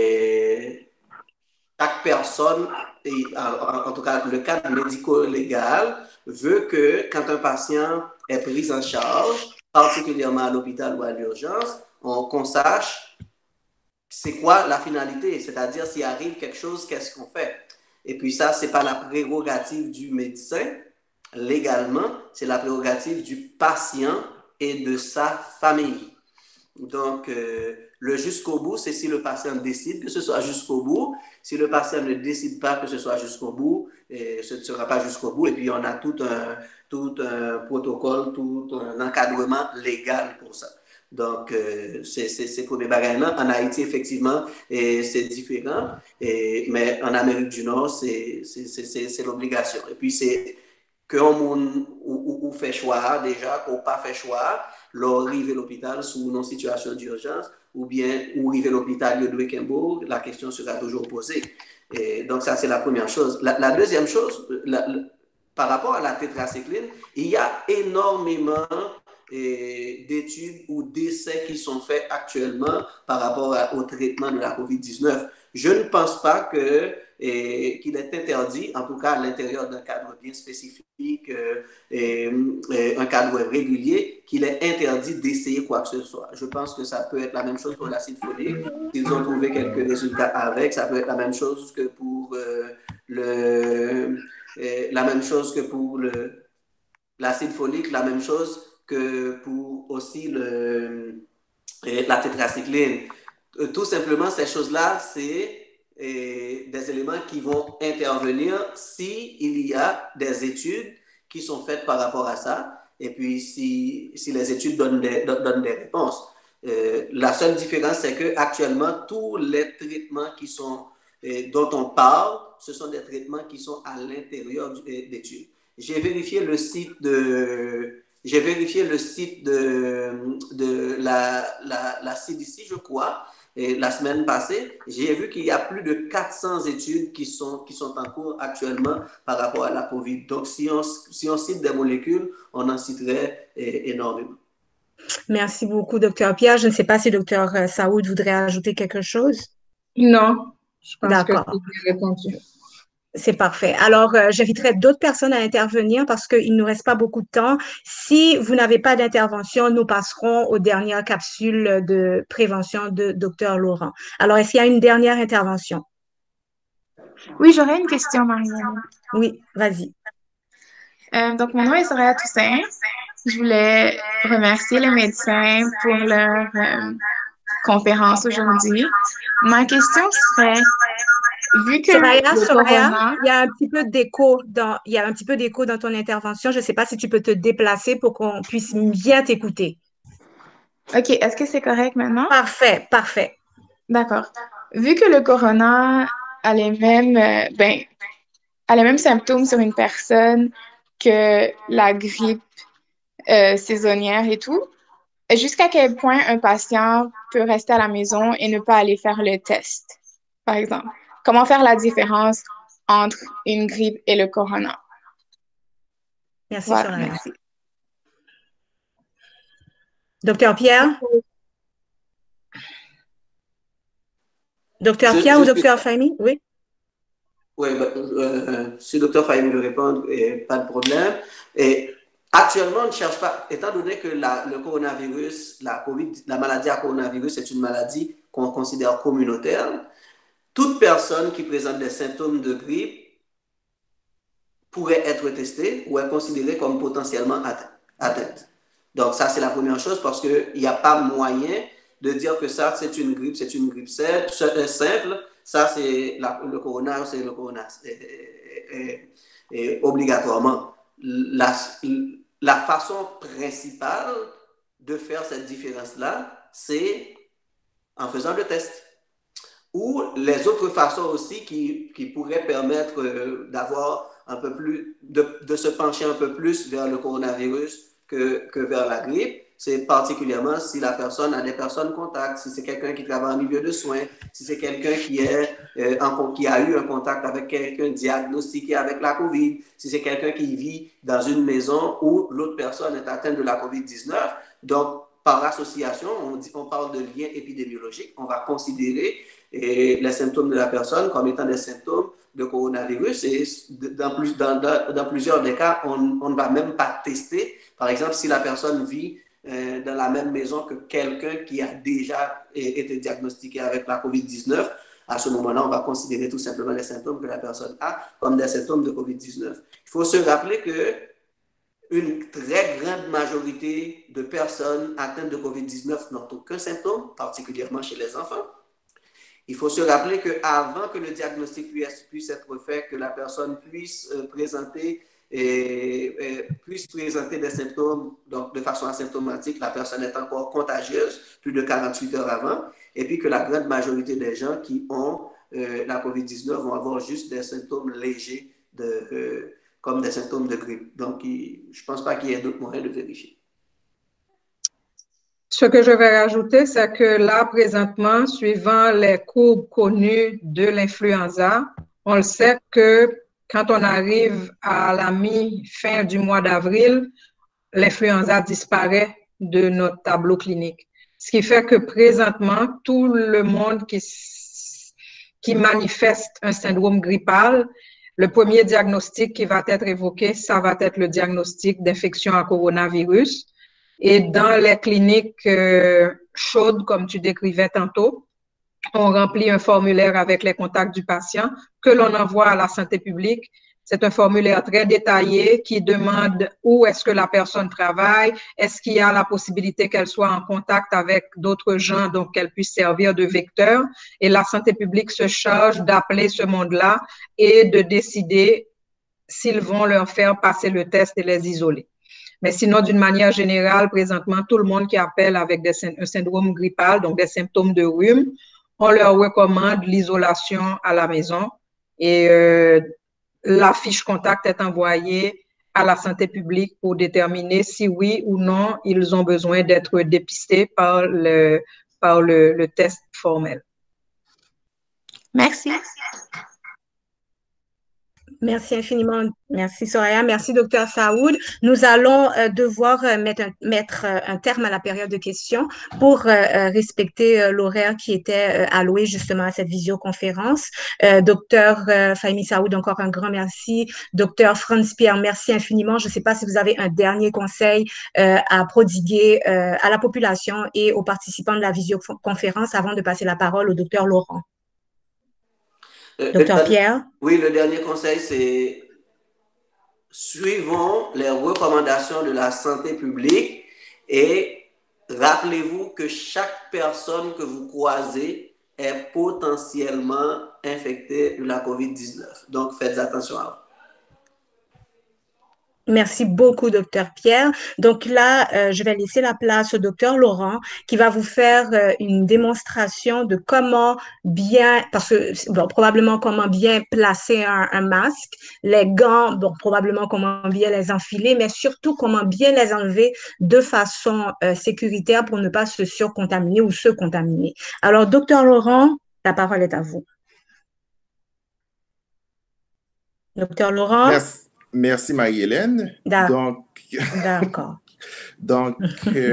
[SPEAKER 7] chaque personne, en tout cas le cadre médico-légal, veut que quand un patient est pris en charge, particulièrement à l'hôpital ou à l'urgence, qu'on sache c'est quoi la finalité, c'est-à-dire s'il arrive quelque chose, qu'est-ce qu'on fait? Et puis ça, c'est pas la prérogative du médecin. Légalement, c'est la prérogative du patient et de sa famille. Donc, le jusqu'au bout, c'est si le patient décide que ce soit jusqu'au bout. Si le patient ne décide pas que ce soit jusqu'au bout, ce ne sera pas jusqu'au bout. Et puis, on a tout un protocole, tout un encadrement légal pour ça. Donc, c'est pour les bagages-là. En Haïti, effectivement, c'est différent. Mais en Amérique du Nord, c'est l'obligation. Et puis, c'est que on fait choix déjà, qu'on pas fait choix, l'arrivée à l'hôpital sous une situation d'urgence, ou bien arriver à l'hôpital de Wickenburg, la question sera toujours posée. Et donc ça, c'est la première chose. La deuxième chose, par rapport à la tétracycline, il y a énormément d'études ou d'essais qui sont faits actuellement par rapport au traitement de la COVID-19. Je ne pense pas qu'il est interdit, en tout cas à l'intérieur d'un cadre bien spécifique, un cadre régulier, qu'il est interdit d'essayer quoi que ce soit. Je pense que ça peut être la même chose pour l'acide folique. S'ils ont trouvé quelques résultats avec, ça peut être la même chose que pour l'acide folique, la même chose que pour aussi la tétracycline. Tout simplement, ces choses-là, c'est des éléments qui vont intervenir s'il y a des études qui sont faites par rapport à ça, et puis si les études donnent des réponses. La seule différence, c'est qu'actuellement, tous les traitements dont on parle, ce sont des traitements qui sont à l'intérieur d'études. j'ai vérifié le site de la CDC, je crois, et la semaine passée. J'ai vu qu'il y a plus de 400 études qui sont en cours actuellement par rapport à la COVID. Donc, si on cite des molécules, on en citerait énormément.
[SPEAKER 1] Merci beaucoup, Dr. Pierre. Je ne sais pas si Dr. Saoud voudrait ajouter quelque chose.
[SPEAKER 3] Non, je pense que
[SPEAKER 1] D'accord.
[SPEAKER 3] tu as répondu.
[SPEAKER 1] C'est parfait. Alors, j'inviterai d'autres personnes à intervenir parce qu'il ne nous reste pas beaucoup de temps. Si vous n'avez pas d'intervention, nous passerons aux dernières capsules de prévention de Dr. Laurent. Alors, est-ce qu'il y a une dernière intervention?
[SPEAKER 11] Oui, j'aurais une question, Marianne.
[SPEAKER 1] Oui, vas-y.
[SPEAKER 11] Donc, mon nom est Soraya Toussaint. Je voulais remercier les médecins pour leur conférence aujourd'hui. Ma question serait, vu que
[SPEAKER 1] Soraya, il y a un petit peu d'écho dans ton intervention. Je ne sais pas si tu peux te déplacer pour qu'on puisse bien t'écouter.
[SPEAKER 11] OK, est-ce que c'est correct maintenant?
[SPEAKER 1] Parfait, parfait.
[SPEAKER 11] D'accord. Vu que le corona a les mêmes symptômes sur une personne que la grippe saisonnière et tout, jusqu'à quel point un patient peut rester à la maison et ne pas aller faire le test, par exemple? Comment faire la différence entre une grippe et le corona?
[SPEAKER 1] Merci,
[SPEAKER 11] voilà,
[SPEAKER 1] Soraya.
[SPEAKER 11] merci.
[SPEAKER 1] Docteur Pierre? Docteur Pierre ou Docteur Fahmy? Oui.
[SPEAKER 7] Oui, si Dr. Fahmy veut répondre, pas de problème. Et actuellement, on ne cherche pas, étant donné que le coronavirus, la maladie à coronavirus est une maladie qu'on considère communautaire, toute personne qui présente des symptômes de grippe pourrait être testée ou est considérée comme potentiellement atteinte. Donc, ça, c'est la première chose parce qu'il n'y a pas moyen de dire que ça, c'est une grippe simple. Ça, c'est le corona, c'est le corona. Obligatoirement. La façon principale de faire cette différence-là, c'est en faisant le test. Ou les autres façons aussi qui pourraient permettre d'avoir un peu plus, de se pencher un peu plus vers le coronavirus que vers la grippe. C'est particulièrement si la personne a des personnes contacts, si c'est quelqu'un qui travaille en milieu de soins, si c'est quelqu'un qui a eu un contact avec quelqu'un diagnostiqué avec la COVID, si c'est quelqu'un qui vit dans une maison où l'autre personne est atteinte de la COVID-19. Donc, par association, on parle de lien épidémiologique. On va considérer les symptômes de la personne comme étant des symptômes de coronavirus et dans plusieurs des cas, on ne va même pas tester. Par exemple, si la personne vit dans la même maison que quelqu'un qui a déjà été diagnostiqué avec la COVID-19, à ce moment-là, on va considérer tout simplement les symptômes que la personne a comme des symptômes de COVID-19. Il faut se rappeler que une très grande majorité de personnes atteintes de COVID-19 n'ont aucun symptôme, particulièrement chez les enfants. Il faut se rappeler qu'avant que le diagnostic puisse être fait, que la personne puisse présenter des symptômes donc de façon asymptomatique, la personne est encore contagieuse plus de 48 heures avant, et puis que la grande majorité des gens qui ont la COVID-19 vont avoir juste des symptômes légers comme des symptômes de grippe. Donc, je ne pense pas qu'il y ait d'autres moyens de vérifier.
[SPEAKER 3] Ce que je vais rajouter, c'est que là, présentement, suivant les courbes connues de l'influenza, on le sait que quand on arrive à la mi-fin du mois d'avril, l'influenza disparaît de notre tableau clinique. Ce qui fait que présentement, tout le monde qui manifeste un syndrome grippal, le premier diagnostic qui va être évoqué, ça va être le diagnostic d'infection à coronavirus. Et dans les cliniques chaudes, comme tu décrivais tantôt, on remplit un formulaire avec les contacts du patient que l'on envoie à la santé publique. C'est un formulaire très détaillé qui demande où est-ce que la personne travaille, est-ce qu'il y a la possibilité qu'elle soit en contact avec d'autres gens, donc qu'elle puisse servir de vecteur. Et la santé publique se charge d'appeler ce monde-là et de décider s'ils vont leur faire passer le test et les isoler. Mais sinon, d'une manière générale, présentement, tout le monde qui appelle avec un syndrome grippal, donc des symptômes de rhume, on leur recommande l'isolation à la maison et la fiche contact est envoyée à la santé publique pour déterminer si oui ou non ils ont besoin d'être dépistés par le test formel.
[SPEAKER 11] Merci.
[SPEAKER 1] Merci infiniment. Merci Soraya. Merci Dr Saoud. Nous allons devoir mettre un terme à la période de questions pour respecter l'horaire qui était alloué justement à cette visioconférence. Dr Fahimi Saoud, encore un grand merci. Dr Franz Pierre, merci infiniment. Je ne sais pas si vous avez un dernier conseil à prodiguer à la population et aux participants de la visioconférence avant de passer la parole au Dr Laurent. Dr Pierre?
[SPEAKER 7] Oui, le dernier conseil, c'est suivons les recommandations de la santé publique et rappelez-vous que chaque personne que vous croisez est potentiellement infectée de la COVID-19. Donc, faites attention à vous.
[SPEAKER 1] Merci beaucoup, Dr Pierre. Donc là, je vais laisser la place au Dr Laurent qui va vous faire une démonstration de comment bien, parce que bon, probablement comment bien placer un masque, les gants, bon, probablement comment bien les enfiler, mais surtout comment bien les enlever de façon sécuritaire pour ne pas se surcontaminer ou se contaminer. Alors, Dr Laurent, la parole est à vous. Dr Laurent?
[SPEAKER 10] Merci Marie-Hélène.
[SPEAKER 1] D'accord.
[SPEAKER 10] Donc,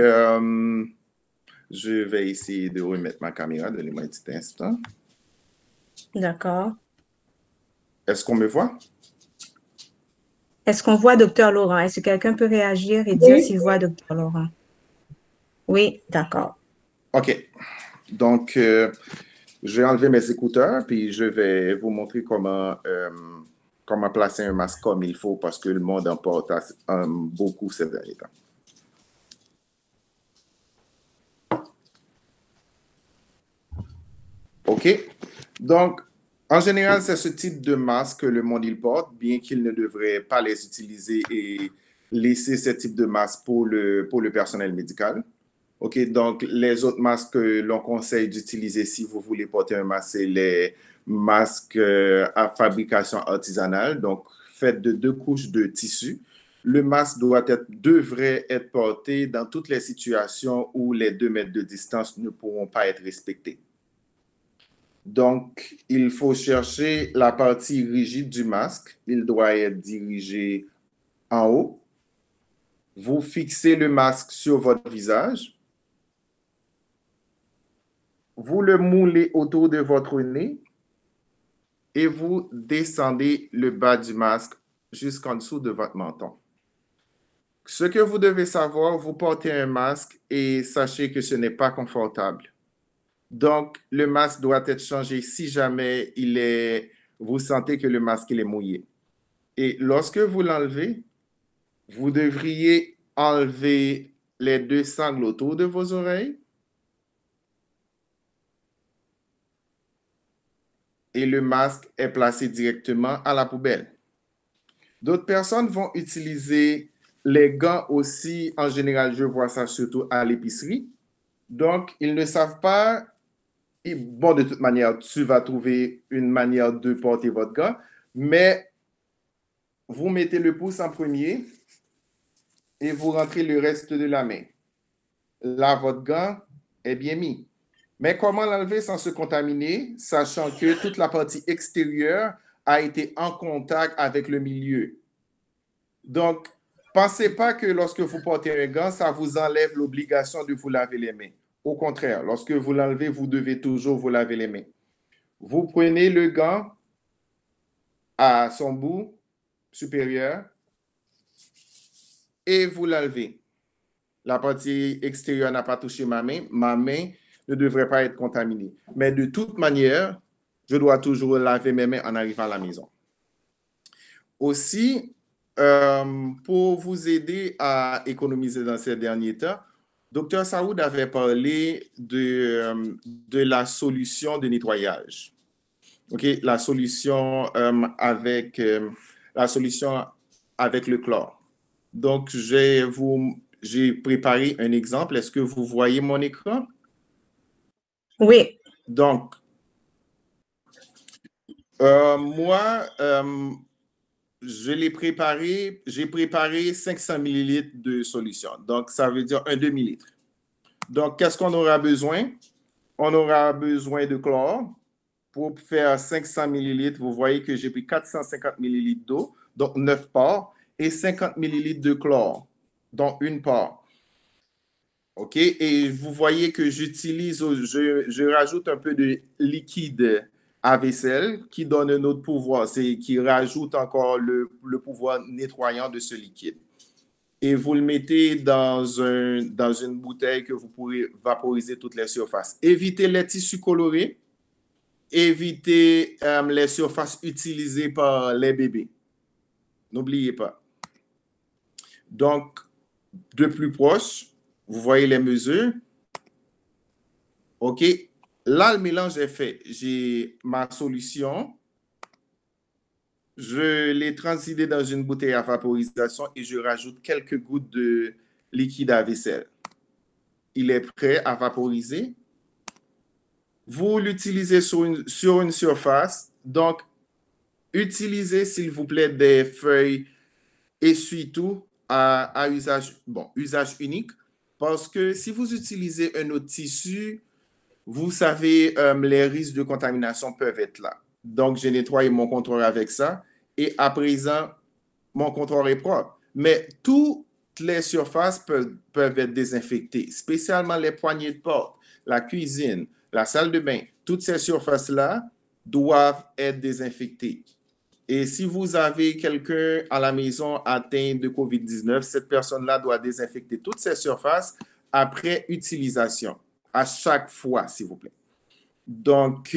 [SPEAKER 10] je vais essayer de remettre ma caméra. Donnez-moi un petit instant.
[SPEAKER 1] D'accord.
[SPEAKER 10] Est-ce qu'on me voit?
[SPEAKER 1] Est-ce qu'on voit Dr Laurent? Est-ce que quelqu'un peut réagir et dire s'il voit Dr Laurent? Oui, d'accord.
[SPEAKER 10] OK. Donc, je vais enlever mes écouteurs puis je vais vous montrer comment placer un masque comme il faut parce que le monde en porte beaucoup ces derniers temps. OK. Donc, en général, c'est ce type de masque que le monde il porte, bien qu'il ne devrait pas les utiliser et laisser ce type de masque pour le personnel médical. OK. Donc, les autres masques que l'on conseille d'utiliser si vous voulez porter un masque, c'est les masques à fabrication artisanale, donc fait de 2 couches de tissu. Le masque devrait être porté dans toutes les situations où les 2 mètres de distance ne pourront pas être respectés. Donc, il faut chercher la partie rigide du masque. Il doit être dirigé en haut. Vous fixez le masque sur votre visage. Vous le moulez autour de votre nez. Et vous descendez le bas du masque jusqu'en dessous de votre menton. Ce que vous devez savoir, vous portez un masque et sachez que ce n'est pas confortable. Donc, le masque doit être changé si jamais vous sentez que le masque est mouillé. Et lorsque vous l'enlevez, vous devriez enlever les 2 sangles autour de vos oreilles. Et le masque est placé directement à la poubelle. D'autres personnes vont utiliser les gants aussi. En général, je vois ça surtout à l'épicerie. Donc, ils ne savent pas. Et bon, de toute manière, tu vas trouver une manière de porter votre gant. Mais vous mettez le pouce en premier et vous rentrez le reste de la main. Là, votre gant est bien mis. Mais comment l'enlever sans se contaminer, sachant que toute la partie extérieure a été en contact avec le milieu. Donc, pensez pas que lorsque vous portez un gant, ça vous enlève l'obligation de vous laver les mains. Au contraire, lorsque vous l'enlevez, vous devez toujours vous laver les mains. Vous prenez le gant à son bout supérieur et vous l'enlevez. La partie extérieure n'a pas touché ma main. Ma main ne devrait pas être contaminée. Mais de toute manière, je dois toujours laver mes mains en arrivant à la maison. Aussi, pour vous aider à économiser dans ces derniers temps, Dr Saoud avait parlé de la solution de nettoyage. OK, la solution avec le chlore. Donc, j'ai préparé un exemple. Est-ce que vous voyez mon écran?
[SPEAKER 1] Oui.
[SPEAKER 10] Donc, moi, j'ai préparé 500 ml de solution. Donc, ça veut dire un demi-litre. Donc, qu'est-ce qu'on aura besoin? On aura besoin de chlore. Pour faire 500 ml, vous voyez que j'ai pris 450 ml d'eau, donc 9 parts, et 50 ml de chlore, donc une part. OK? Et vous voyez que je rajoute un peu de liquide à vaisselle qui donne un autre pouvoir, qui rajoute encore le pouvoir nettoyant de ce liquide. Et vous le mettez dans une bouteille que vous pourrez vaporiser toutes les surfaces. Évitez les tissus colorés. Évitez les surfaces utilisées par les bébés. N'oubliez pas. Donc, de plus proche, vous voyez les mesures. OK. Là, le mélange est fait. J'ai ma solution. Je l'ai transidée dans une bouteille à vaporisation et je rajoute quelques gouttes de liquide à vaisselle. Il est prêt à vaporiser. Vous l'utilisez sur une surface. Donc, utilisez, s'il vous plaît, des feuilles essuie-tout à usage unique. Parce que si vous utilisez un autre tissu, vous savez, les risques de contamination peuvent être là. Donc, j'ai nettoyé mon comptoir avec ça. Et à présent, mon comptoir est propre. Mais toutes les surfaces peuvent être désinfectées, spécialement les poignées de porte, la cuisine, la salle de bain. Toutes ces surfaces-là doivent être désinfectées. Et si vous avez quelqu'un à la maison atteint de COVID-19, cette personne-là doit désinfecter toutes ces surfaces après utilisation, à chaque fois, s'il vous plaît. Donc,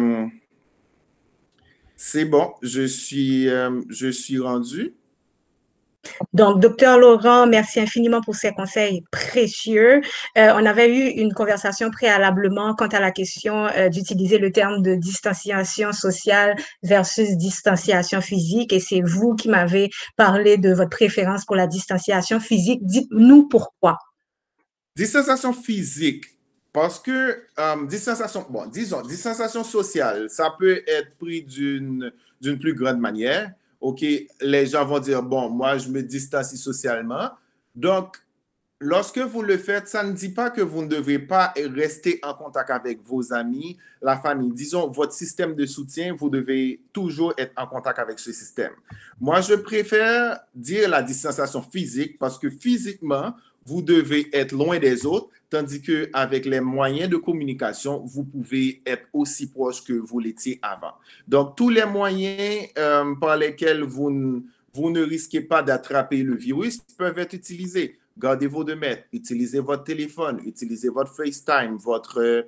[SPEAKER 10] c'est bon, je suis rendu.
[SPEAKER 1] Donc, Dr. Laurent, merci infiniment pour ces conseils précieux. On avait eu une conversation préalablement quant à la question d'utiliser le terme de distanciation sociale versus distanciation physique, et c'est vous qui m'avez parlé de votre préférence pour la distanciation physique. Dites-nous pourquoi.
[SPEAKER 10] Distanciation physique, parce que distanciation sociale, ça peut être pris d'une plus grande manière. OK, les gens vont dire, bon, moi, je me distancie socialement. Donc, lorsque vous le faites, ça ne dit pas que vous ne devez pas rester en contact avec vos amis, la famille. Disons, votre système de soutien, vous devez toujours être en contact avec ce système. Moi, je préfère dire la distanciation physique parce que physiquement, vous devez être loin des autres, tandis qu'avec les moyens de communication, vous pouvez être aussi proche que vous l'étiez avant. Donc, tous les moyens par lesquels vous ne risquez pas d'attraper le virus peuvent être utilisés. Gardez vos 2 mètres, utilisez votre téléphone, utilisez votre FaceTime, votre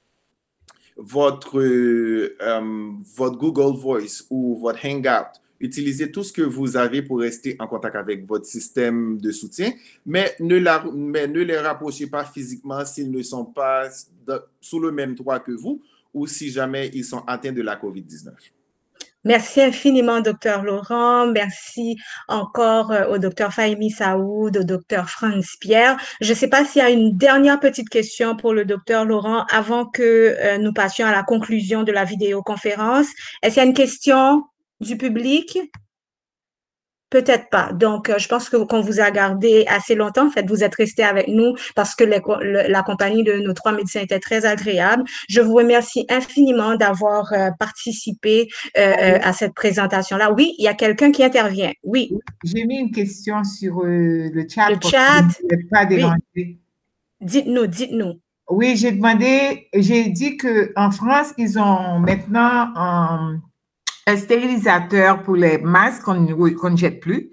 [SPEAKER 10] Google Voice ou votre Hangout. Utilisez tout ce que vous avez pour rester en contact avec votre système de soutien, mais ne les rapprochez pas physiquement s'ils ne sont pas sous le même toit que vous ou si jamais ils sont atteints de la COVID-19.
[SPEAKER 1] Merci infiniment, Dr. Laurent. Merci encore au Dr. Fahimi Saoud, au Dr. Franz Pierre. Je ne sais pas s'il y a une dernière petite question pour le Dr. Laurent avant que nous passions à la conclusion de la vidéoconférence. Est-ce qu'il y a une question du public? Peut-être pas. Donc, je pense qu'on vous a gardé assez longtemps. En fait, vous êtes resté avec nous parce que la compagnie de nos 3 médecins était très agréable. Je vous remercie infiniment d'avoir participé à cette présentation-là. Oui, il y a quelqu'un qui intervient. Oui.
[SPEAKER 12] J'ai mis une question sur le chat.
[SPEAKER 1] Le chat.
[SPEAKER 12] Pas déranger.
[SPEAKER 1] Oui. Dites-nous.
[SPEAKER 12] Oui, j'ai dit qu'en France, ils ont maintenant un stérilisateur pour les masques qu'on ne jette plus.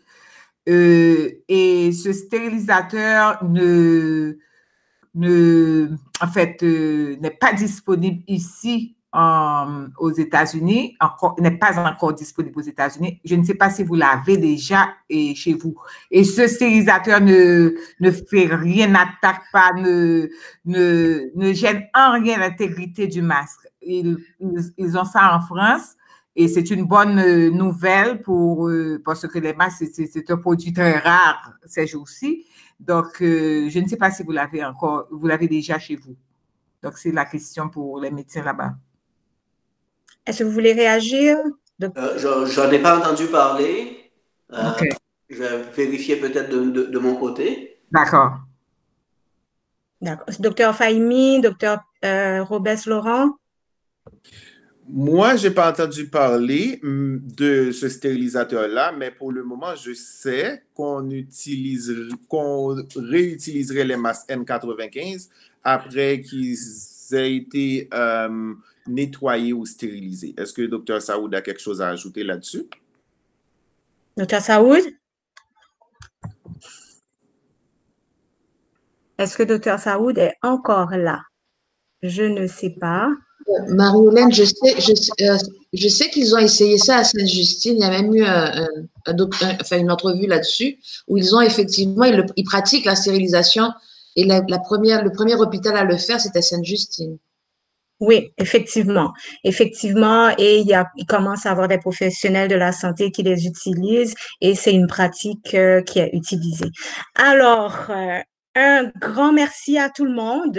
[SPEAKER 12] Et ce stérilisateur n'est pas disponible ici aux États-Unis, n'est pas encore disponible aux États-Unis. Je ne sais pas si vous l'avez déjà chez vous. Et ce stérilisateur ne fait rien, n'attaque pas, ne gêne en rien l'intégrité du masque. Ils ont ça en France. Et c'est une bonne nouvelle parce que les masques, c'est un produit très rare ces jours-ci. Donc, je ne sais pas si vous l'avez déjà chez vous. Donc, c'est la question pour les médecins là-bas.
[SPEAKER 1] Est-ce que vous voulez réagir?
[SPEAKER 7] J'en ai pas entendu parler.
[SPEAKER 12] OK.
[SPEAKER 7] Je vais vérifier peut-être de mon côté.
[SPEAKER 12] D'accord.
[SPEAKER 1] D'accord. Docteur Fahimi, docteur Robes-Laurent?
[SPEAKER 10] Moi, je n'ai pas entendu parler de ce stérilisateur-là, mais pour le moment, je sais qu'on réutiliserait les masques N95 après qu'ils aient été nettoyés ou stérilisés. Est-ce que le docteur Saoud a quelque chose à ajouter là-dessus?
[SPEAKER 1] Docteur Saoud? Est-ce que docteur Saoud est encore là? Je ne sais pas.
[SPEAKER 2] Marie-Hélène, je sais qu'ils ont essayé ça à Sainte-Justine. Il y a même eu une entrevue là-dessus où ils ont effectivement, ils pratiquent la stérilisation et le premier hôpital à le faire, c'était Sainte-Justine.
[SPEAKER 1] Oui, effectivement. Effectivement, et il commence à avoir des professionnels de la santé qui les utilisent et c'est une pratique qui est utilisée. Alors, un grand merci à tout le monde.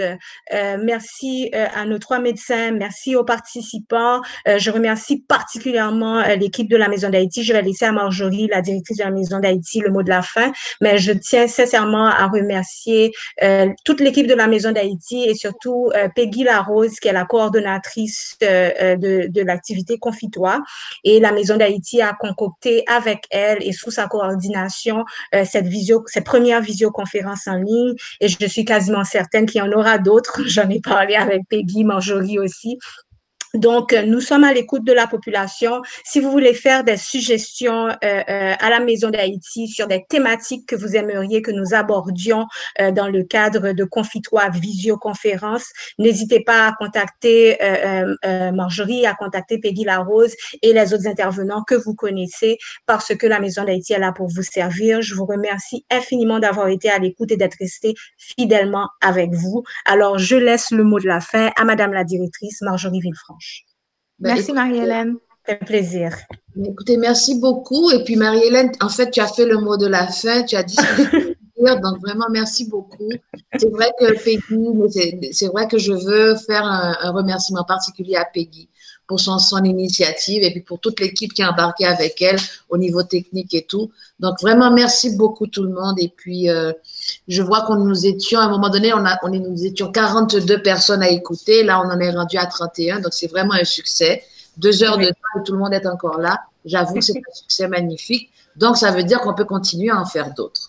[SPEAKER 1] Merci à nos 3 médecins. Merci aux participants. Je remercie particulièrement l'équipe de la Maison d'Haïti. Je vais laisser à Marjorie, la directrice de la Maison d'Haïti, le mot de la fin. Mais je tiens sincèrement à remercier toute l'équipe de la Maison d'Haïti et surtout Peggy Larose, qui est la coordonnatrice de l'activité Confitoire. Et la Maison d'Haïti a concocté avec elle et sous sa coordination cette première visioconférence en ligne. Et je suis quasiment certaine qu'il y en aura d'autres. J'en ai parlé avec Peggy, Marjorie aussi. Donc, nous sommes à l'écoute de la population. Si vous voulez faire des suggestions à la Maison d'Haïti sur des thématiques que vous aimeriez que nous abordions dans le cadre de Confitoire visioconférence, n'hésitez pas à contacter Marjorie, à contacter Peggy Larose et les autres intervenants que vous connaissez parce que la Maison d'Haïti est là pour vous servir. Je vous remercie infiniment d'avoir été à l'écoute et d'être resté fidèlement avec vous. Alors, je laisse le mot de la fin à Madame la directrice Marjorie Villefranche.
[SPEAKER 11] Merci Marie-Hélène.
[SPEAKER 1] C'est un plaisir.
[SPEAKER 2] Écoutez, merci beaucoup. Et puis Marie-Hélène, en fait, tu as fait le mot de la fin, tu as dit ce que tu voulais dire, donc vraiment merci beaucoup. C'est vrai que Peggy, c'est vrai que je veux faire un remerciement particulier à Peggy pour son initiative et puis pour toute l'équipe qui a embarqué avec elle au niveau technique et tout. Donc vraiment merci beaucoup tout le monde. Et puis je vois qu'on nous étions, à un moment donné, nous étions 42 personnes à écouter. Là, on en est rendu à 31. Donc c'est vraiment un succès. 2 heures de temps et tout le monde est encore là. J'avoue que c'est un succès magnifique. Donc ça veut dire qu'on peut continuer à en faire d'autres.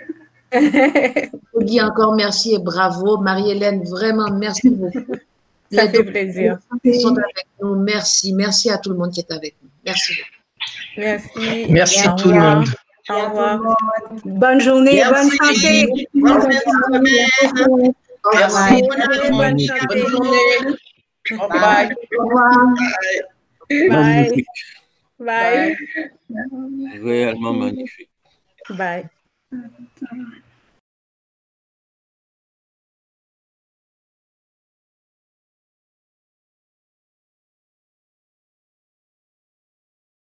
[SPEAKER 2] Peggy, encore merci et bravo. Marie-Hélène, vraiment merci beaucoup.
[SPEAKER 1] Ça fait plaisir.
[SPEAKER 2] Qui sont avec nous. Merci. Merci à tout le monde qui est avec nous. Merci.
[SPEAKER 1] Merci.
[SPEAKER 14] Merci à tout le monde.
[SPEAKER 1] Au revoir. Bonne journée, bonne santé.
[SPEAKER 5] Bonne journée.
[SPEAKER 1] Bonne santé.
[SPEAKER 2] Bye. Au revoir.
[SPEAKER 1] Bye. Bye.
[SPEAKER 15] Réellement magnifique.
[SPEAKER 1] Bye.